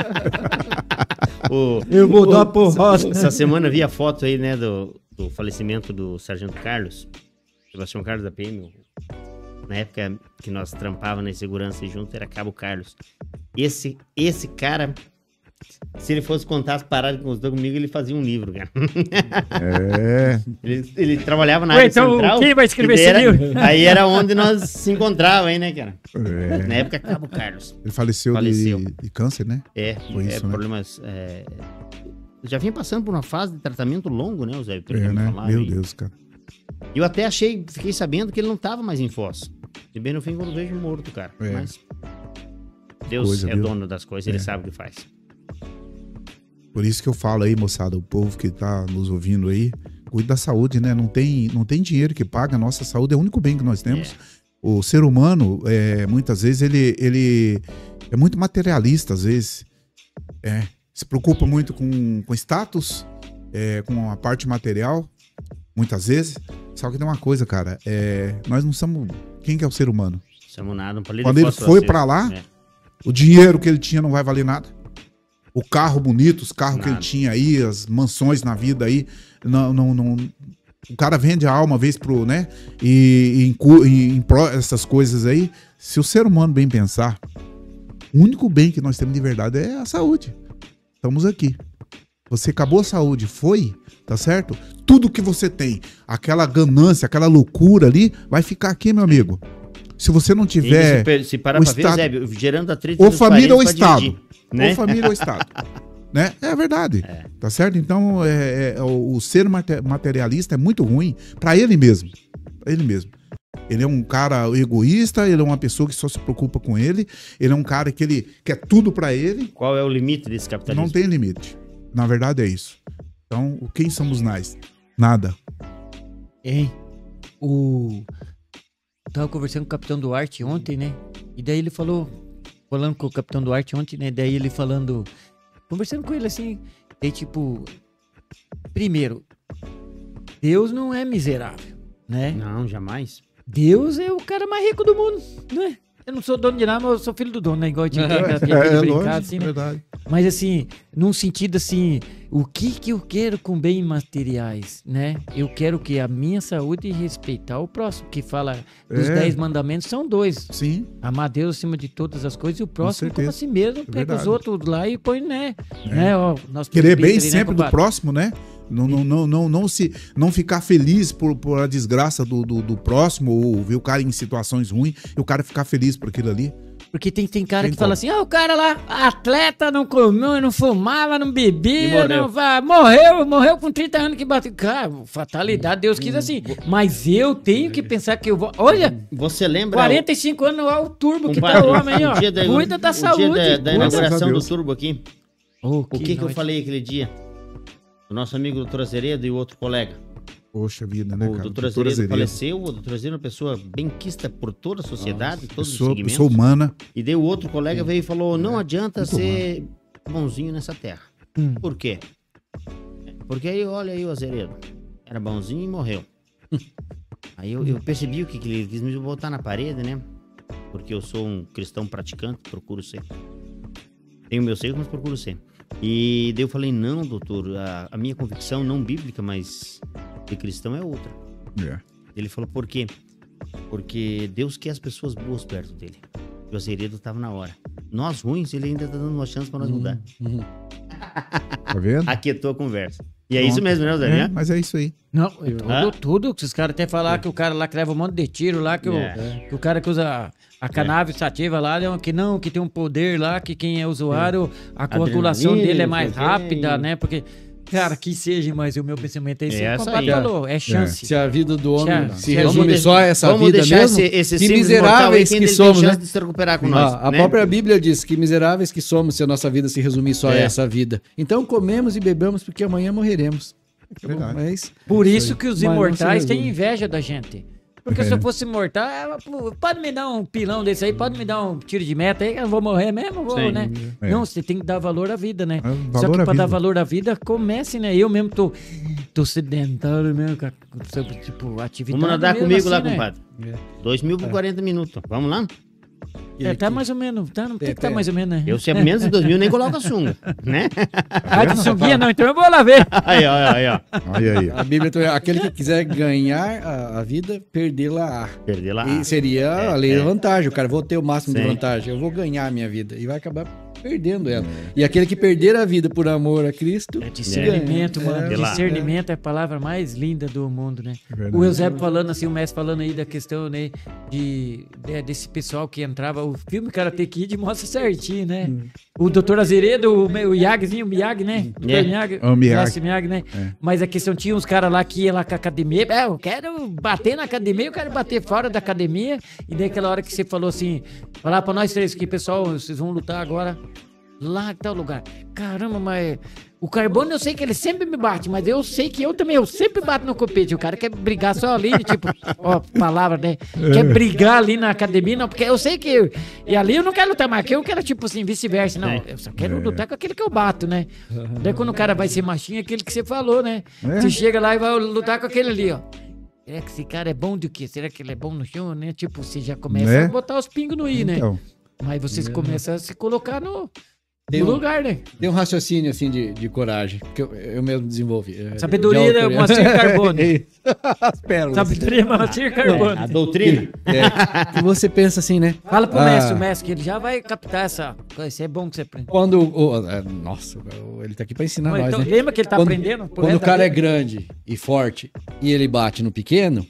O- Eu vou dar uma porrada. Essa semana vi a foto aí, né, do, do falecimento do Sargento Carlos, Sebastião Carlos da P M. Na época que nós trampava na segurança junto, era Cabo Carlos. Esse, esse cara, se ele fosse contar as paradas que contou comigo, ele fazia um livro, cara. É. Ele, ele trabalhava na Ué, área então, central. quem vai escrever e daí esse era- livro? Aí era onde nós se encontrava, hein, né, cara? É. Na época, Cabo Carlos. Ele faleceu, Faleceu. De, de câncer, né? É, Foi é isso, né? problemas... é, já vinha passando por uma fase de tratamento longo, né, o Zé? Pelo É, que me né? falaram Meu aí. Deus, cara. E eu até achei, fiquei sabendo que ele não tava mais em Foz. E bem no fim, quando vejo morto, cara. É. Mas Deus Coisa, é viu? dono das coisas, ele É. sabe o que faz. Por isso que eu falo aí, moçada, o povo que tá nos ouvindo aí, cuide da saúde, né? Não tem, não tem dinheiro que paga, a nossa saúde é o único bem que nós temos. O ser humano, é, muitas vezes, ele, ele é muito materialista, às vezes. É, se preocupa muito com, com status, é, com a parte material, muitas vezes. Só que tem uma coisa, cara, é, nós não somos... Quem que é o ser humano? Chamou nada, um palito Quando de ele fósforo foi aceso. pra lá, É. o dinheiro que ele tinha não vai valer nada. O carro bonito, os carros que ele Nada. tinha aí, as mansões na vida aí, não, não, não- o cara vende a alma uma vez pro, né? E, e, incu- e em pró- essas coisas aí. Se o ser humano bem pensar, o único bem que nós temos de verdade é a saúde. Estamos aqui. Você acabou a saúde, foi, tá certo? Tudo que você tem, aquela ganância, aquela loucura ali, vai ficar aqui, meu amigo. Se você não E tiver se, per- se parar o pra ver, Estado- Zé, gerando atrito ou dos família ou parentes pra Estado, dividir, né? ou família ou Estado. Né? É verdade, É. tá certo? Então, é, é, o, o ser mate- materialista é muito ruim pra ele mesmo. Pra ele mesmo. Ele é um cara egoísta, ele é uma pessoa que só se preocupa com ele, ele é um cara que ele quer tudo pra ele. Qual é o limite desse capitalismo? Não tem limite. Na verdade é isso. Então, quem somos nós? Nada. Hein? O... Eu tava conversando com o Capitão Duarte ontem, né? E daí ele falou, falando com o Capitão Duarte ontem, né? Daí ele falando, conversando com ele assim, daí tipo, primeiro, Deus não é miserável, né? Não, jamais. Deus é o cara mais rico do mundo, né? Eu não sou dono de nada, mas eu sou filho do dono, né? Igual eu tinha aquela piada de É, brincar, lógico, assim, né? verdade. Mas assim, num sentido assim, o que que eu quero com bens materiais, né? Eu quero que a minha saúde e respeitar o próximo, que fala dos É. dez mandamentos são dois. Sim, Amar Deus acima de todas as coisas e o próximo como certeza. a si mesmo. Pega verdade. os outros lá e põe, né? né? Ó, nosso querer bem presbítero, né, sempre do compadre? próximo, né? Não, não, não, não, não, se, não ficar feliz por, por a desgraça do, do, do próximo, ou ver o cara em situações ruins, e o cara ficar feliz por aquilo ali. Porque tem, tem cara Tem que fala como. assim, ah, o cara lá, atleta, não comeu, não fumava, não E bebia, morreu. não vai, morreu, morreu com trinta anos que bateu. Cara, fatalidade, Deus quis assim. Mas eu tenho que pensar que eu vou... Olha, Você lembra... quarenta e cinco anos, olha o turbo que tá Compadre, o homem aí, ó. o dia da- Cuida da o saúde. dia da, da cuida. Graças inauguração a do Deus. turbo aqui, Oh, o que que eu noite. falei aquele dia? O nosso amigo doutor Azeredo e o outro colega. Poxa vida, né, O cara? doutor Doutor Azeredo Azeredo. faleceu, o doutor Azeredo é uma pessoa benquista por toda a sociedade, todos os Pessoa, segmentos. pessoa humana. E daí o outro colega veio e falou, não adianta muito ser bonzinho nessa terra. Hum. Por quê? Porque aí, olha aí o Azeredo, era bonzinho e morreu. Aí eu, eu percebi o que, que ele quis me botar na parede, né? Porque eu sou um cristão praticante, procuro ser. Tenho meus erros, mas procuro ser. E daí eu falei, não, doutor, a, a minha convicção, não bíblica, mas de cristão é outra. É. Ele falou, por quê? Porque Deus quer as pessoas boas perto dele. E o Azeredo estava na hora. Nós ruins, ele ainda tá dando uma chance para nós mudar. Tá vendo? Aquietou a conversa. E é Pronto. isso mesmo, né, Zé? É, mas é isso aí. Não, é tudo, Hã? tudo. Que os caras até falar que o cara lá que leva um monte de tiro lá, que, É. o, que o cara que usa a, a cannabis sativa lá, né, que não, que tem um poder lá, que quem é usuário, a coagulação Adrenalina, dele é não mais sei o quê. rápida, né? Porque, cara, que seja, mas o meu pensamento é isso. É que o essa compadre aí. falou, é chance. Se a vida do homem Tchau. se Tchau. resume Vamos só a essa vamos vida deixar mesmo, esse, esse que símbolo mortal aí, miseráveis quem que ele somos, tem chance né? de se recuperar com Ah, nós, a né? própria Bíblia diz que miseráveis que somos se a nossa vida se resumir só a É. essa vida. Então comemos e bebamos porque amanhã morreremos. Verdade. Mas, Por Isso isso aí. que os Mas não se imortais têm resume. inveja da gente. Porque É. se eu fosse imortal, é, pô, pode me dar um pilão desse aí, pode me dar um tiro de meta aí, que eu vou morrer mesmo, vou, Sim. né? É. Não, você tem que dar valor à vida, né? É, valor Só que à pra dar vida. valor à vida, comece, né? Eu mesmo tô, tô sedentário mesmo, com a- sobre, tipo, atividade. Vamos nadar mesmo comigo assim, lá, né? compadre. Dois mil por quarenta minutos. Vamos lá? É, tá mais ou menos, tá, não tem É, que tá é. mais ou menos, né? Eu, se é menos de dois mil, nem coloco a sunga, né? Ah, de sunguinha não, então eu vou lá ver. Aí, ó, aí, ó. Olha aí. a Bíblia é aquele que quiser ganhar a, a vida, perdê-la. Perder lá. E seria É, a lei é. da vantagem. O cara, vou ter o máximo de Sim. vantagem. Eu vou ganhar a minha vida. E vai acabar perdendo ela. E aquele que perder a vida por amor a Cristo. É discernimento, ganha. mano. É lá. Discernimento é a palavra mais linda do mundo, né? É verdade. O Eusébio falando assim, o mestre falando aí da questão, né, de, de- desse pessoal que entrava, o filme Karate Kid mostra certinho, né? O doutor Azeredo, o, o Miyagizinho, o Miyagi, né? doutor É. Miyagi, O Miyagi. mestre Miyagi, né? É. Mas a questão, tinha uns caras lá que iam lá com a academia, é, eu quero bater na academia, eu quero bater fora da academia, e daí aquela hora que você falou assim, falar pra nós três que, pessoal, vocês vão lutar agora lá em tal lugar. Caramba, mas o Carbono eu sei que ele sempre me bate, mas eu sei que eu também, eu sempre bato no copete. O cara quer brigar só ali, tipo, ó, palavra, né? Quer brigar ali na academia, não, porque eu sei que. E ali eu não quero lutar mais, aqui eu quero, tipo assim, vice-versa. Não, É. eu só quero lutar com aquele que eu bato, né? Daí quando o cara vai ser machinho, é aquele que você falou, né? É. Você chega lá e vai lutar com aquele ali, ó. Será que esse cara é bom do quê? Será que ele é bom no chão, né? Tipo, você já começa Né? a botar os pingos no i, né? Então, Mas vocês começam a se colocar no, Tem no um- lugar, né? Tem um raciocínio assim de, de coragem, que eu, eu mesmo desenvolvi. É, Sabedoria de da autor- Moacir Carbone. As pérolas. Sabedoria Moacir Carbone. A doutrina. É, que você pensa assim, né? Fala pro Ah. mestre, o mestre, que ele já vai captar essa. Isso é bom que você aprende. Quando o, o- é, nossa, o- ele tá aqui pra ensinar Mas nós, então, né? lembra que ele tá Quando- aprendendo? pro Quando resto o cara da é vida? grande e forte e ele bate no pequeno,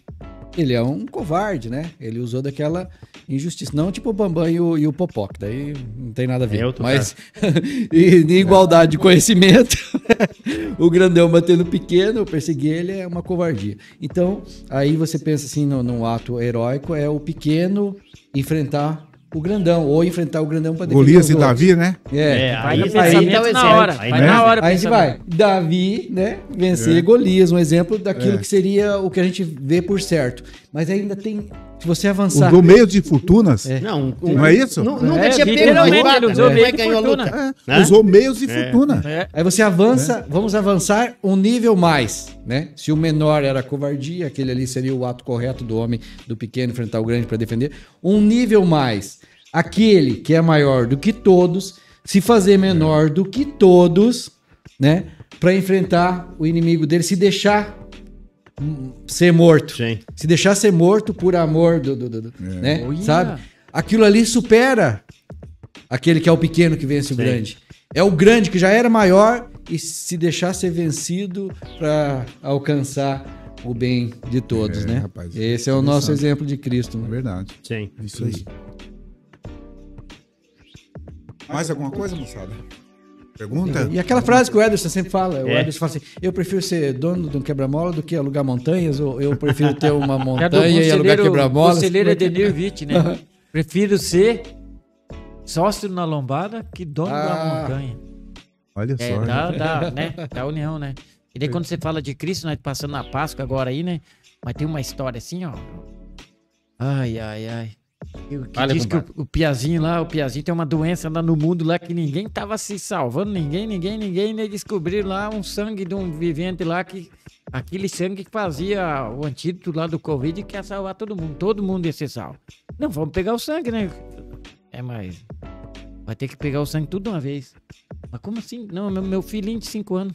ele é um covarde, né? Ele usou daquela injustiça. Não tipo o Bambam e o, e o Popó, que daí não tem nada a ver. É outro Mas e de igualdade de conhecimento, o grandão batendo pequeno, perseguir ele é uma covardia. Então, aí você pensa assim, no, num ato heróico, é o pequeno enfrentar o grandão, ou enfrentar o grandão para defender Golias os e outros. Davi, né? É, É, Vai aí, no aí pensamento tá o na exemplo. hora. Aí, Vai né? na hora. Aí a gente pensamento. vai, Davi, né, vencer É. Golias, um exemplo daquilo É. que seria o que a gente vê por certo. Mas ainda tem, se você avançar... Usou meio de fortunas. É. Não, Não é isso? nu- Nunca É, tinha pego uma literalmente, espada, ele usou né? meio Mas de ganhou a fortuna. luta. É, Né? usou meios de É. fortuna. É. Aí você avança, vamos avançar um nível mais, né? Se o menor era covardia, aquele ali seria o ato correto do homem, do pequeno enfrentar o grande para defender. Um nível mais, aquele que é maior do que todos, se fazer menor do que todos, né? Para enfrentar o inimigo dele, se deixar hum, ser morto. Sim. Se deixar ser morto por amor do, do, do- do- né? Olha. Sabe? Aquilo ali supera aquele que é o pequeno que vence o Sim. grande. É o grande que já era maior e se deixar ser vencido para alcançar o bem de todos, É, né? rapaz, Esse é o nosso interessante. exemplo de Cristo. É Né? verdade. Sim. Isso aí. Mais alguma coisa, moçada? Pergunta? E aquela frase que o Ederson sempre fala, o É. Ederson fala assim, eu prefiro ser dono de um quebra-mola do que alugar montanhas, ou eu prefiro ter uma É do montanha e alugar conselheiro, quebra-molas. conselheiro Edenir Witt, né? Prefiro ser sócio na lombada que dono Ah. da montanha. Olha É, só. da, da, né? Da união, né? E daí quando você fala de Cristo, nós passando na Páscoa agora aí, né? Mas tem uma história assim, ó. Ai, ai, ai. Que, que Fala, diz que o, compadre. o Piazinho lá, o Piazinho tem uma doença lá no mundo lá que ninguém tava se salvando, ninguém, ninguém, ninguém, né? Descobriram lá um sangue de um vivente lá que... Aquele sangue que fazia o antídoto lá do Covid que ia salvar todo mundo. Todo mundo ia ser salvo. Não, vamos pegar o sangue, né? É, mas... Vai ter que pegar o sangue tudo de uma vez. Mas como assim? Não, meu, meu filhinho de cinco anos.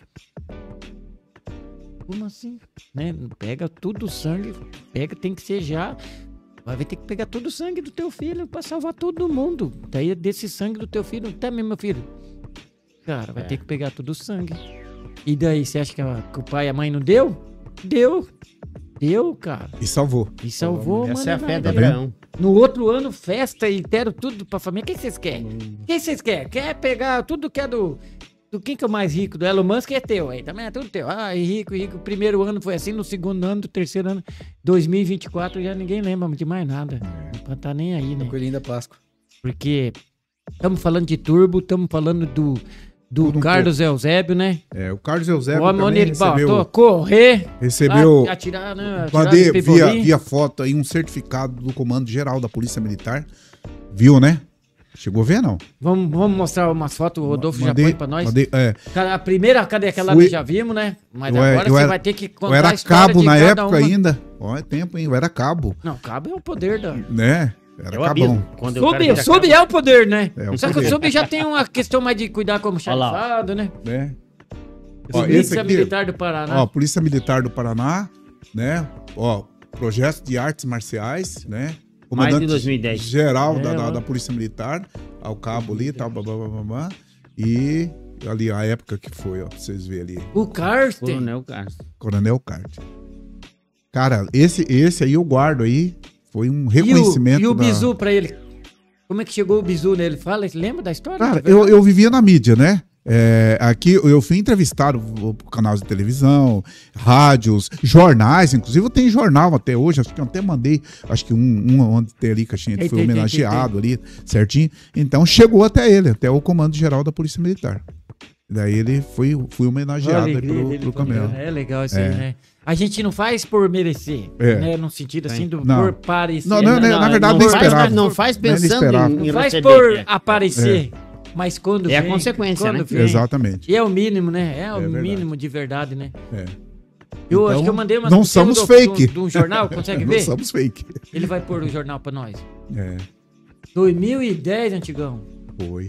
Como assim? Né? Pega tudo o sangue, pega, tem que ser já. Vai ter que pegar todo o sangue do teu filho pra salvar todo mundo. Daí desse sangue do teu filho, tá mesmo, meu filho? Cara, vai É. ter que pegar todo o sangue. E daí, você acha que, a- que o pai e a mãe não deu? Deu. Deu, cara. E salvou. E salvou, Essa é a mano, fé de velho. Abraão. No outro ano, festa e deram tudo pra família. O que vocês querem? O que vocês querem? Quer pegar tudo que é do... Do quem que é o mais rico? Do Elon Musk é teu aí. Também é tudo teu. Ah, e rico, rico. O primeiro ano foi assim, no segundo ano, do terceiro ano, dois mil e vinte e quatro, já ninguém lembra de mais nada. Não tá nem aí, né? Coelhinho da Páscoa. Porque estamos falando de turbo, estamos falando do, do Tudo um Carlos Eusébio, né? É, o Carlos Eusébio o homem onde também ele botou recebeu, correr, recebeu a- atirar, né? Pode Atirar no via, pipolim. via foto aí um certificado do Comando Geral da Polícia Militar. Viu, né? Chegou a ver, não? Vamos, vamos mostrar umas fotos, o Rodolfo já Mandei- põe pra nós. mandei- é, Cara, A primeira, cadê aquela Fui- ali já vimos, né? Mas eu é- agora eu você era- vai ter que eu contar a era história cabo de na cada época uma. ainda. Ó, é tempo, hein? Eu era cabo, Não, cabo é o poder da... né? Era É o cabão. abismo. Quando o cara Sub, vira sub cabo. é o poder, né? É o Só que poder. o sub já tem uma questão mais de cuidar como Olha lá. xarifado, né? Né? Ó, esse Polícia aqui, Militar do Paraná. ó, Polícia Militar do Paraná, né? Ó, projeto de artes marciais, né? Mais de dois mil e dez. geral É, da, da, ó. da Polícia Militar, ao cabo ali, tal, blá, blá, blá, blá, blá. E ali a época que foi, ó, pra vocês verem ali, O Karsten. Coronel Carlos. Coronel Carte. Cara, esse, esse aí eu guardo aí, foi um E o, reconhecimento e o da... bizu pra ele? Como é que chegou o bizu nele? Fala, lembra da história? Cara, eu, eu vivia na mídia, né? É, aqui eu fui entrevistado por canais de televisão, rádios, jornais, inclusive eu tenho jornal até hoje, acho que eu até mandei, acho que um, um onde tem ali que a gente Tem, foi tem, tem, homenageado ali, certinho. Então chegou até ele, até o Comando Geral da Polícia Militar. Daí ele foi, foi Olha a homenageado aí alegria pro, dele pro quando- Camelo. É legal isso É. aí, né? A gente não faz por merecer, É. né? No sentido assim, do Não. por parecer. Não, não, Não, na verdade, não nem faz, esperava. Não faz Nem pensando esperava. em, em Não faz receber. por É. aparecer, mas quando É a vem... consequência, quando né? vem. Exatamente. E é o mínimo, né? É o verdade. mínimo de verdade, né? É. Eu Então, acho que eu mandei uma... não somos fake. De um jornal, consegue Não ver? somos fake. Ele vai pôr o jornal pra nós. É, dois mil e dez, antigão. foi.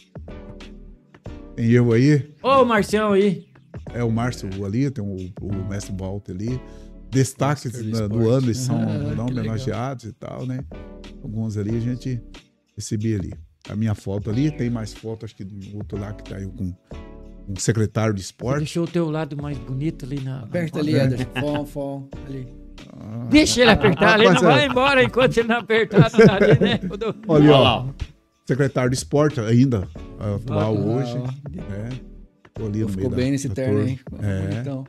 Tem eu aí, Ô, o Marcião aí. é o Márcio ali, tem o, o Mestre Walter ali. Destaques Oscar do da- do esporte. ano, eles são Ah, não que legal. homenageados e tal, né? Alguns ali a gente recebia ali. A minha foto ali, tem mais foto, acho que do outro lá que tá aí com um secretário de Você esporte. deixou o teu lado mais bonito ali na... Aperta na ali, foto. Ederson. Fom, fom. Ali. Deixa ele apertar, ele não vai embora enquanto ele não apertar. Não dá, né? Olha, ó, secretário de esporte ainda, atual Ah, hoje. É. Tô ali no Ficou meio bem da- nesse da terno, turma. hein? É. Então,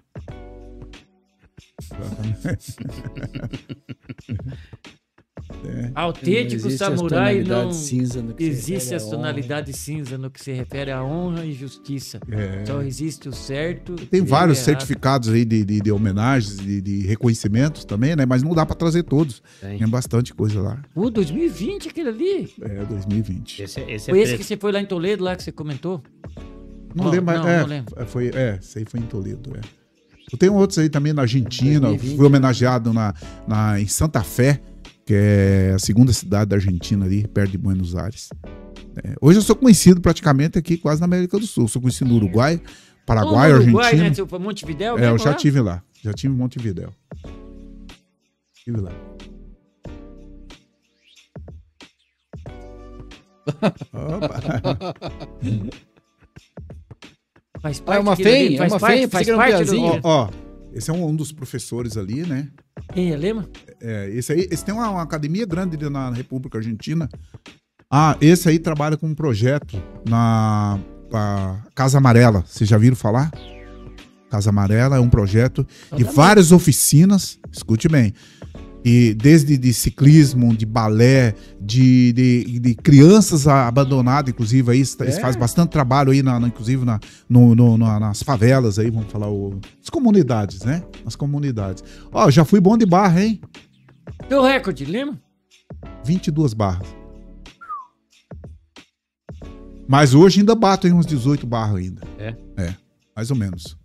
Autêntico existe as samurai não tonalidades cinza no que se existe refere a à tonalidade cinza no que se refere à honra e justiça. É. Só existe o certo. Tem e o vários errado. certificados aí de, de, de homenagens, de, de reconhecimentos também, né? Mas não dá pra trazer todos. Tem. Tem bastante coisa lá. O dois mil e vinte, aquele ali. É, dois mil e vinte. Esse, é- esse é Foi esse preto. que você foi lá em Toledo, lá que você comentou? Não Não, lembro, mas não, é, não lembro. foi, é, esse aí foi em Toledo, é. Eu tenho outros aí também na Argentina, dois mil e vinte, fui homenageado na, na, em Santa Fé, que é a segunda cidade da Argentina ali, perto de Buenos Aires. É, hoje eu sou conhecido praticamente aqui quase na América do Sul, sou conhecido no Uruguai, Paraguai, Ou no Uruguai, Argentina. né? Você foi Montevidéu É, mesmo eu já lá? tive lá, já tive em Montevidéu. Estive lá. Opa. Faz Ah, parte é uma daquilo ali, fém? É faz uma parte, fém? faz Pensei que era um parte do... piazinho. Ó, ó, esse é um, um dos professores ali, né? Quem é Lema? É, esse aí, esse tem uma, uma academia grande ali na República Argentina. Ah, esse aí trabalha com um projeto na a Casa Amarela. Vocês já viram falar? Casa Amarela é um projeto de várias oficinas, escute bem, e desde de ciclismo, de balé, de, de, de crianças abandonadas, inclusive aí eles É? fazem bastante trabalho aí, na, na- inclusive na, no- no- na- nas favelas aí, vamos falar, o, as comunidades, né? As comunidades. Ó, já fui bom de barra, hein? Teu recorde, Lema? vinte e duas barras. Mas hoje ainda bato em uns dezoito barras ainda. É? É, mais ou menos.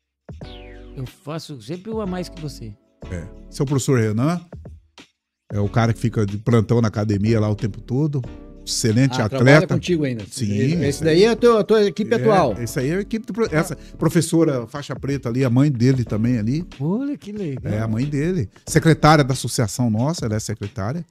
Eu faço sempre um a mais que você. É. Seu professor Renan é o cara que fica de plantão na academia lá o tempo todo. Excelente Ah, trabalha atleta. contigo ainda. Sim, Esse esse daí é a tua, a tua equipe É, atual. Esse aí é a equipe. do pro- Essa professora faixa preta ali, a mãe dele também ali. Olha que legal. É a mãe dele. Secretária da associação nossa, ela é secretária.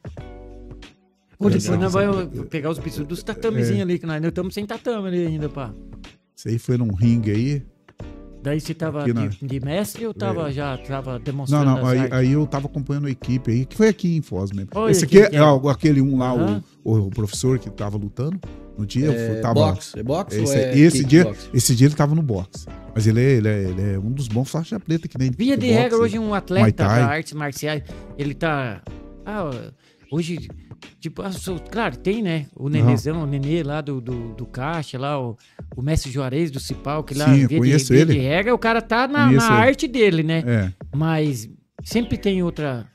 Pô, É, depois sim, nós sim. vamos pegar os bichos dos tatamezinhos ali, que nós ainda estamos sem tatame ali ainda, pá. Isso aí foi num ringue aí. Daí você tava Aqui na- de, de mestre ou tava, já tava Não, demonstrando não, as aí, artes? aí eu tava acompanhando a equipe aí, que foi aqui em Foz mesmo. Olha Esse quem aqui que é, é. ó, aquele um lá, Aham. o, o professor que tava lutando no dia. É tava, boxe? É boxe esse, ou é esse dia, kickbox? esse dia ele tava no boxe. Mas ele é, ele é, ele é um dos bons faixa preta que nem Via de boxe, regra, hoje um Muay atleta Thai. da artes marciais, ele tá... Ah, hoje, tipo, ah, sou- claro, tem, né? O Nenezão, o Nenê lá do, do, do Caixa, lá, o, o Mestre Juarez do Cipal, que lá, Sim, eu via, conheço de, via ele. de regra, o cara tá na, Conheço na ele. arte dele, né? É. Mas sempre tem outra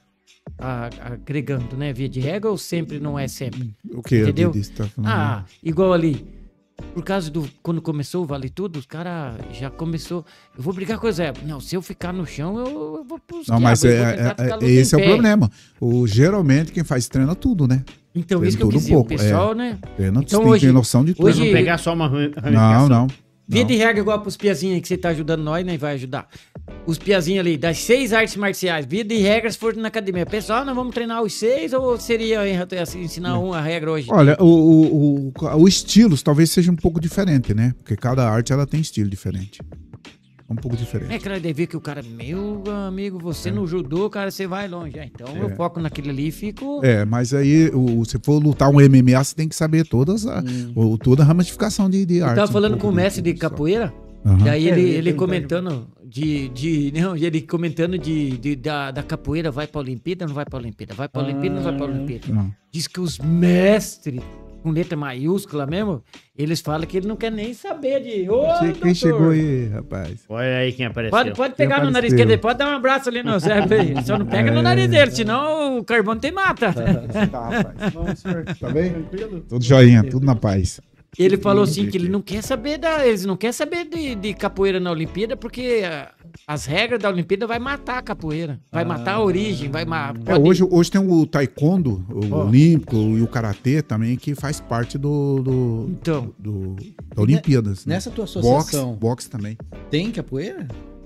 a- agregando, né? Via de regra ou sempre não é sempre? O que? Entendeu? Didi, você tá falando? Ah, igual ali. Por causa do. Quando começou o Vale Tudo, os caras já começou. Eu vou brigar com o Zé. Não, se eu ficar no chão, eu, eu vou pros Não, mas quiabos, eu é, vou tentar é- ficar é- luta esse em é o pé. problema. O, geralmente quem faz treina tudo, né? Então, Treina isso que eu tudo quis um dizer. O pouco, pessoal, né? Treina, Então, tem, hoje- tem noção de tudo. hoje- Não pegar só uma rami- Não, ramificação. não. Via não. de regra, igual pros piazinhos aí que você tá ajudando nós, nem vai ajudar. Os piazinhos ali, das seis artes marciais, via de regra, se for na academia. Pessoal, nós vamos treinar os seis ou seria assim, ensinar uma regra hoje? Olha, o, o, o, o estilo talvez seja um pouco diferente, né? Porque cada arte ela tem estilo diferente. Um pouco diferente. É que ela deve ver que o cara, meu amigo, você no judô, cara, você vai longe. Ah, então eu foco naquele ali e fico. É, mas aí, o, se for lutar um M M A, você tem que saber todas a, o, toda a ramificação de, de Eu arte. tava um falando pouco com o mestre de tudo, capoeira. Aham. Daí É, ele, eu ia ele perguntar comentando de, de. Não, ele comentando de, de- da, da capoeira, vai pra Olimpíada, não vai pra Olimpíada, vai pra Olimpíada, não vai pra Olimpíada. Não. Diz que os mestres, com letra maiúscula mesmo, eles falam que ele não quer nem saber de. Ô, Sei doutor, quem chegou aí, rapaz. Olha aí quem apareceu. Pode, pode pegar Quem no nariz apareceu? dele, pode dar um abraço ali no Zé. aí. Só não pega no nariz dele, senão o carbono tem mata. Tá, rapaz. Não, senhor, tá bem? Tudo joinha, tudo na paz. Ele falou assim que ele não quer saber da, eles não quer saber de, de capoeira na Olimpíada porque ah, as regras da Olimpíada vai matar a capoeira, vai matar a origem, vai matar. É, hoje, hoje tem o taekwondo, o Ó. olímpico e o karatê também, que faz parte do, do, Então, do- da Olimpíadas. né? Nessa tua Boxe, associação, boxe também. tem capoeira?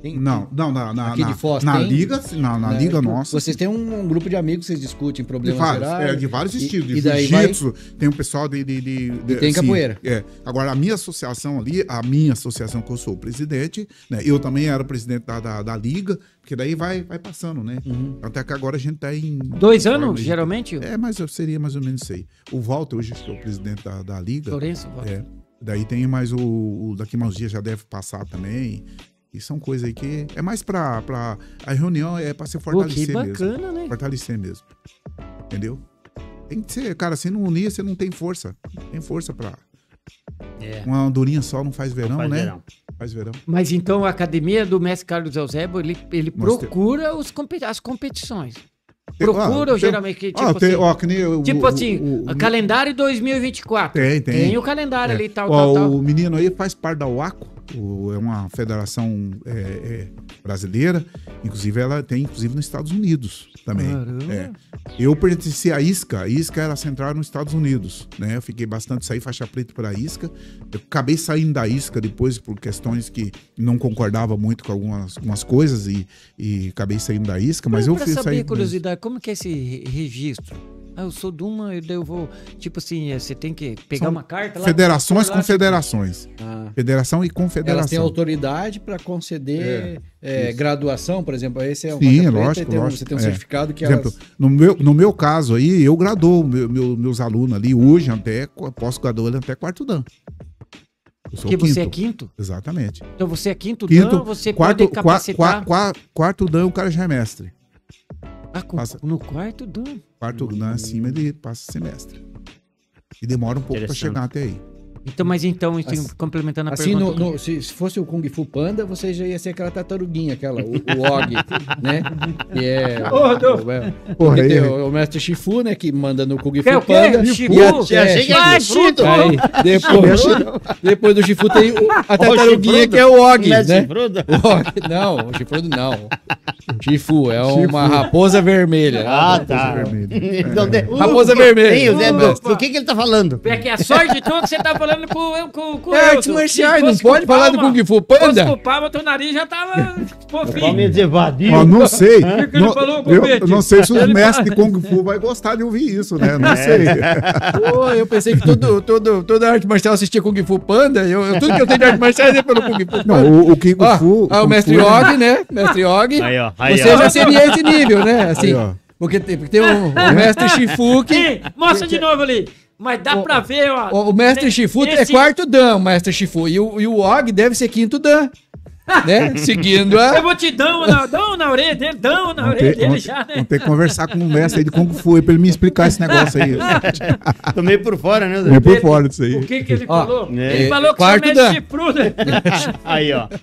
Tem- Não, não, na, na, Aqui na, de Foz na tem? liga, na, na né? liga Tipo, nossa. Vocês têm um, um grupo de amigos que vocês discutem De problemas vários, gerais. é, de vários e- estilos, de e daí vai- jiu-jitsu, tem um pessoal de... de, de, de- tem capoeira. É. Agora, a minha associação ali, a minha associação que eu sou o presidente, né? Eu também era presidente da, da, da liga, porque daí vai, vai passando, né? Uhum. Até que agora a gente tá em... Dois anos, forma de- geralmente? É, mas eu seria mais ou menos isso aí. O Walter, hoje, que é o presidente da, da liga. Lourenço, É. Daí tem mais o, o... Daqui mais uns dias já deve passar também. E são coisas aí que... É mais pra... pra a reunião é pra se Pô, que fortalecer mesmo. bacana, né? Fortalecer mesmo. Entendeu? Tem que ser, cara, se não unir, você não tem força. Não tem força pra. É. Uma andorinha só não faz verão, Faz né? verão. Faz verão. Mas então a academia do mestre Carlos Eusébio, ele, ele Nós procura os competi- as competições. Tem- Procura ah, tem- geralmente, que, tipo Ah, tem, assim, ó, que nem o- tipo o- assim, o- o- calendário dois mil e vinte e quatro. Tem, tem. Tem o calendário É. ali, tal, Ó, tal, tal. o menino aí faz parte da UACO, o- é uma federação é, é, brasileira, inclusive ela tem inclusive nos Estados Unidos também. Caramba. É. Eu pertenci à ISCA, a ISCA era central nos Estados Unidos, né? Eu fiquei bastante, saí faixa preta para a ISCA. Eu acabei saindo da ISCA depois por questões que não concordava muito com algumas, algumas coisas e, e acabei saindo da ISCA, mas eu pra fiz saber, sair. curiosidade, como que é esse re- registro? Ah, eu sou de uma, daí eu vou, tipo assim, é, você tem que pegar São uma carta lá. Federações lá, com federações. Ah. Federação e Elas têm confederação. autoridade para conceder É, é, graduação, por exemplo. Esse é um Sim, faixa preta lógico, e tem um- lógico. Você tem um É. certificado que Por exemplo, elas... no meu, no meu caso aí, eu gradoo meu, meu- meus alunos ali hoje até, posso graduar ele até quarto dan. Eu sou Porque quinto. você é quinto? Exatamente. Então você é quinto, Quinto, dan, você quarto, pode qua- capacitar. qua- qua- quarto dan, o cara já é mestre. Ah, com- passa. no quarto dan. Quarto dan acima, ele passa semestre. E demora um pouco para Interessante. chegar até aí. Então, mas então, assim, Assim- complementando a Assim, pergunta. no- no- se, se fosse o Kung Fu Panda, você já ia ser aquela tartaruguinha, aquela, o, o Og, né? Que é... Ô, Rodolfo. o, é, Porra, porque aí- tem o, o mestre Shifu, né? Que manda no Kung Fu Quer o quê? Panda. Shifu? E a- Eu achei que era Ah, fruto. Aí, depois, depois do Shifu tem o- a tartaruguinha Chifrudo. que é o Og, Mestre né? Chifrudo? O Og, não, o Chifrudo não. Shifu é uma Shifu. raposa vermelha. Ah, tá. vermelha. Então, de- Raposa vermelha. Ei, Zé, Opa. do que, que ele tá falando? É que a sorte de tudo que você tá falando com, com, com É eu, artes se marciais, não fosse pode com falar do palma, Kung Fu Se fosse Panda? com palma, teu nariz já tava fofinho. Palmeiras evadiu. Ó, não sei. que que ele não, falou, eu, Copete? eu não sei se os Ele mestres fala- de Kung Fu vai gostar de ouvir isso, né? É. Não sei. Pô, eu pensei que todo, todo, toda arte marcial assistia Kung Fu Panda. Eu, eu- tudo que eu tenho de arte marcial é pelo Kung Fu Panda. Não, o, o Kung Ó, Fu. ah, o Kung mestre Fu é- Og, né? Mestre Og. Aí, ó. Aí, Você ó. já seria esse nível, né? Assim, Aí, ó. porque tem, porque tem o, o mestre Shifu que... Ih, mostra de novo ali. Mas dá O- pra ver, ó. O, o mestre Ne- Shifu é nesse- quarto dan, o mestre Shifu. E o, e o Og deve ser quinto dan. Né? Seguindo Eu a... vou te dar um na, dar um na orelha dele, dar um na Vamos orelha ter, dele vamos, já, né? vamos ter que conversar com o mestre aí de Kung Fu aí pra ele me explicar esse negócio aí. Tô meio por fora, né, Zé? Meio por fora disso aí. O que que ele Ó, falou? é, Ele falou que quarto você dan. mexe chifruda. Aí, ó.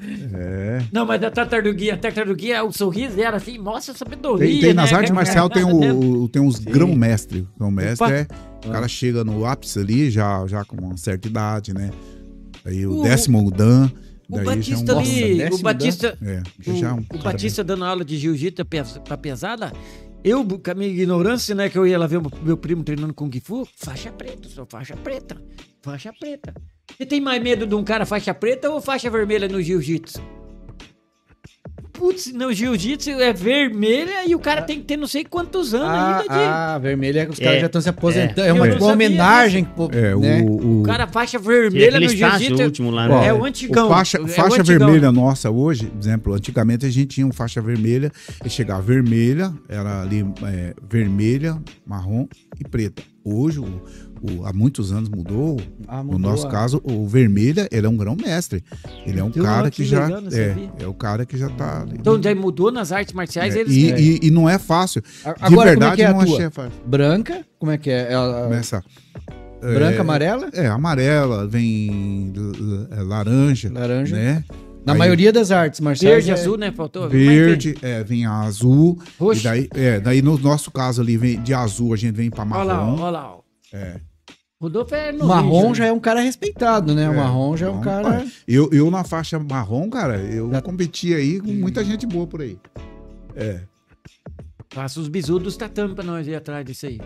É. Não, mas a tartaruguinha, a tartaruguinha, o sorriso era assim, mostra a sabedoria, Tem, tem nas né? artes marciais tem, o, o- tem os grão-mestre. Grão-mestre Opa. é. O cara chega no ápice ali, já, já com uma certa idade, né? Aí o O- décimo Dan. O daí Batista já é um- ali, décimo o Batista, É, o, já é um o cara Batista dando aula de jiu-jitsu pes- pra pesada, eu, com a minha ignorância, né, que eu ia lá ver o meu primo treinando Kung Fu, faixa preta, sou faixa preta, faixa preta. Você tem mais medo de um cara faixa preta ou faixa vermelha no jiu-jitsu? Putz, no jiu-jitsu é vermelha e o cara tem que ter não sei quantos anos Ah, ainda de... ah, vermelho é que os caras É, já estão se aposentando. É, Eu uma, não uma sabia homenagem. pô, É, né? o, o, O cara faixa E vermelha aquele no estágio jiu-jitsu último lá, Ó, né? é o antigão. o faixa é o faixa antigão. vermelha nossa hoje, por exemplo, antigamente a gente tinha um faixa vermelha e chegava vermelha, era ali é, vermelha, marrom e preta. Hoje, o, o- há muitos anos mudou. Ah, No mudou nosso a- caso, o vermelha, ele é um grão-mestre. Ele é um Então, cara ó, que, que já legal, não é, sabia. é o cara que já tá ali. Então já mudou nas artes marciais, É, eles... e, e- e não é fácil. A- De Agora, como é verdade, que é a não tua? achei fácil. Branca, como é que é? Ela, Começa, branca, é, amarela? É, amarela, vem l- l- laranja, Laranja. né? Na Aí- maioria das artes marciais. Verde, é- azul, né? Faltou. Verde, é, vem a azul. Roxo. E daí, é, daí no nosso caso ali, vem, de azul a gente vem pra Olha lá, ó, marrom. olha lá. ó. É. Rodolfo é no Marrom Rio, já é um cara respeitado, né? O marrom já é um Então, cara. olha, Eu, eu na faixa marrom, cara, eu Já- competi aí com muita gente boa por aí. É. Passa os bisus dos tatame pra nós ir atrás disso aí.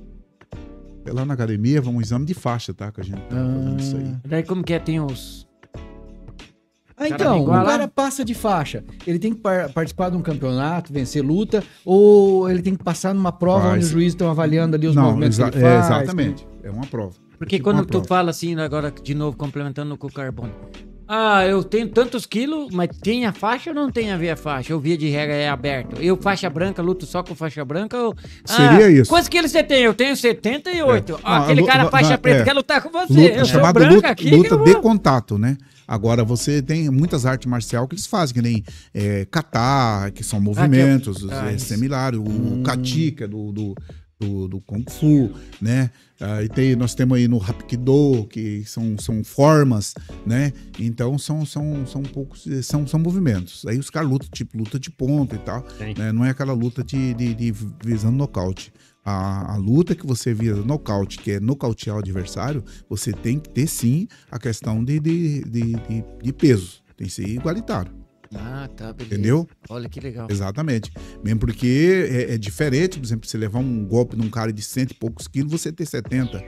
É lá na academia, vamos um exame de faixa, tá? Que a gente tá fazendo isso aí. Daí como que é? Tem os... Ah, então, o cara passa de faixa. Ele tem que par participar de um campeonato, vencer luta, ou ele tem que passar numa prova Faz. onde os juízes estão avaliando ali os Não, movimentos que ele é, faz? exatamente. É uma prova. Porque É tipo quando uma tu prova. fala assim, agora de novo, complementando com o carbono. Ah, eu tenho tantos quilos, mas tem a faixa ou não tem a via faixa? Ou via de regra é aberto? Eu, faixa branca, luto só com faixa branca? Ou... Seria ah, isso. Quantos quilos você tem? Eu tenho setenta e oito. É. Ah, Não, aquele lu- cara lu- faixa não, preta é. quer lutar com você. Luta, eu sou chamada branca luta, aqui. luta que eu de vou- contato, né? Agora você tem muitas artes marciais que eles fazem, que nem é, kata, que são movimentos Ah, é, isso. similares, o Hum. kati, que é do, do, do, do Kung Fu, né? Aí tem, nós temos aí no Hapkido, que são, são formas, né? Então são, são, são poucos, são, são movimentos. Aí os caras lutam, tipo, luta de ponta e tal, Sim. né? Não é aquela luta de, de, de visando nocaute. A, a luta que você vira nocaute, que é nocautear o adversário, você tem que ter sim a questão de, de, de, de, de peso. Tem que ser igualitário. Ah, tá, beleza. Entendeu? Olha que legal. Exatamente. Mesmo porque é, é diferente, por exemplo, você levar um golpe num cara de cento e poucos quilos, você ter setenta.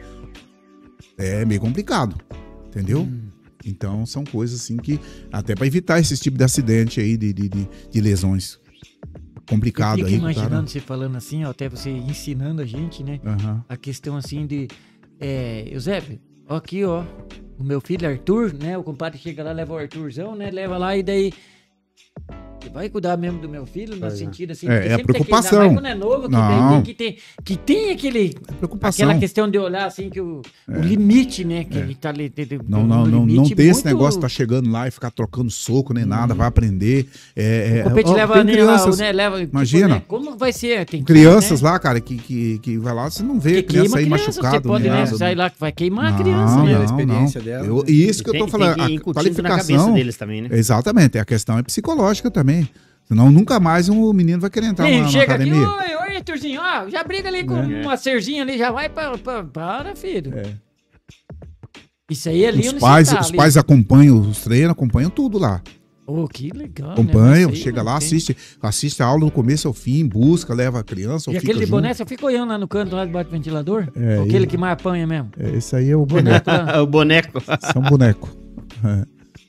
É meio complicado. Entendeu? Hum. Então são coisas assim que, até para evitar esse tipo de acidente aí, de, de, de, de lesões complicado Eu aí. fico que o cara- imaginando você falando assim, ó, até você ensinando a gente, né? Aham. A questão assim de. É, Eusébio, ó, aqui, ó. O meu filho Arthur, né? O compadre chega lá, leva o Arthurzão, né? Leva lá e daí. Você vai cuidar mesmo do meu filho, no Pois é. sentido assim. É, porque é a sempre tem aquele- preocupação. ainda mais quando é novo, que, Não. tem, que, tem, que tem aquele. Preocupação. Aquela questão de olhar assim, que o, o limite, né? Que É. ele tá ali. de- de- Não, no não, não, não limite ter esse muito- negócio de tá chegando lá e ficar trocando soco nem nada, vai aprender. É, é, O compete ó, leva, tem né, crianças, lá, né, leva, tipo, imagina. né, como vai ser? Tem que, crianças né, lá, cara, que, que, que vai lá, você não vê que a criança aí queima a criança, machucada. você pode, nem né, nada. sair lá que vai queimar Não, a criança, não, né? a experiência não. dela, Eu- né? Isso que eu Tem- tô falando, tem que ir a incutindo na cabeça qualificação. deles também, né? Exatamente, a questão é psicológica também. Senão nunca mais um menino vai querer entrar Sim, na, na chega aqui, academia. oi, oi, Arthurzinho, ó, já briga ali com É. uma cerzinha ali, já vai pra, pra, para, filho. É. Isso aí é ali Os onde pais, você tá, os ali. pais acompanham os treinos, acompanham tudo lá. Oh, que legal, Acompanham, né? Mas chega aí lá, não tem. assiste, assiste a aula do começo ao fim, busca, leva a criança, ou E fica aquele de junto. boné, você fica olhando lá no canto, lá debaixo do ventilador? É, Ou aquele e- que mais apanha mesmo? É, esse aí é o boneco. Boneco lá. o boneco. São boneco. É.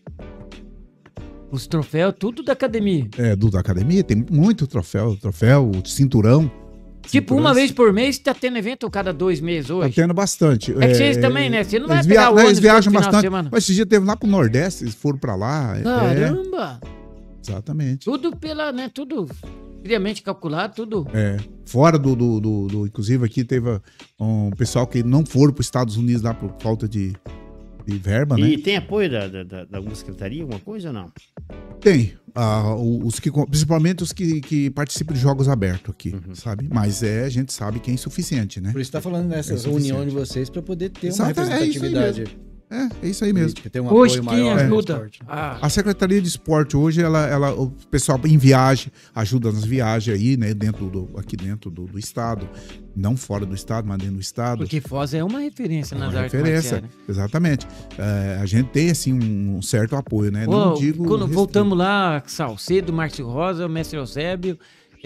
Os troféus, tudo da academia. É, do da academia tem muito troféu, troféu, cinturão. Tipo, Cinturão, uma vez por mês, tá tendo evento cada dois meses Tá hoje. tendo bastante. É que vocês também, né? Você não vai eles pegar via- o não, ônibus Eles viajam todo final de bastante. semana. Mas esse dia teve lá pro Nordeste, eles foram pra lá. É, Caramba! exatamente. Tudo pela, né? Tudo friamente calculado, tudo. É, fora do, do, do, do- Inclusive aqui teve um pessoal que não foram para os Estados Unidos lá por falta de, de verba, né? E tem apoio da, da, da, da alguma secretaria, alguma coisa ou não? Tem. Ah, o- os que, principalmente os que, que participam de jogos abertos aqui, Uhum. sabe? Mas é, a gente sabe que é insuficiente, né? Por isso tá falando nessas É suficiente. reuniões de vocês para poder ter uma Exato, é isso aí representatividade. É, é isso aí mesmo. política, ter um Hoje apoio quem maior no ajuda? esporte. Ah, A Secretaria de Esporte hoje, ela, ela, o pessoal em viagem, ajuda nas viagens aí, né? Dentro do, aqui dentro do, do estado. Não fora do estado, mas dentro do estado. porque Foz é uma referência nas Uma artes referência, marciais. Né? exatamente. É, a gente tem, assim, um certo apoio, né? Não Ô, digo... quando restrito. voltamos lá, Salcedo, Márcio Rosa, Mestre Eusébio,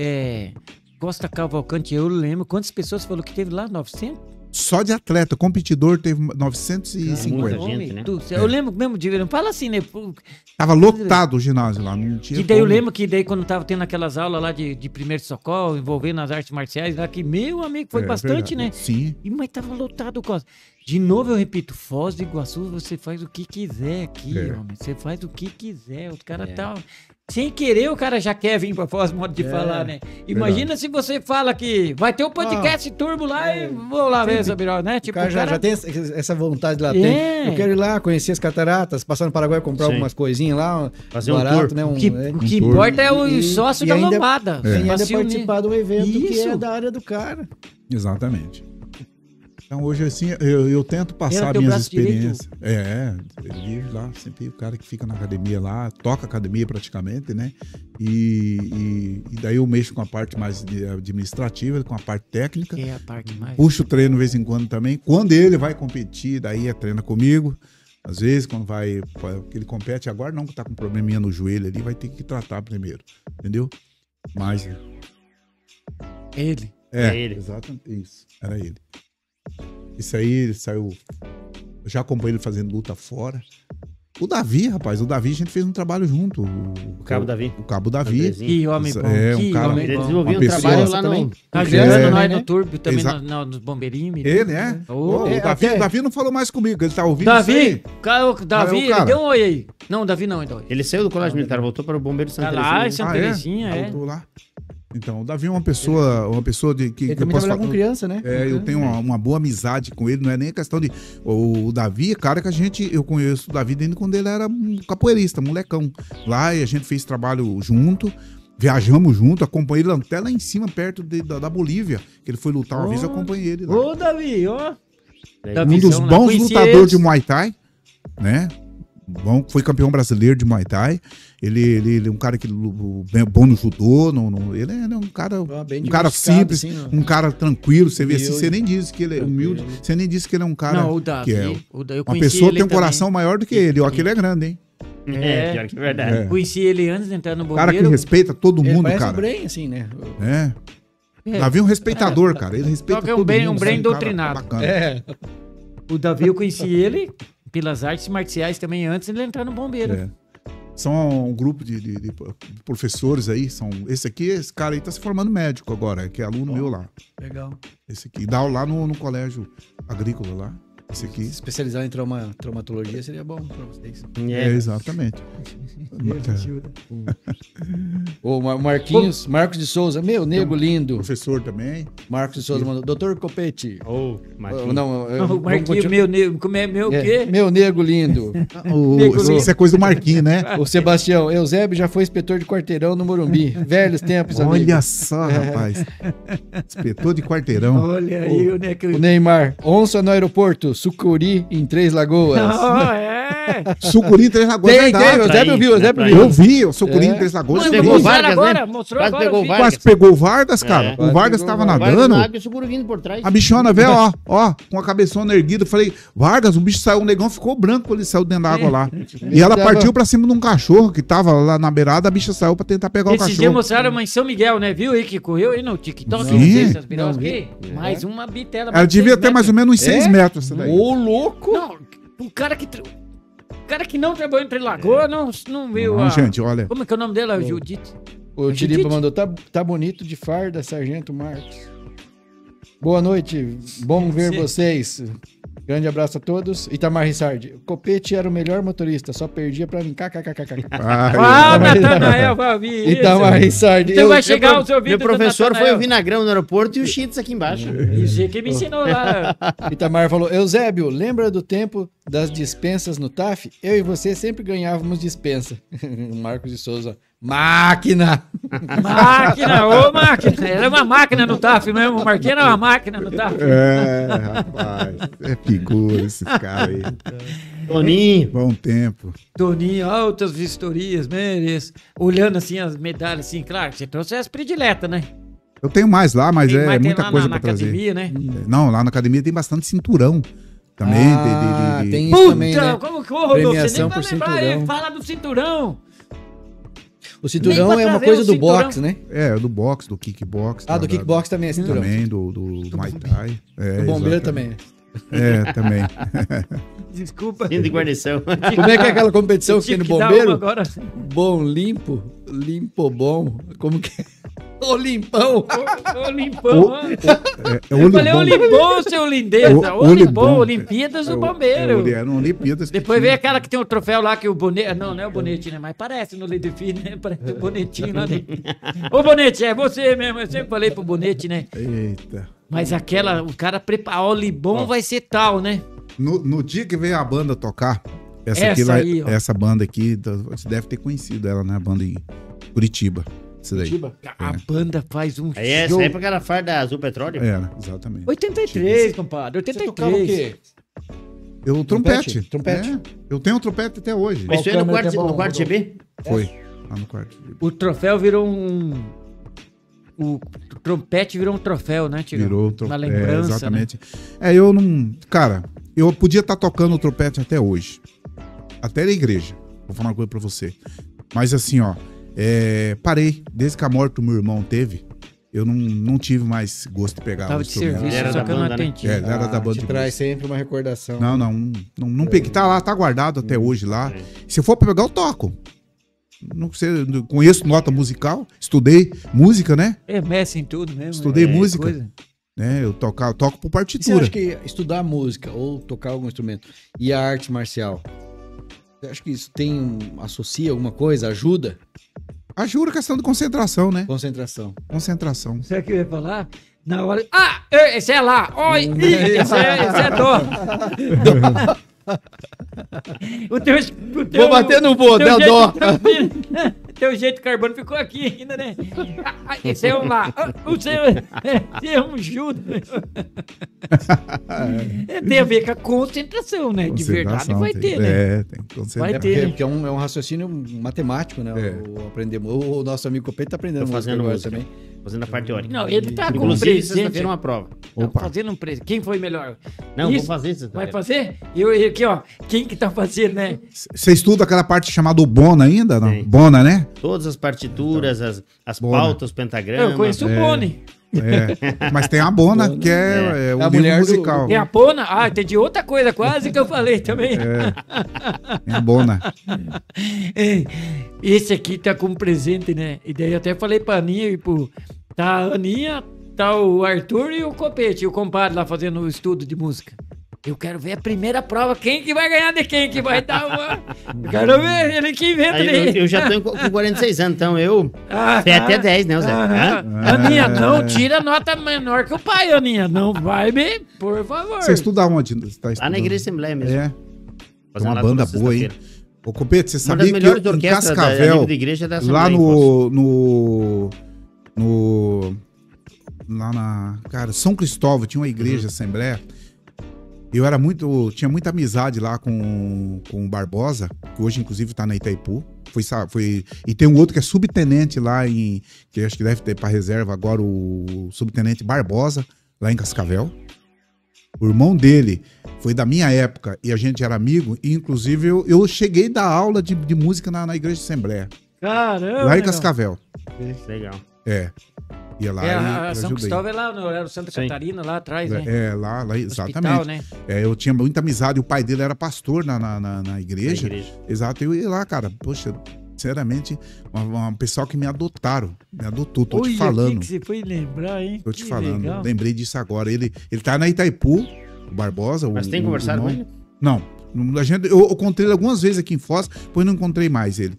é, Costa Cavalcante, eu lembro. Quantas pessoas você falou que teve lá? novecentos? Só de atleta, competidor, teve novecentos e Muita cinquenta. gente, Homem né? do céu. Eu lembro mesmo de. Não fala assim, né? pô, Tava lotado o ginásio lá, não tinha Que daí eu como. lembro que daí quando tava tendo aquelas aulas lá de, de primeiro socorro, envolvendo as artes marciais, lá que, meu amigo, foi É, bastante, verdade. né? Sim. E, mas tava lotado, Costa. De novo eu repito, Foz do Iguaçu, você faz o que quiser aqui, É. homem. Você faz o que quiser. Os caras É. tá. Sem querer, o cara já quer vir pra Foz, modo de É, falar, né? Imagina se você fala que vai ter o podcast turbo lá é. e vou lá ver essa biró, né? O Tipo, cara já, já tem essa- essa vontade lá. Tem. É. Eu quero ir lá conhecer as cataratas, passar no Paraguai, comprar Sim. algumas coisinhas lá. Fazer um barato, tour. né? Um, O que, é. o que Um tour. importa é o E- sócio e da ainda- lombada. E ainda Pra se unir. participar do evento que é Isso. da área do cara. Exatamente. Então hoje assim, eu, eu tento passar teu minhas braço direito? experiências. É, ele vive lá, sempre o cara que fica na academia lá, toca academia praticamente, né? E, e, e daí eu mexo com a parte mais de- administrativa, com a parte técnica. Que é a parte mais. Puxo o treino de vez em quando também. Quando ele vai competir, daí é treina comigo. Às vezes, quando vai. Porque ele compete agora, não que tá com probleminha no joelho ali, vai ter que tratar primeiro. Entendeu? Mas. Ele. É, É ele. exatamente. Isso, era ele. Isso aí, ele saiu. Eu já acompanhei ele fazendo luta fora. O Davi, rapaz, o Davi, a gente fez um trabalho junto. O, O Cabo Davi. O Cabo Davi. Andrezinho. Que homem bom, É, um que cara- homem Ele bom. desenvolveu Uma um pessoa trabalho lá também. no... Tá Ele ajudando é- nós né? no Turbo, também Exa- no- no- nos bombeirinhos. Ele, é? Ô, Ô, é, o Davi, até- Davi não falou mais comigo, ele tá ouvindo isso Davi, aí. cara, o Davi, Ah, é o ele cara. deu um oi aí. Não, Davi não, ainda. Ele saiu do colégio militar, voltou para o Bombeiro Tá Santa lá, em Teresinha. Santa Teresinha, é. Voltou lá. Então, o Davi é uma pessoa, uma pessoa de, que, Ele que eu também posso trabalha com falar. criança, né? É, eu tenho uma, uma boa amizade com ele, não é nem questão de. O, o Davi é cara que a gente. Eu conheço o Davi desde quando ele era um capoeirista, molecão. Lá e a gente fez trabalho junto, viajamos junto, acompanhei ele até lá em cima, perto de- da, da Bolívia, que ele foi lutar uma Oh. vez, eu acompanhei ele lá. Ô, Davi, ó. É. Davi. Um dos visão lá, bons conheci lutadores eles. de Muay Thai, né? Bom, foi campeão brasileiro de Muay Thai. Ele, ele, ele é um cara que lu- bem- bom no judô. No, no- ele, é, ele é um cara, Ah, bem um cara diversificado, simples, assim, ó. um cara tranquilo. Você vê assim, Humilde. você nem diz que ele é humilde. Você nem disse que ele é um cara Não, o Davi. que é o Da- eu uma conheci pessoa que ele tem um também. coração maior do que ele. Ó, que ele é grande, hein? É, pior que é verdade. É. Conheci ele antes de entrar no Um cara que bombeiro. respeita todo Ele mundo, parece um cara. Bren, assim, né? É. É. Davi é um respeitador, cara. Ele respeita Só que é um todo Bren- mundo. um Bren assim, cara doutrinado. bacana. É. O Davi, eu conheci ele pelas artes marciais também antes de ele entrar no bombeiro. É. São um grupo de, de- de professores aí. São, esse aqui, esse cara aí tá se formando médico agora, que é aluno meu lá. Legal. Esse aqui. Dá aula lá no, no colégio agrícola lá. Esse aqui. Especializar em trauma, traumatologia seria bom pra vocês. É, exatamente. Ô, Mar- Marquinhos, Marcos de Souza, meu nego lindo. Professor também. Marcos de Souza mandou. Doutor Copete. Ô, Ô, Marquinhos. Não, eu- Não, o vamos Marquinhos, continuar. meu, nego- como é meu o É, quê? meu nego lindo. O, Nego isso é coisa do Marquinhos, né? O Sebastião, Eusébio já foi inspetor de quarteirão no Morumbi. Velhos tempos, amigo. Olha só, rapaz. Inspetor de quarteirão. Olha aí, o né, que O Neymar, onça no aeroporto, sucuri em Três Lagoas. Não, é. Sucuri em Três Lagoas, Tem, verdade. tem, o Eusébio viu, o Eusébio Aí, viu. Eu vi, o Sucuri É. em Três Lagoas. Mano, eu pegou vi. mostraram Vargas, agora, né? mostrou Quase agora. pegou o vídeo. Vargas. Quase pegou o Vargas, cara. É. O Vargas Pegou tava o Vargas nadando. na água e o seguro vindo por trás. A bichona, velho, ó, ó, com a cabeçona erguida. Eu falei, Vargas, o bicho saiu, o negão ficou branco quando ele saiu dentro da água lá. E ela Tava- partiu pra cima de um cachorro que tava lá na beirada, a bicha saiu pra tentar pegar o Esses dias cachorro. mostraram uma em São Miguel, né? Viu aí que correu aí no TikTok? Sim. Não sei essas piroscas Não vi. aqui. Mais uma bitela. Ela devia ter mais ou menos uns seis É? metros essa daí. Ô, louco! Não, o cara que... tra- O cara que não trabalhou entre Lagoa não, não viu Não, a... gente, olha. Como é que é o nome dela? Judite. O É Tiripa Judite? mandou, tá, tá bonito de farda, Sargento Marcos. Boa noite, bom ver Sim. vocês. Grande abraço a todos. Itamar Rissardi, o Copete era o melhor motorista, só perdia pra mim. KKKK. Ai, Ah, Itamar- Natanael, vai vir. Itamar Rissardi. Você eu- vai chegar aos Meu ouvidos do professor foi Natanael. o Vinagrão no aeroporto e o Cheats aqui embaixo. Isso aí que me ensinou lá. Itamar falou, Eusébio, lembra do tempo das dispensas no T A F? Eu e você sempre ganhávamos dispensa. Marcos de Souza, máquina! Máquina, ô máquina. Era uma máquina no T A F mesmo. O Marquinhos era uma máquina no T A F. É, rapaz. É figura esses caras aí. Toninho. Bom tempo. Toninho, altas vistorias, meres. Olhando assim as medalhas, assim, claro, você trouxe as prediletas, né? Eu tenho mais lá, mas Tem é mais, tem muita lá coisa na, pra na trazer. academia, né? Não, lá na academia tem bastante cinturão. Também. Ah, de- de- de- tem isso Puta, também, né? como que ô, Rodolfo? Você Premiação nem vai por lembrar, cinturão. hein? Fala do cinturão. O cinturão Nem pra é uma trazer coisa o do cinturão. boxe, né? É, do boxe, do kickbox. Ah, do da- kickbox também é cinturão. Também, do, do Muay Thai. É, Do bombeiro exatamente. também. É, também. Desculpa. Indo de guarnição. Como é que é aquela competição Eu que tem tive no que dar bombeiro? uma agora. Bom limpo, limpo bom. Como que é? Ô limpão! Ô, ô, limpão. ó. É, é Eu falei Olibom. Olimpão, seu lindeza. O- Olimpão, Olibom. Olimpíadas do É o- Bombeiro. É, era um Olimpíadas. que Depois tinha. vem aquela que tem o troféu lá que o bonete. Não, não é o bonete, né? Mas parece no Ledefi, né? Parece o bonetinho lá dentro. Ô, bonete, é você mesmo. Eu sempre falei pro bonete, né? Eita. Mas aquela, o cara preparou. Olibom vai ser tal, né? No, no dia que veio a banda tocar, essa, Essa aqui, lá- aí, ó. essa banda aqui, da- você deve ter conhecido ela, né? A banda em Curitiba. Isso daí. Curitiba. A banda faz um Aí essa show. época era farda azul petróleo. Era, exatamente. oitenta e três, compadre. Você tocava o oitenta e três. quê? Eu, trompete. Trompete? É, eu tenho um trompete até hoje. Mas isso aí no câmera quarto, que é bom, no quarto G B? Foi. Lá no quarto. O troféu virou um. O trompete virou um troféu, né, Tigrão? Virou o Uma trompete. lembrança. É, exatamente. É, eu não. Cara, eu podia estar tocando o trompete até hoje. Até na igreja. Vou falar uma coisa pra você. Mas assim, ó. é, parei. Desde que a morte do meu irmão teve. eu não, não tive mais gosto de pegar Tava o de instrumento. serviço, Era só da que eu não banda, né? atendi. É, ele era Ah, da banda te de traz música. sempre uma recordação. Não, não, não, não peguei. Tá lá, tá guardado até hoje lá. É. Se eu for pra pegar, eu toco. Não sei, eu conheço nota musical, estudei música, né? É, mexe em tudo mesmo. Estudei é música. coisa. né? Eu, tocar, eu toco por E você partitura. acha que estudar música ou tocar algum instrumento e a arte marcial, você acha que isso tem um, associa alguma coisa, ajuda? Ajuda a questão de concentração, né? Concentração. Concentração. Sabe o que eu ia falar? Na hora. Ah! Esse é lá! Oi! Ih, esse, é, esse é dó! O teu, o teu, Vou bater no voo, teu deu jeito dó. tranquilo. Teu jeito carbono ficou aqui ainda, né? Ah, esse é um lá. Ah, o seu esse é um Judas. É, tem a ver com a concentração, né? De verdade Concentração, vai tem- ter, né? É, tem que concentrar. Vai É ter, porque, né? porque é, um, é um raciocínio matemático, né? É. O, aprender, o, o nosso amigo Copete tá aprendendo Tô música fazendo agora música. também. Fazendo a parte teórica. Não, ele tá com um Inclusive, presente. sexta-feira é uma prova. Não, Opa. fazendo um presente. Quem foi melhor? Não, Isso? vou fazer Vai sexta-feira. fazer? Eu, eu aqui, ó. Quem que tá fazendo, né? Você estuda aquela parte chamada Bona ainda? Não? Sim. Bona, né? Todas as partituras, as, as Bona. pautas, os pentagramas. Eu conheço o Boni. É. Mas tem a Bona, Bona. que é, é o É a livro mulher do- musical. Tem a Pona? Ah, entendi outra coisa quase que eu falei também. Tem a Bona. Ei, Esse aqui tá como presente, né? E daí eu até falei pra Aninha e pro... Tá a Aninha, tá o Arthur e o Copete, o compadre lá fazendo o estudo de música. Eu quero ver a primeira prova, quem que vai ganhar de quem que vai dar uma... Eu quero ver ele que inventa Aí, eu, daí. eu já tô com quarenta e seis anos, então eu. Ah, Você é até ah, dez, né, Zé? ah, Hã? Aninha, não tira nota menor que o pai, Aninha. Não vai me, por favor. Você estuda onde? Você tá Lá estudando? na Igreja Assembleia mesmo. É. Fazendo uma lá banda toda boa, hein? sexta-feira. Ô, Copete, você Uma das sabia melhores que em orquestras da, a Cascavel, nível de igreja é da Assembleia. lá em Foz. no, no, no... Lá na... Cara, São Cristóvão, tinha uma igreja, Uhum. Assembleia. Eu era muito... Tinha muita amizade lá com, com o Barbosa, que hoje, inclusive, tá na Itaipu. Foi, sa- foi, e tem um outro que é subtenente lá em... Que acho que deve ter para reserva agora, o subtenente Barbosa, lá em Cascavel. O irmão dele foi da minha época e a gente era amigo. E, inclusive, eu, eu cheguei a dar aula de, de música na, na Igreja de Assembleia. Caramba. Lá em meu. Cascavel. Legal. É. Ia lá É, e a, eu a São ajudei. Cristóvão é lá, no, era o Santa Sim. Catarina, lá atrás, né? É, lá, lá, Hospital, exatamente. né? É, eu tinha muita amizade. O pai dele era pastor na, na, na- na Na igreja. igreja. Exato. Eu ia lá, cara. Poxa, sinceramente, uma, uma pessoal que me adotaram. Me adotou, tô Olha, te falando. que que você foi lembrar, hein? Tô te Que falando. legal. Lembrei disso agora. Ele, ele tá na Itaipu, o Barbosa. Mas o, tem o conversado com irmão. ele? Não. Não, a gente, eu, eu encontrei ele algumas vezes aqui em Foz, depois não encontrei mais ele.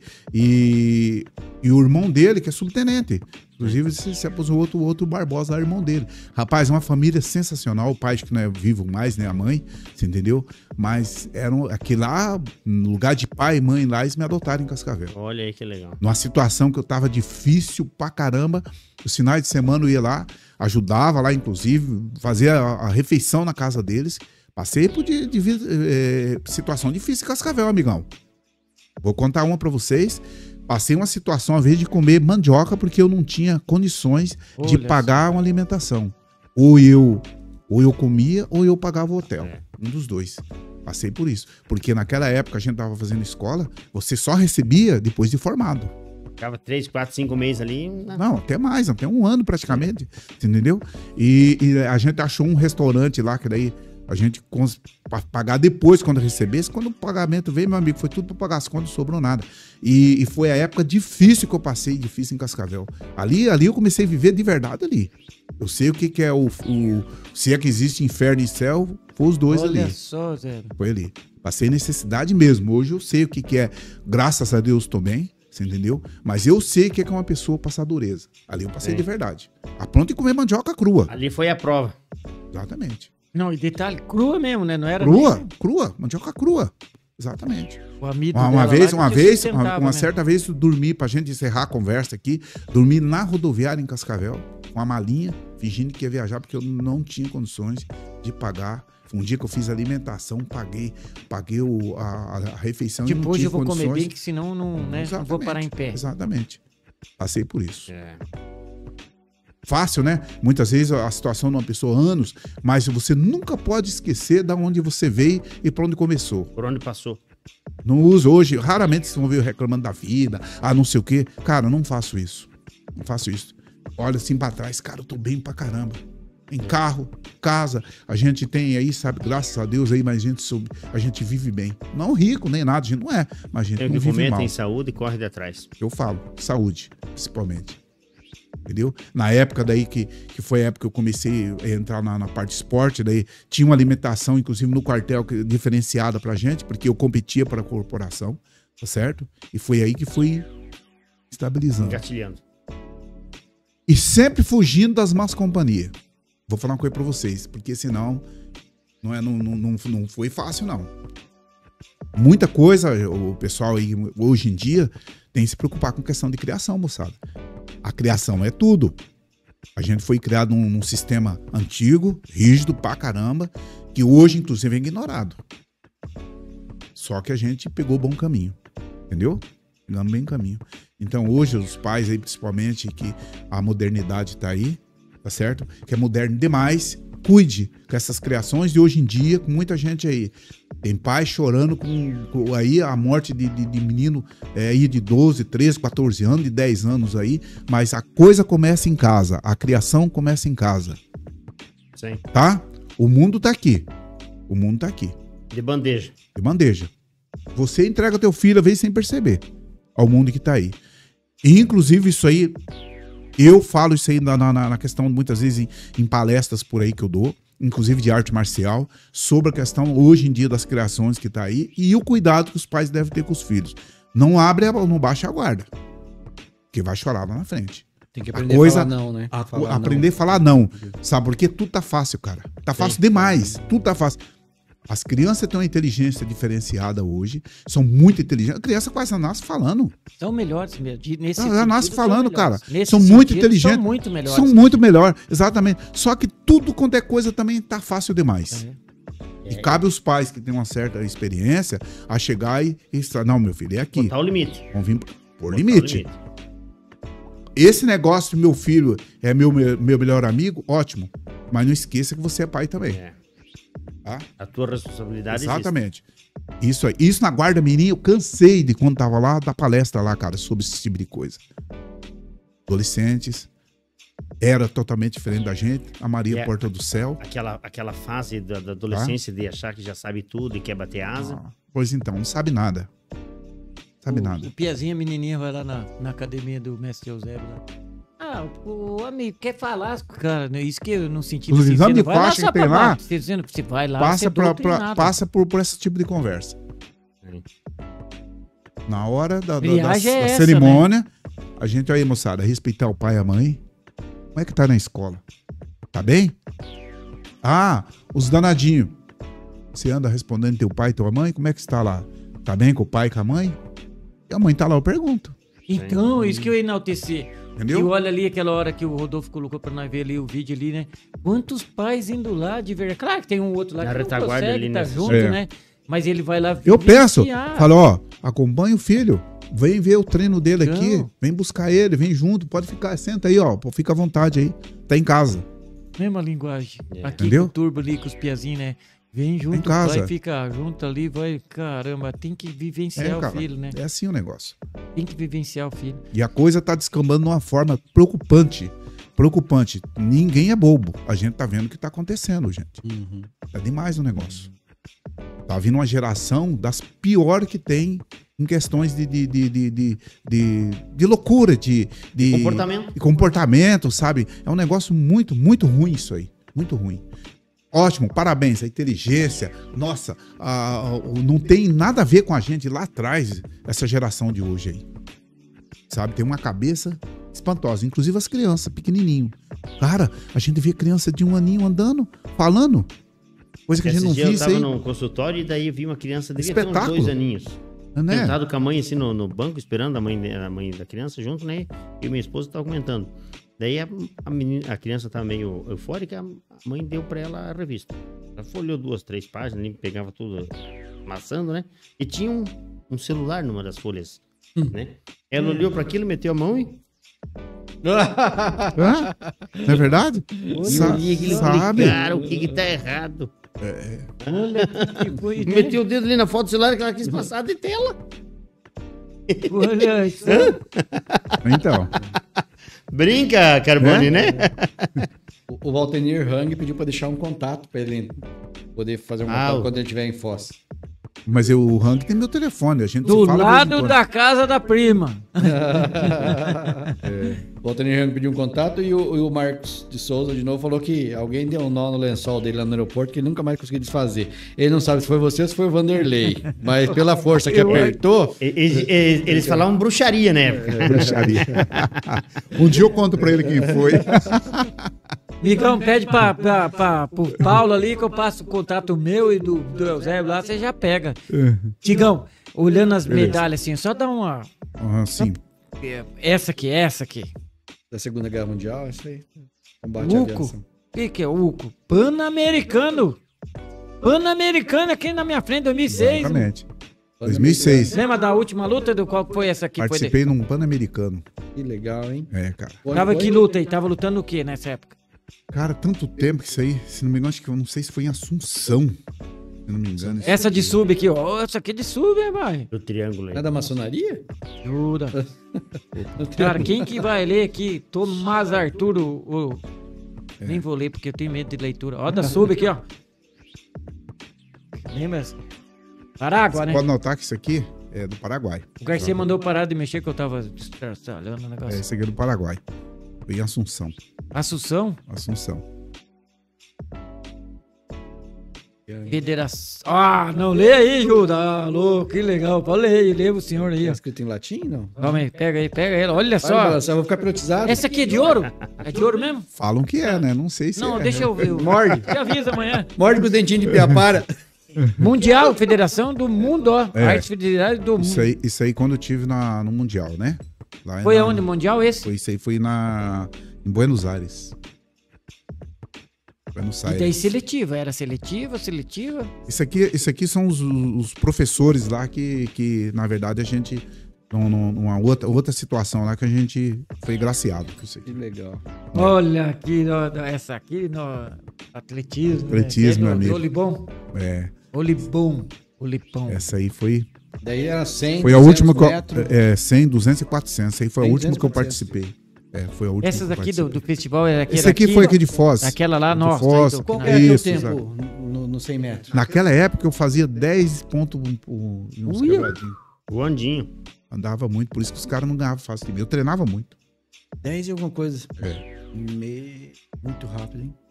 E, e o irmão dele, que é subtenente. Inclusive, se, se aposentou outro, outro Barbosa, lá, irmão dele. Rapaz, uma família sensacional. O pai, acho que não é vivo mais, né? A mãe, você entendeu? Mas eram aqui lá, no lugar de pai e mãe lá, eles me adotaram em Cascavel. Olha aí que legal. Numa situação que eu tava difícil pra caramba. Os finais de semana eu ia lá, ajudava lá, inclusive, fazia a, a refeição na casa deles. Passei por de, de, vi- eh, situação difícil em Cascavel, amigão. Vou contar uma pra vocês. Passei uma situação, às vezes, de comer mandioca porque eu não tinha condições de Olha pagar uma alimentação. Ou eu, ou eu comia ou eu pagava o hotel. É. Um dos dois. Passei por isso. Porque naquela época a gente tava fazendo escola, você só recebia depois de formado. Ficava três, quatro, cinco meses ali. na- Não, até mais, até um ano praticamente, entendeu? E, e a gente achou um restaurante lá, que daí a gente cons- pra pagar depois, quando recebesse. Quando o pagamento veio, meu amigo, foi tudo para pagar as contas, não sobrou nada. E, e foi a época difícil que eu passei, difícil em Cascavel. Ali, ali eu comecei a viver de verdade ali. Eu sei o que, que é o, o... Se é que existe inferno e céu, foi os dois Olha ali. só, Zé. Foi ali. Passei necessidade mesmo. Hoje eu sei o que, que é, graças a Deus, tô bem, você entendeu? Mas eu sei o que é que é uma pessoa passar dureza. Ali eu passei Sim. de verdade. A pronto e comer mandioca crua. Ali foi a prova. Exatamente. Não, e detalhe, crua mesmo, né? Não era Crua, nem- crua, mandioca crua. Exatamente. o amigo Uma, uma dela vez, lá uma que vez, sustentava, uma, uma né? certa vez eu dormi, pra gente encerrar a conversa aqui, dormi na rodoviária em Cascavel, com a malinha, fingindo que ia viajar, porque eu não tinha condições de pagar. Foi um dia que eu fiz alimentação, paguei, paguei o, a, a refeição e não Depois tive eu vou comer condições. bem, que senão não, né, não vou Exatamente, parar em pé. Exatamente. Passei por isso. É. Fácil, né? Muitas vezes a situação de uma pessoa, anos, mas você nunca pode esquecer de onde você veio e para onde começou. Por onde passou. Não uso hoje, raramente vocês vão ver eu reclamando da vida, ah, não sei o quê. Cara, não faço isso. Não faço isso. olha assim pra trás, cara, eu tô bem pra caramba. Em carro, casa, a gente tem aí, sabe, graças a Deus aí, mas a gente, soube, a gente vive bem. Não rico, nem nada, a gente não é, mas a gente Tem não que vive comer, mal. tem saúde e corre de atrás. Eu falo, saúde, principalmente. Entendeu? Na época daí que, que foi a época que eu comecei a entrar na, na parte de esporte, daí tinha uma alimentação, inclusive no quartel, que- diferenciada pra gente, porque eu competia para a corporação, tá certo? E foi aí que fui estabilizando. Engatilhando. E sempre fugindo das más companhias. Vou falar uma coisa pra vocês, porque senão não, é, não, não, não, não foi fácil, não. Muita coisa, o pessoal aí, hoje em dia, tem que se preocupar com questão de criação, moçada. A criação é tudo. A gente foi criado num, num sistema antigo, rígido pra caramba, que hoje, inclusive, é ignorado. Só que a gente pegou o bom caminho, entendeu? Pegamos bem o caminho. Então, hoje, os pais aí, principalmente, que a modernidade tá aí, tá certo? Que é moderno demais, cuide com essas criações de hoje em dia, com muita gente aí. Tem pai chorando com, com aí a morte de, de, de menino é, aí de doze, treze, quatorze anos, de dez anos aí, mas a coisa começa em casa, a criação começa em casa, Sim. tá? O mundo tá aqui, o mundo tá aqui, De bandeja. de bandeja. Você entrega teu filho, às vezes, sem perceber, ao mundo que tá aí. E, inclusive, isso aí, eu falo isso aí na, na, na questão, muitas vezes, em, em palestras por aí que eu dou, inclusive de arte marcial, sobre a questão, hoje em dia, das criações que tá aí e o cuidado que os pais devem ter com os filhos. Não abre, a- não baixa a guarda, porque vai chorar lá na frente. Tem que A aprender coisa- a falar não, né? A- Falar aprender a falar não, sabe? Porque tudo tá fácil, cara. Tá fácil demais, tudo tá fácil. As crianças têm uma inteligência diferenciada hoje, são muito inteligentes. A criança quase nasce falando. São melhores mesmo. de- Nesse Ela sentido, nasce são falando, melhores. cara. Nesse São muito sentido, inteligentes. São muito melhores. São muito melhor, exatamente. Só que tudo quanto é coisa também tá fácil demais. É. E cabe aos pais que têm uma certa experiência a chegar e, e estra- não, meu filho, é aqui. Botar o limite. Vamos vir por Botar o limite. Esse negócio de meu filho é meu, meu melhor amigo, ótimo. Mas não esqueça que você é pai também. É. Tá? A tua responsabilidade Exatamente. Isso aí. Isso na guarda menina, eu cansei de quando tava lá, da palestra lá, cara, sobre esse tipo de coisa. Adolescentes. Era totalmente diferente da gente. A Maria É. Porta do Céu. Aquela, aquela fase da, da adolescência de achar que já sabe tudo e quer bater asa. Ah, pois então, não sabe nada. Sabe o, nada. O Piazinho, a menininha, vai lá na, na academia do mestre Eusébio lá. Ah, o, o amigo quer falar, cara, né? Isso que eu não senti. Os assim, exames você de não vai lá faixa só que tem pra lá, baixo, você dizendo que você vai lá, Passa, você é pra, pra- doutrinado. passa por, por esse tipo de conversa. Sim. Na hora da, da, da- Viagem da é essa, cerimônia, a gente aí, moçada, respeitar o pai e a mãe. Como é que tá na escola? Tá bem? Ah, os danadinhos. Você anda respondendo teu pai e tua mãe, como é que está lá? Tá bem com o pai e com a mãe? E a mãe tá lá, eu pergunto. Então, isso que eu ia enaltecer. Entendeu? E olha ali aquela hora que o Rodolfo colocou pra nós ver ali o vídeo ali, né? Quantos pais indo lá de verdade. Claro que tem um outro lá Na que não retaguarda consegue ali, tá né? junto, É. né? Mas ele vai lá Eu peço, vivenciar. falo, ó, acompanha o filho, vem ver o treino dele Então. aqui, vem buscar ele, vem junto, pode ficar, senta aí, ó, pô, fica à vontade aí, tá em casa. Mesma linguagem. É. Aqui Entendeu? com o turbo ali, com os piazinhos, né? Vem junto, Em casa. vai ficar junto ali, vai. Caramba, tem que vivenciar É, o cara, filho, né? é assim o negócio. Tem que vivenciar o filho. E a coisa tá descambando de uma forma preocupante, preocupante. Ninguém é bobo, a gente tá vendo o que tá acontecendo, gente. Uhum. Tá demais o negócio. Tá vindo uma geração das piores que tem em questões de, de, de, de, de, de, de loucura, de, de, Comportamento. de comportamento, sabe? É um negócio muito, muito ruim isso aí. Muito ruim. Ótimo, parabéns. A inteligência, nossa, a- a- o- não tem nada a ver com a gente lá atrás, essa geração de hoje aí. Sabe? Tem uma cabeça espantosa. Inclusive as crianças, pequenininho. Cara, a gente vê criança de um aninho andando, falando. Coisa que a gente Esses não dias viu eu isso tava aí. num consultório e daí vi uma criança, devia ter uns Espetáculo. dois aninhos. Né? Sentado com a mãe assim no, no banco, esperando a mãe, de- a mãe da criança junto, né? E minha esposa tava comentando. Daí a, a, menina, a criança tava meio eufórica, a mãe deu pra ela a revista. Ela folheou duas, três páginas, ali, pegava tudo amassando, né? E tinha um, um celular numa das folhas, né? Ela olhou pra aquilo, meteu a mão e... Hã? Não é verdade? Sa- eu li aquilo e falei, sabe? cara, o que que tá errado? Olha que foi, né? Meteu o dedo ali na foto do celular que ela quis passar de tela. Olha só. Então, Brinca, Carbone, É? né? O, o Valtenir Hang pediu pra deixar um contato pra ele poder fazer um Ah, contato o- quando ele estiver em Foz. Mas eu, o Hang tem meu telefone, a gente Do se fala de vez em lado quando. da casa da prima. O Valtenir Hang pediu um contato e o, e o Marcos de Souza, de novo, falou que alguém deu um nó no lençol dele lá no aeroporto que ele nunca mais conseguiu desfazer. Ele não sabe se foi você ou se foi o Vanderlei, mas pela força que apertou... Eles, eles- eles falavam bruxaria na época. Bruxaria. Um dia eu conto pra ele quem foi. Migão, pede pra, pra, pra, pro Paulo ali que eu passo o contato meu e do, do Eusébio lá, você já pega. Tigão, olhando as medalhas assim, só dá uma. Ah, sim. Essa aqui, essa aqui. Da Segunda Guerra Mundial, isso aí. Combate à Uco. aviação. O que, que é Uco? Pan-Americano. Pan-Americano aqui na minha frente, dois mil e seis. Exatamente. dois mil e seis. Lembra da última luta do qual foi essa aqui? Foi de... Participei num Pan-Americano. Que legal, hein? É, cara. Foi- Tava foi- que luta aí? Tava lutando o que nessa época? Cara, tanto tempo que isso aí, se não me engano, acho que eu não sei se foi em Assunção. Se não me engano. isso Essa foi- de sub aqui, ó. Essa aqui é de sub, hein, vai. O triângulo Não é aí. da maçonaria? Jura. Cara, quem que vai ler aqui? Tomás Arthur, o... o- Nem vou ler porque eu tenho medo de leitura. Ó, da sub aqui, ó. Lembra? Parágua, né? Pode notar que isso aqui é do Paraguai. O Garcia mandou parar de mexer que eu tava estraçalhando o É, negócio. esse aqui é do Paraguai. Foi em Assunção. Assunção? Assunção. Federação. Ah, não, lê aí, Judas. Ah, louco, que legal. Pode ler aí, lê o senhor aí, Tá ó. escrito em latim, não? Calma aí, pega aí, pega ela. Olha Vai, só. balançar, eu vou ficar hipnotizado. Essa aqui é de ouro? É de ouro mesmo? Falam que é, né? Não sei se Não, é. deixa eu ver. Morde. Te avisa amanhã. Morde com os dentinhos de piapara. Mundial, Federação do Mundo, ó. É. Artes Federais do Mundo. Isso aí, isso aí quando eu tive na, no Mundial, né? Lá Foi na- aonde? Mundial esse? Foi, isso aí foi na, em Buenos Aires. Buenos E daí Aires. seletiva. Era seletiva, seletiva? Isso aqui, isso aqui são os, os professores lá que, que, na verdade, a gente. num- num- Numa outra, outra situação lá que a gente foi graciado com isso aqui. Que legal. Olha aqui, ó, essa aqui no atletismo. Atletismo, né? meu amigo. Olibom. É, Olibom. Olipão. essa aí foi. Daí era cem, Foi a duzentos última que eu, metros. é, cem, duzentos e quatrocentos. Essa aí foi a cem, última que eu duzentos e participei. É, foi a última Essas que eu aqui do, do participei. festival era aquela Esse aqui foi aqui de Foz. Aquela lá, De nossa. Foz. aí do- Qual que na- era o teu Isso, tempo no, no cem metros? Naquela época eu fazia dez pontos e uns Uia. quebradinhos. O Andinho. Andava muito, por isso que os caras não ganhavam fácil de mim. Eu treinava muito. dez e alguma coisa. É. Me... Muito rápido, hein?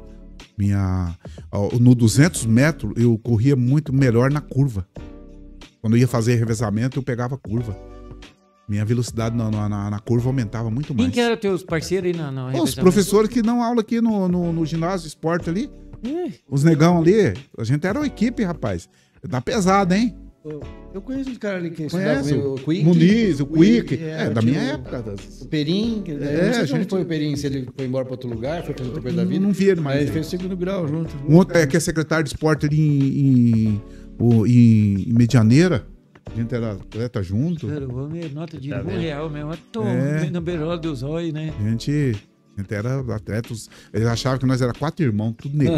Minha, ó, no duzentos metros eu corria muito melhor na curva. Quando eu ia fazer revezamento, eu pegava a curva. Minha velocidade na, na, na curva aumentava muito mais. Quem que eram teus parceiros aí na, na Ó, os revezamento? professores que dão aula aqui no, no, no ginásio esporte ali, É. os negão ali, a gente era uma equipe, rapaz. Da pesada, hein? Eu conheço os caras ali que estudavam Conhece? comigo, o Quick. Muniz, o Quick. é, É, da tinha minha o- época. das- O Perim, que, É, eu não sei a se onde gente- foi o Perim, se ele foi embora para outro lugar, foi fazer outra coisa da Não, vida. não vi ele mais. Mas ele fez o segundo grau junto. Um outro é que é secretário de esporte ali em, em, o- em, em Medianeira. A gente era atleta junto. Cara, o homem é nota de Tá um vendo? real mesmo. Tô É. na beirola dos olhos, né? A gente, a gente era atletas. Eles achavam que nós era quatro irmãos, tudo negão.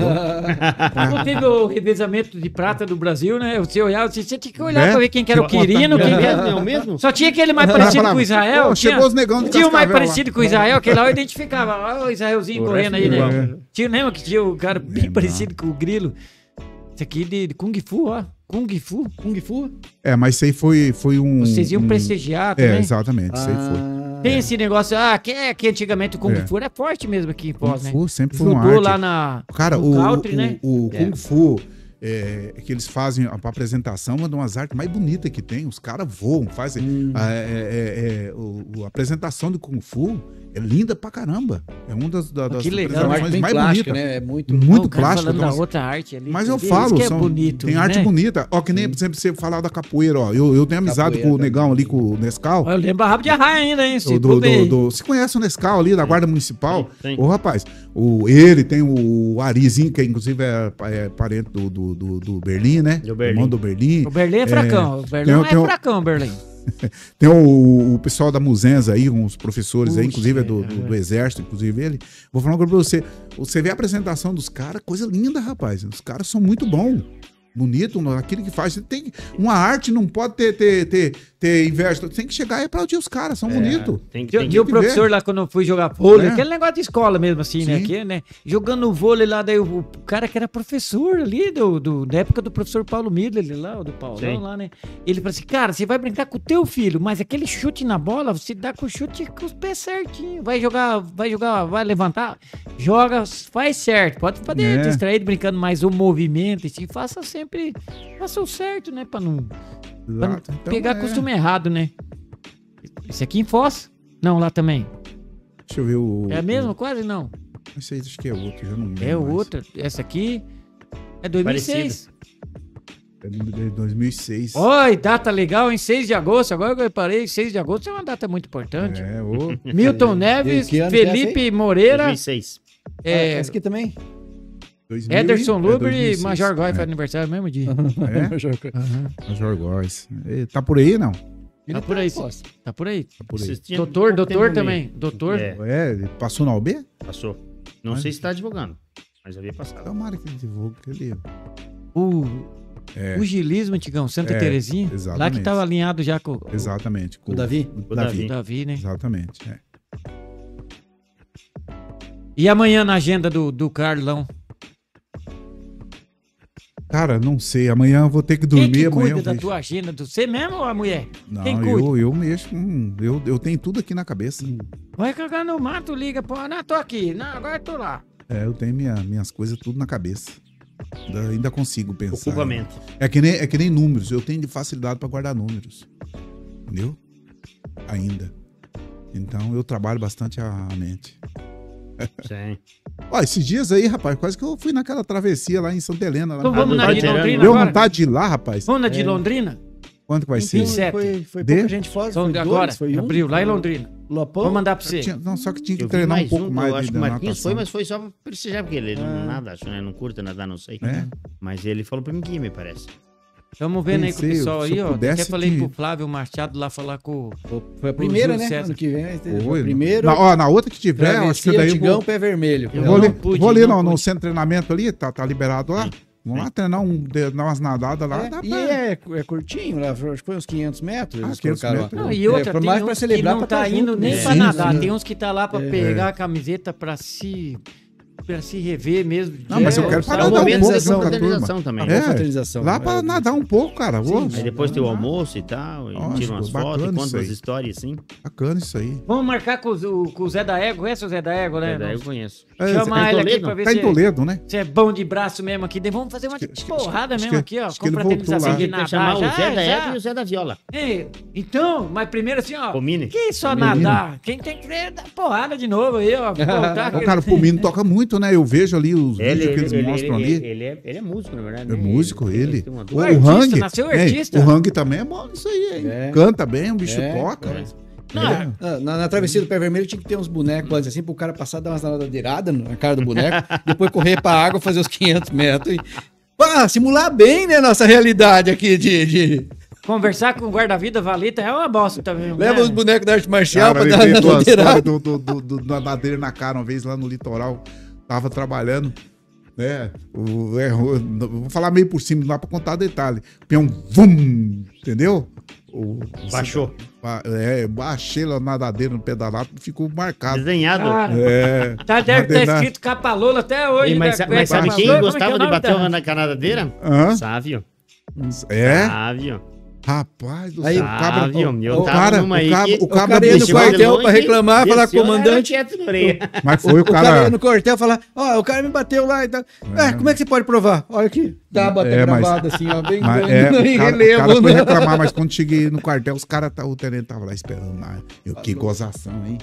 Não teve o revezamento de prata do Brasil, né? Você olhava, você tinha que olhar Né? pra ver quem que era o Quirino, quem que era... É o mesmo? Só tinha aquele mais parecido Falava, com o Israel. "Pô, tinha, chegou os negão de tinha o mais Cascavel lá." parecido com o Israel, aquele lá eu identificava. Olha o Israelzinho O correndo aí, resto né? igual. Tinha, lembra que tinha o cara bem Lembra. parecido com o Grilo? Esse aqui de, de Kung Fu, ó. Kung Fu. Kung Fu? É, mas isso aí foi, foi um. Vocês iam um- prestigiar É, também. exatamente. Isso aí foi. Ah, Tem esse negócio, ah, que, é, que antigamente o Kung É. Fu era forte mesmo aqui em Kung Foz, né? Fu sempre foi uma Judô arte. lá na, Cara, no o, country, o, né? o É. Kung Fu é, que eles fazem a apresentação, uma das artes mais bonitas que tem. Os caras voam, fazem. Hum. a, é, é, é, o- o- a apresentação do Kung Fu é linda pra caramba. É uma das, da- das Que legal. é uma arte apresentações bem mais plástica, bonitas. né? É muito... Muito Não, o cara plástico. falando então, da outra arte ali. Mas eu isso falo, que é são- bonito, tem arte né? bonita. Ó, que nem, por exemplo, você falar da capoeira, ó. Eu, eu tenho amizade Capoeira com o negão também. ali, com o Nescau. Ó, eu lembro a rabo de arraia ainda, hein? Do, Se do, bobeei. do- do- você conhece o Nescau ali, da Guarda Municipal? Sim, sim. Ô, rapaz, o, ele tem o Arizinho, que inclusive é, é parente do, do, do, do Berlim, né? Do Berlim. Irmão do Berlim. O Berlim é fracão. O Berlim tem- não tem é um- fracão, Berlim. Tem o, o pessoal da Muzenza aí, uns professores aí, Puxa, inclusive é do, é. do, do Exército, inclusive ele. Vou falar uma coisa pra você. Você vê a apresentação dos caras, coisa linda, rapaz. Os caras são muito bons. bonito, aquilo que faz. Você tem, uma arte não pode ter, ter, ter, ter inveja. Tem que chegar e aplaudir os caras, são É, bonitos. Tem, que- tem E que o professor ver. lá, quando eu fui jogar vôlei, É. aquele negócio de escola mesmo, assim, né? Sim. Que, né? Jogando vôlei lá, daí o, o cara que era professor ali, do, do, da época do professor Paulo Miller lá, o do Paulão Sim. lá, né? Ele falou assim, cara, você vai brincar com o teu filho, mas aquele chute na bola, você dá com o chute com os pés certinho. Vai jogar, vai jogar, vai levantar, joga, faz certo. Pode fazer É. distraído, brincando, mas o movimento, assim, faça sempre, faça o certo, né? Pra não, pra não Exato. Então, pegar é. costume errado, né? Esse aqui em Foz? Não, lá também. Deixa eu ver o. É a mesma? Quase não. Não sei, acho que é outro, já não lembro. É mais. outra. Essa aqui é dois mil e seis. É de dois mil e seis. Oi, data legal, em seis de agosto. Agora que eu reparei, seis de agosto é uma data muito importante. É, ô. Milton Neves, que ano que é essa Felipe dois Moreira, mil e seis. é, Essa aqui também? dois mil, Ederson é Luber dois mil e e seis. Major Gói É. faz aniversário no mesmo dia. É? Major Góes. É, tá por aí, não? Tá por aí, sim. Tá por aí. Tá por aí. Esses dias- Doutor, pouco doutor tempo também. ali. Doutor. É, É, ele passou na U B? passou. Não Mas- sei se tá advogando, mas havia passado. Tomara que ele divulgue, que ele... O É, pugilismo, Antigão, Santa É, Terezinha. Lá exatamente. que tava alinhado já com o exatamente. Com O Davi? o Davi. Davi. Davi, né? Exatamente, é. E amanhã na agenda do, do Carlão? Cara, não sei. Amanhã eu vou ter que Quem dormir. que Amanhã cuida eu da vejo. tua agenda? Do você mesmo ou a mulher? Não, Quem cuida? eu, eu mexo com... Eu, eu tenho tudo aqui na cabeça. Vai cagar no mato, liga, pô. Não, tô aqui. Não, agora tô lá. É, eu tenho minha, minhas coisas tudo na cabeça. Ainda, ainda consigo pensar. Ocupamento. É que, nem, é que nem números. Eu tenho de facilidade para guardar números. Entendeu? Ainda. Então eu trabalho bastante a mente. Sim. Ó, esses dias aí, rapaz, quase que eu fui naquela travessia lá em Santa Helena. Lá Então no- vamos na de Veterano. Londrina Deu agora? vontade de ir lá, rapaz. Vamos na de Londrina? Quanto que vai ser? vinte e sete. Foi, foi De? pouca gente fora. Então, Foi agora, dois, foi um. abril, lá em Londrina. Lopão. Vou mandar pra você. Tinha- não, só que tinha que Eu vi treinar um mais pouco um, mais eu acho de que o Marquinhos natação. foi, mas foi só pra prestigiar, porque ele não nada, acho, né? Não curta nadar, não sei. É. Mas ele falou pra mim que ia, me parece. Estamos vendo aí com o Pensei, pessoal se aí, eu ó. Até pudesse falei que- pro Flávio Machado lá falar com. Foi a primeira, Júlio né? César. Ano que vem. vai ter- Foi. Primeiro. Na, ó, na outra que tiver, eu acho que Travessia daí eu Antigão, vou, pé vermelho. Eu eu vou não ali, pude, vou ali não no, no pude. centro de treinamento ali, tá, tá liberado lá. Vamos lá treinar um, de- dar umas nadadas lá. É, dá e pra- é, é curtinho, lá, acho que foi uns quinhentos metros. Ah, eles quinhentos colocaram metros. lá. Não, e outra, é, pra tem mais uns pra que celebrar não pra tá tá indo junto, nem né? pra Sim, nadar. sim. Tem uns que tá lá pra pegar a camiseta pra se. pra se rever mesmo. Não, mas eu É, quero sabe? parar É o dar um momento pouco da junto com a turma. confraternização também. É. É, confraternização. lá pra É, nadar um pouco, cara. Ô, Aí depois tem o almoço e tal, e Lógico, tira umas bacana fotos, e isso conta umas aí. histórias assim. Bacana isso aí. Vamos marcar com, o- com o Zé da Ego. Conhece o Zé da Ego, né? É, daí eu conheço. É, Chama tá em ele aqui Toledo? pra ver Tá se, em Toledo, né? se é bom de braço mesmo aqui. Daí vamos fazer uma Acho que- acho que- porrada acho mesmo que- aqui, ó. acho que ele voltou Confraternização lá. de Tem que nadar. chamar o já, Zé da já. Ego e o Zé da Viola. Ei, então, mas primeiro assim, ó. Comine. Que só Comine. nadar? Quem tem que ver é dar porrada de novo aí, ó. Voltar, Ô, cara, o Pomino toca muito, né? Eu vejo ali os Ele, vídeos que ele, eles ele, mostram ele, ali. ele é, ele é músico, na verdade. É né? músico, ele. tem uma O, dupla. o Artista, Hang. nasceu é, artista. o Hang também é bom nisso aí, hein? É. Canta bem, o bicho É, toca. é. Não, É. Na, na- na travessia do pé vermelho tinha que ter uns bonecos antes, assim, pro cara passar, dar umas nadadeiradas na cara do boneco, depois correr pra água, fazer os quinhentos metros e... Pá, simular bem, né, nossa realidade aqui de... de- conversar com o guarda-vida Valita é uma bosta também. Leva né? os bonecos da arte marcial Cara, pra ele dar veio com a história nadadeirada. do, do, do, do, da nadadeira na cara uma vez lá no litoral. Tava trabalhando, né? O, é, o- vou falar meio por cima, não dá pra contar detalhe. Peão, vum, entendeu? O, Baixou. ba- É, baixei lá na nadadeira no pedalado, ficou marcado. Desenhado. Cara, É, tá, deve ter Nadadeira- escrito Capalola até hoje. Ei, mas, né? mas sabe Capalola, quem como é que é gostava o de nome bater da- uma na canadeira? Hã? Sávio. É? Sávio. Rapaz do Aí, céu, o cabra, Sávio, meu. o tava cara, numa o aí cabra, que- o O cabra cara ia no deixou- Chegou de quartel longe, pra reclamar, falar com o desceu, comandante. era quieto na orelha. mas foi o O cara cara. ia no quartel falar, ó, o cara me bateu lá e tal. É, como é que você pode provar? Olha aqui. Tá, bateu É, mas- gravado assim, ó, bem Mas, grande, é, em o cara, o relevo, cara foi né? reclamar, mas quando cheguei no quartel, os caras, tá, o tenente tava lá esperando lá. Eu, que gozação, hein?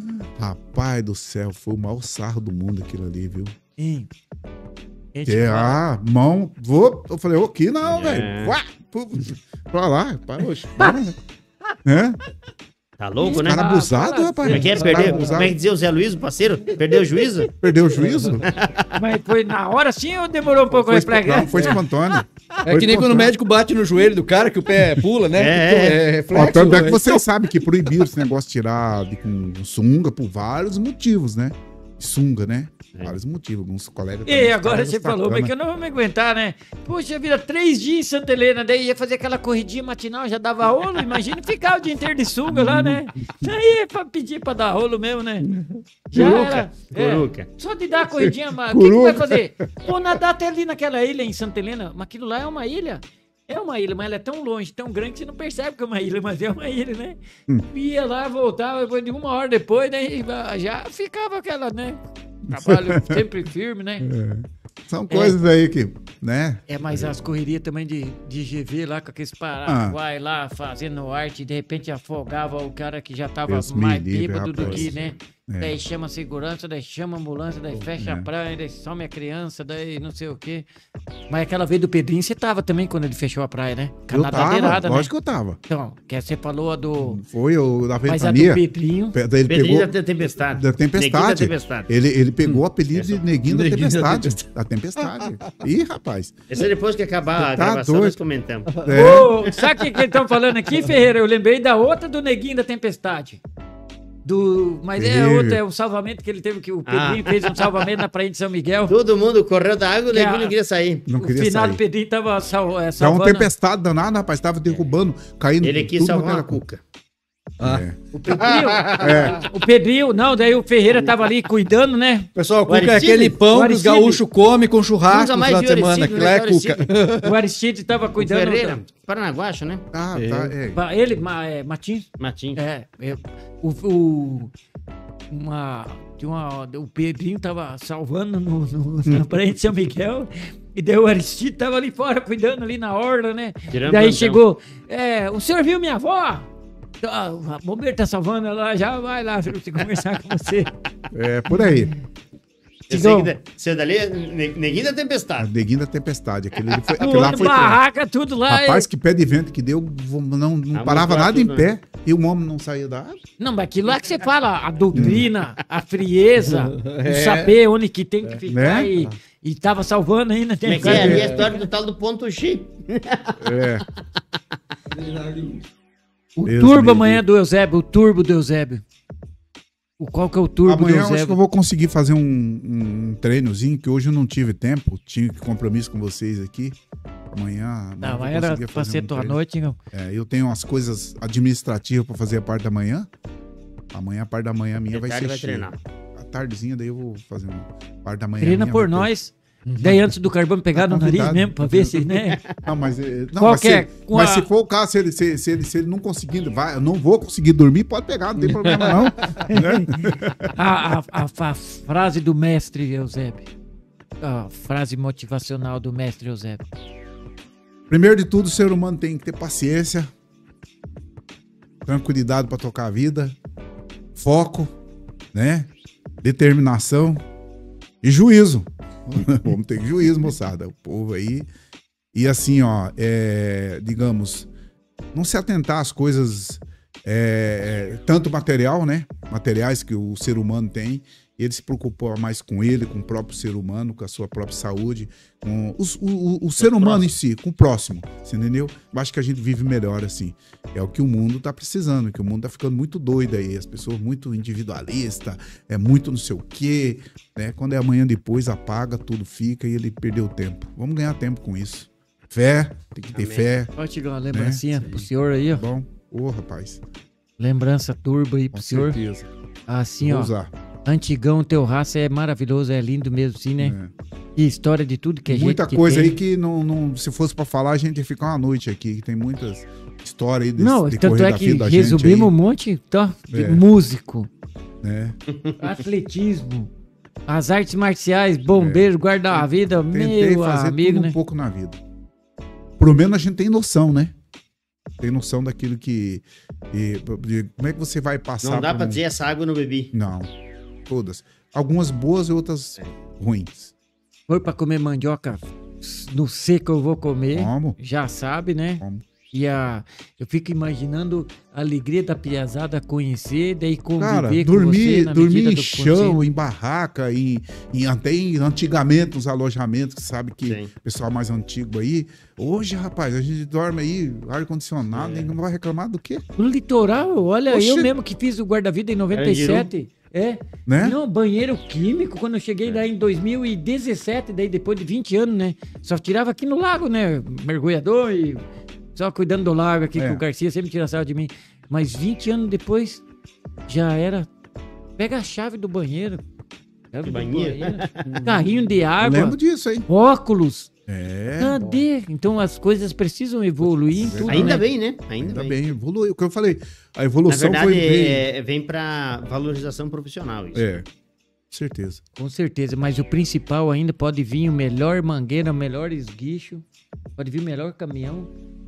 Rapaz do céu, foi o maior sarro do mundo aquilo ali, viu? Sim. Gente, Que, ah, mão, vou. Eu falei, ô, aqui não, É. velho. Uá, pu- Pra lá, para hoje. Para, né? Tá louco, né? Cara Ah, abusado, fala rapaz. Como é que é? Cara Perdeu, abusado. como é que dizia o Zé Luiz, o parceiro? Perdeu o juízo? Perdeu o juízo? Mas foi na hora sim ou demorou um pouco Foi, mais pra não, foi espontâneo. É que nem quando o médico bate no joelho do cara, que o pé pula, né? É, é. é Ó, reflexo. tanto é que né? vocês sabem que proibiram esse negócio de tirar de, com sunga por vários motivos, né? sunga, né? É. Vários motivos, alguns colegas... E também agora estavam você falou, mas sacana. que eu não vou me aguentar, né? Poxa vida, três dias em Santa Helena, daí ia fazer aquela corridinha matinal, já dava rolo, imagina ficar o dia inteiro de sunga lá, né? Aí é pra pedir pra dar rolo mesmo, né? Já Curuca, era. É, curuca. só de dar a corridinha, mas o que, que vai fazer? Vou nadar até ali naquela ilha em Santa Helena, mas aquilo lá é uma ilha. É uma ilha, mas ela é tão longe, tão grande que você não percebe que é uma ilha, mas é uma ilha, né? Hum. Ia lá, voltava, depois de uma hora depois, né? Já ficava aquela, né? Trabalho sempre firme, né? São coisas aí que, né? É, mas as correrias também de, de G V lá, com aqueles paraguai lá fazendo arte, e de repente afogava o cara que já tava Deus me mais livre, bêbado do rapaz. que, né? É. Daí chama a segurança, daí chama a ambulância, daí fecha é. a praia, daí some a criança, daí não sei o quê. Mas aquela vez do Pedrinho, você tava também quando ele fechou a praia, né? Com a Eu tava, nadadeirada, né? lógico que eu tava. Então, que você falou a do... Foi o da Mas a do ventania. Pedrinho... Pe- daí Ele Pedrinho pegou da Tempestade. da tempestade. Neguinho da Tempestade. Ele, ele pegou o apelido de Neguinho da Neguinho da Tempestade. Da Tempestade. Ih, rapaz. Esse é depois que acabar a Tá gravação, doido. nós comentamos. É. Ô, sabe o que, que eles estão falando aqui, Ferreira? Eu lembrei da outra do Neguinho da Tempestade. Do, mas é a Terrível. outra, é o salvamento que ele teve, que o Pedrinho fez um salvamento na praia de São Miguel. Todo mundo correu da água e o Que a- Neguinho não queria sair. Não o queria final sair. do Pedrinho tava sal, é, Tava salvando... uma tempestade danada, rapaz. Tava derrubando, caindo. Ele quis tudo salvar quanto a era cuca. Ah. É. O Pedrinho, o Pedrinho, não, daí o Ferreira tava ali cuidando, né? Pessoal, O cuca é Aristide? aquele pão O que os Aristide? gaúchos comem com churrasco Nunca no mais final de viu semana. Aristide, Aquilo lá é né? cuca. O Aristide tava O cuidando... Ferreira, Paranaguacho, né? Ah, É. tá. É. Pa- Ele, ma, é, Martins? Matinho. É, é, o, o, uma, tinha uma, o Pedrinho tava salvando no, no- na praia de São Miguel, e daí o Aristide tava ali fora, cuidando ali na orla, né? Tirando daí plantão. chegou, é, o senhor viu minha avó? Ah, o bombeiro tá salvando ela, já vai lá, filho, pra conversar com você. É, por aí. Eu sei Digão. que da- Seu dali é Ne- Neguinho da A Tempestade. Neguinho da Tempestade. Aquele, ali foi, aquele lá Voando foi. barraca, tudo lá. Rapaz, e- que pé de vento que deu, não, não Ah, parava mostrar nada em tudo, pé. E o homem não saía da água. Não, mas aquilo lá que você fala, a doutrina, a frieza, o É. saber onde que tem que ficar Né? e, e tava salvando ainda. Como é que é? Ali é a história do tal do ponto X. É. O Deus turbo me amanhã livre. do Eusébio, o turbo do Eusébio. O, qual que é o turbo do Amanhã eu acho que eu Eusébio? vou conseguir fazer um, um treinozinho, que hoje eu não tive tempo. Tinha compromisso com vocês aqui. Amanhã. Não, eu vou mas era conseguir pra fazer ser um tua treino. noite, não. É, eu tenho umas coisas administrativas pra fazer a parte da manhã. Amanhã, a parte da manhã minha De vai tarde ser vai cheia. treinar. A tardezinha, daí eu vou fazer uma parte da manhã. Treina minha por vai ter- nós. Daí antes do carbono pegar no Tá nariz convidado. mesmo, pra ver se, né? Não, mas, eh, não, Qual mas, que se, é? Com mas a- se for o caso, se ele, se, se ele, se ele não conseguir, vai, eu não vou conseguir dormir, pode pegar, não tem problema não. Né? A, a- a- a frase do mestre Eusébio. A frase motivacional do mestre Eusébio. Primeiro de tudo, o ser humano tem que ter paciência, tranquilidade para tocar a vida, foco, né? Determinação e juízo. Vamos ter juízo, moçada. O povo aí. E assim, ó, é, digamos, não se atentar às coisas, é, é, tanto material, né? Materiais que o ser humano tem. Ele se preocupar mais com ele, com o próprio ser humano, com a sua própria saúde, com os- o, o- o ser humano em si, com o próximo, você entendeu? Eu acho que a gente vive melhor assim. É o que o mundo tá precisando, que o mundo tá ficando muito doido aí, as pessoas muito individualistas, é muito não sei o quê, né? Quando é amanhã depois, apaga, tudo fica e ele perdeu tempo. Vamos ganhar tempo com isso. Fé, tem que ter Amém. fé, Pode chegar uma lembrancinha Né? pro senhor aí, ó. bom? Ô, rapaz, Lembrança turbo aí com pro senhor. certeza. Assim, Vou ó. usar. Antigão, teu raça é maravilhoso, é lindo mesmo, sim, né? É. E história de tudo que a gente Muita que coisa tem. aí que não, não, se fosse pra falar, a gente ia ficar uma noite aqui, que tem muitas histórias aí desse, Não, de tanto correr é da que vida da gente resumimos um aí, monte, tá? De É. músico, né? atletismo, as artes marciais, bombeiro, guarda-vida, Tentei meu fazer amigo, tudo né? um pouco na vida. Pelo menos a gente tem noção, né? Tem noção daquilo que... e- de como é que você vai passar... Não dá por pra um- dizer essa água eu não bebi. Não, todas. Algumas boas e outras ruins. For pra comer mandioca no seco eu vou comer, Como? já sabe, né? Como? E a, eu fico imaginando a alegria da piazada conhecer, daí conviver Cara, com você dormir, na dormir medida em do chão, possível. em barraca, em, em, até em antigamente, nos alojamentos, que sabe que Sim. o pessoal mais antigo aí. Hoje, rapaz, a gente dorme aí, ar-condicionado, É. e não vai reclamar do quê? No litoral, olha, Oxe. eu mesmo que fiz o guarda-vida em noventa e sete. É. Né? Não, banheiro químico, quando eu cheguei lá em dois mil e dezessete, daí depois de vinte anos, né? Só tirava aqui no lago, né? Mergulhador e só cuidando do lago aqui, É. que o Garcia sempre tira sarro de mim. Mas vinte anos depois, já era... Pega a chave do banheiro. Chave De do banheiro? Carrinho de Eu água. lembro disso, hein? Óculos. É. Cadê? Então as coisas precisam evoluir em tudo, Ainda né? bem, né? Ainda, Ainda bem. bem, evoluiu. O que eu falei, a Na evolução verdade, foi... veio- é, vem pra valorização profissional isso. É, certeza. Com certeza, mas o principal ainda pode vir o melhor mangueira, o melhor esguicho, pode vir o melhor caminhão,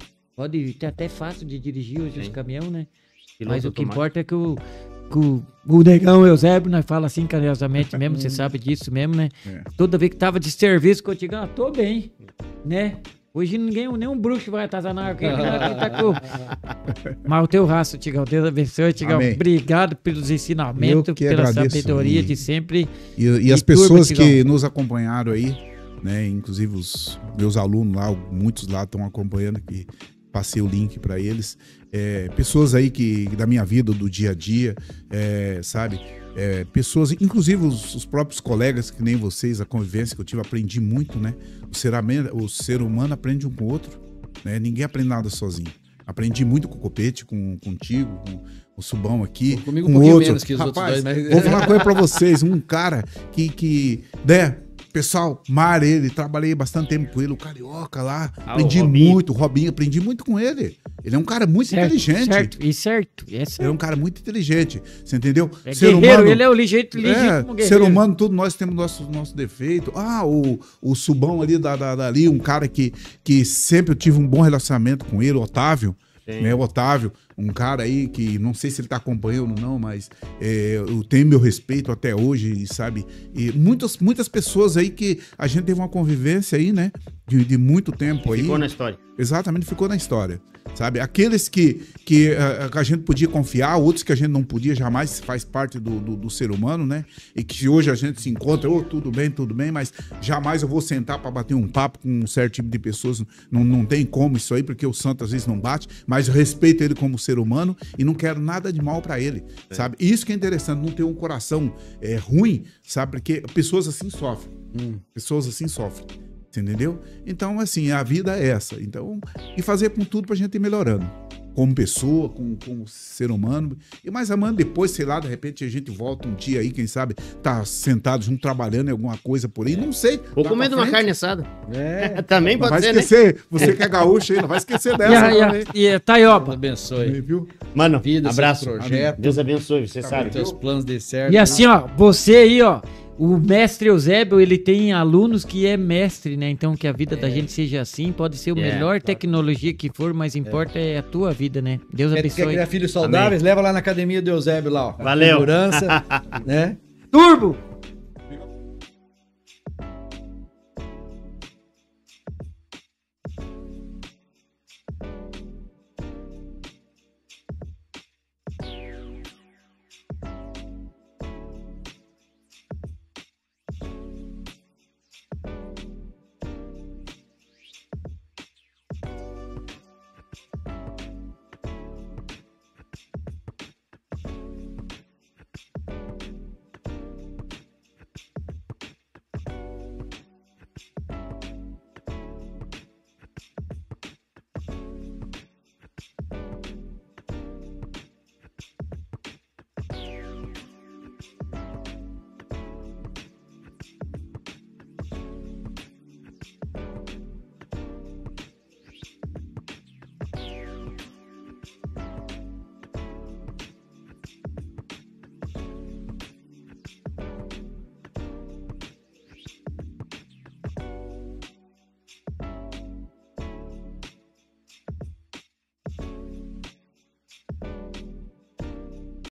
pode ter até fácil de dirigir hoje os Sim. caminhões, né? Piloto Mas o que automático. importa é que o, que o, o negão Eusébio, nós fala assim carinhosamente mesmo, você sabe disso mesmo, né? É. Toda vez que tava de serviço contigo, ah, tô bem, né? Hoje ninguém, nenhum bruxo vai atazanar aqui, aqui tá com... Mas o teu raço, Tigão, Deus abençoe, Tigão. Amém. Obrigado pelos ensinamentos, Eu que pela agradeço. sabedoria E- de sempre. E, e as E turma, pessoas Tigão? que nos acompanharam aí, né? Inclusive os meus alunos lá, muitos lá estão acompanhando, que passei o link para eles. É, pessoas aí que da minha vida, do dia a dia, é, sabe? É, pessoas, inclusive os, os próprios colegas, que nem vocês, a convivência que eu tive, aprendi muito, né? O ser, amen- o ser humano aprende um com o outro, né? Ninguém aprende nada sozinho. Aprendi muito com o Copete, com, contigo, com o Subão aqui, Comigo com um pouquinho outro. menos que os outros Rapaz, dois, mas- vou falar uma coisa pra vocês. Um cara que, que né, pessoal, mar ele, trabalhei bastante tempo com ele, o Carioca lá, Ah, o aprendi Robinho. muito, o Robinho, aprendi muito com ele. Ele é um cara muito Certo, inteligente. certo, e certo, é Ele é certo. um cara muito inteligente, você entendeu? É guerreiro, ele é o ligeito, legítimo É, guerreiro. ser humano, tudo nós temos nosso, nosso defeito. Ah, o, o Subão ali, da, da, dali, um cara que, que sempre eu tive um bom relacionamento com ele, o Otávio. Sim. Né, o Otávio, um cara aí que não sei se ele tá acompanhando ou não, mas é, eu tenho meu respeito até hoje, sabe? E muitas, muitas pessoas aí que a gente teve uma convivência aí, né? De, de muito tempo aí. Ficou na história. Exatamente, ficou na história, sabe? Aqueles que, que a, a gente podia confiar, outros que a gente não podia, jamais faz parte do, do, do ser humano, né? E que hoje a gente se encontra, ô, tudo bem, tudo bem, mas jamais eu vou sentar para bater um papo com um certo tipo de pessoas, não, não tem como isso aí, porque o santo às vezes não bate, mas eu respeito ele como ser humano e não quero nada de mal para ele, sabe? Isso que é interessante, não ter um coração é, ruim, sabe? Porque pessoas assim sofrem, pessoas assim sofrem. Você entendeu? Então, assim, a vida é essa. Então, e fazer com tudo pra gente ir melhorando. Como pessoa, como, como ser humano. E mais amanhã, depois, sei lá, de repente a gente volta um dia aí, quem sabe, tá sentado junto, trabalhando em alguma coisa por aí. Não sei. Ou Lá comendo pra uma frente. carne assada. É, Também Não pode vai ser, né? esquecer. Você que é gaúcho aí, não vai esquecer E dessa. a, e a, não, hein? e a Deus Taioba. abençoe. Viu? Mano, Vida, abraço. seu projeto, Deus abençoe, você sabe. teus planos de certo. E assim, ó, você aí, ó, o mestre Eusébio, ele tem alunos que é mestre, né? Então, que a vida da gente seja assim, pode ser o É, melhor tecnologia que for, mas importa é. a tua vida, né? Deus Quer, quer abençoe. criar filhos saudáveis? Leva lá na academia do Eusébio lá, ó. Valeu. Segurança, né? Turbo!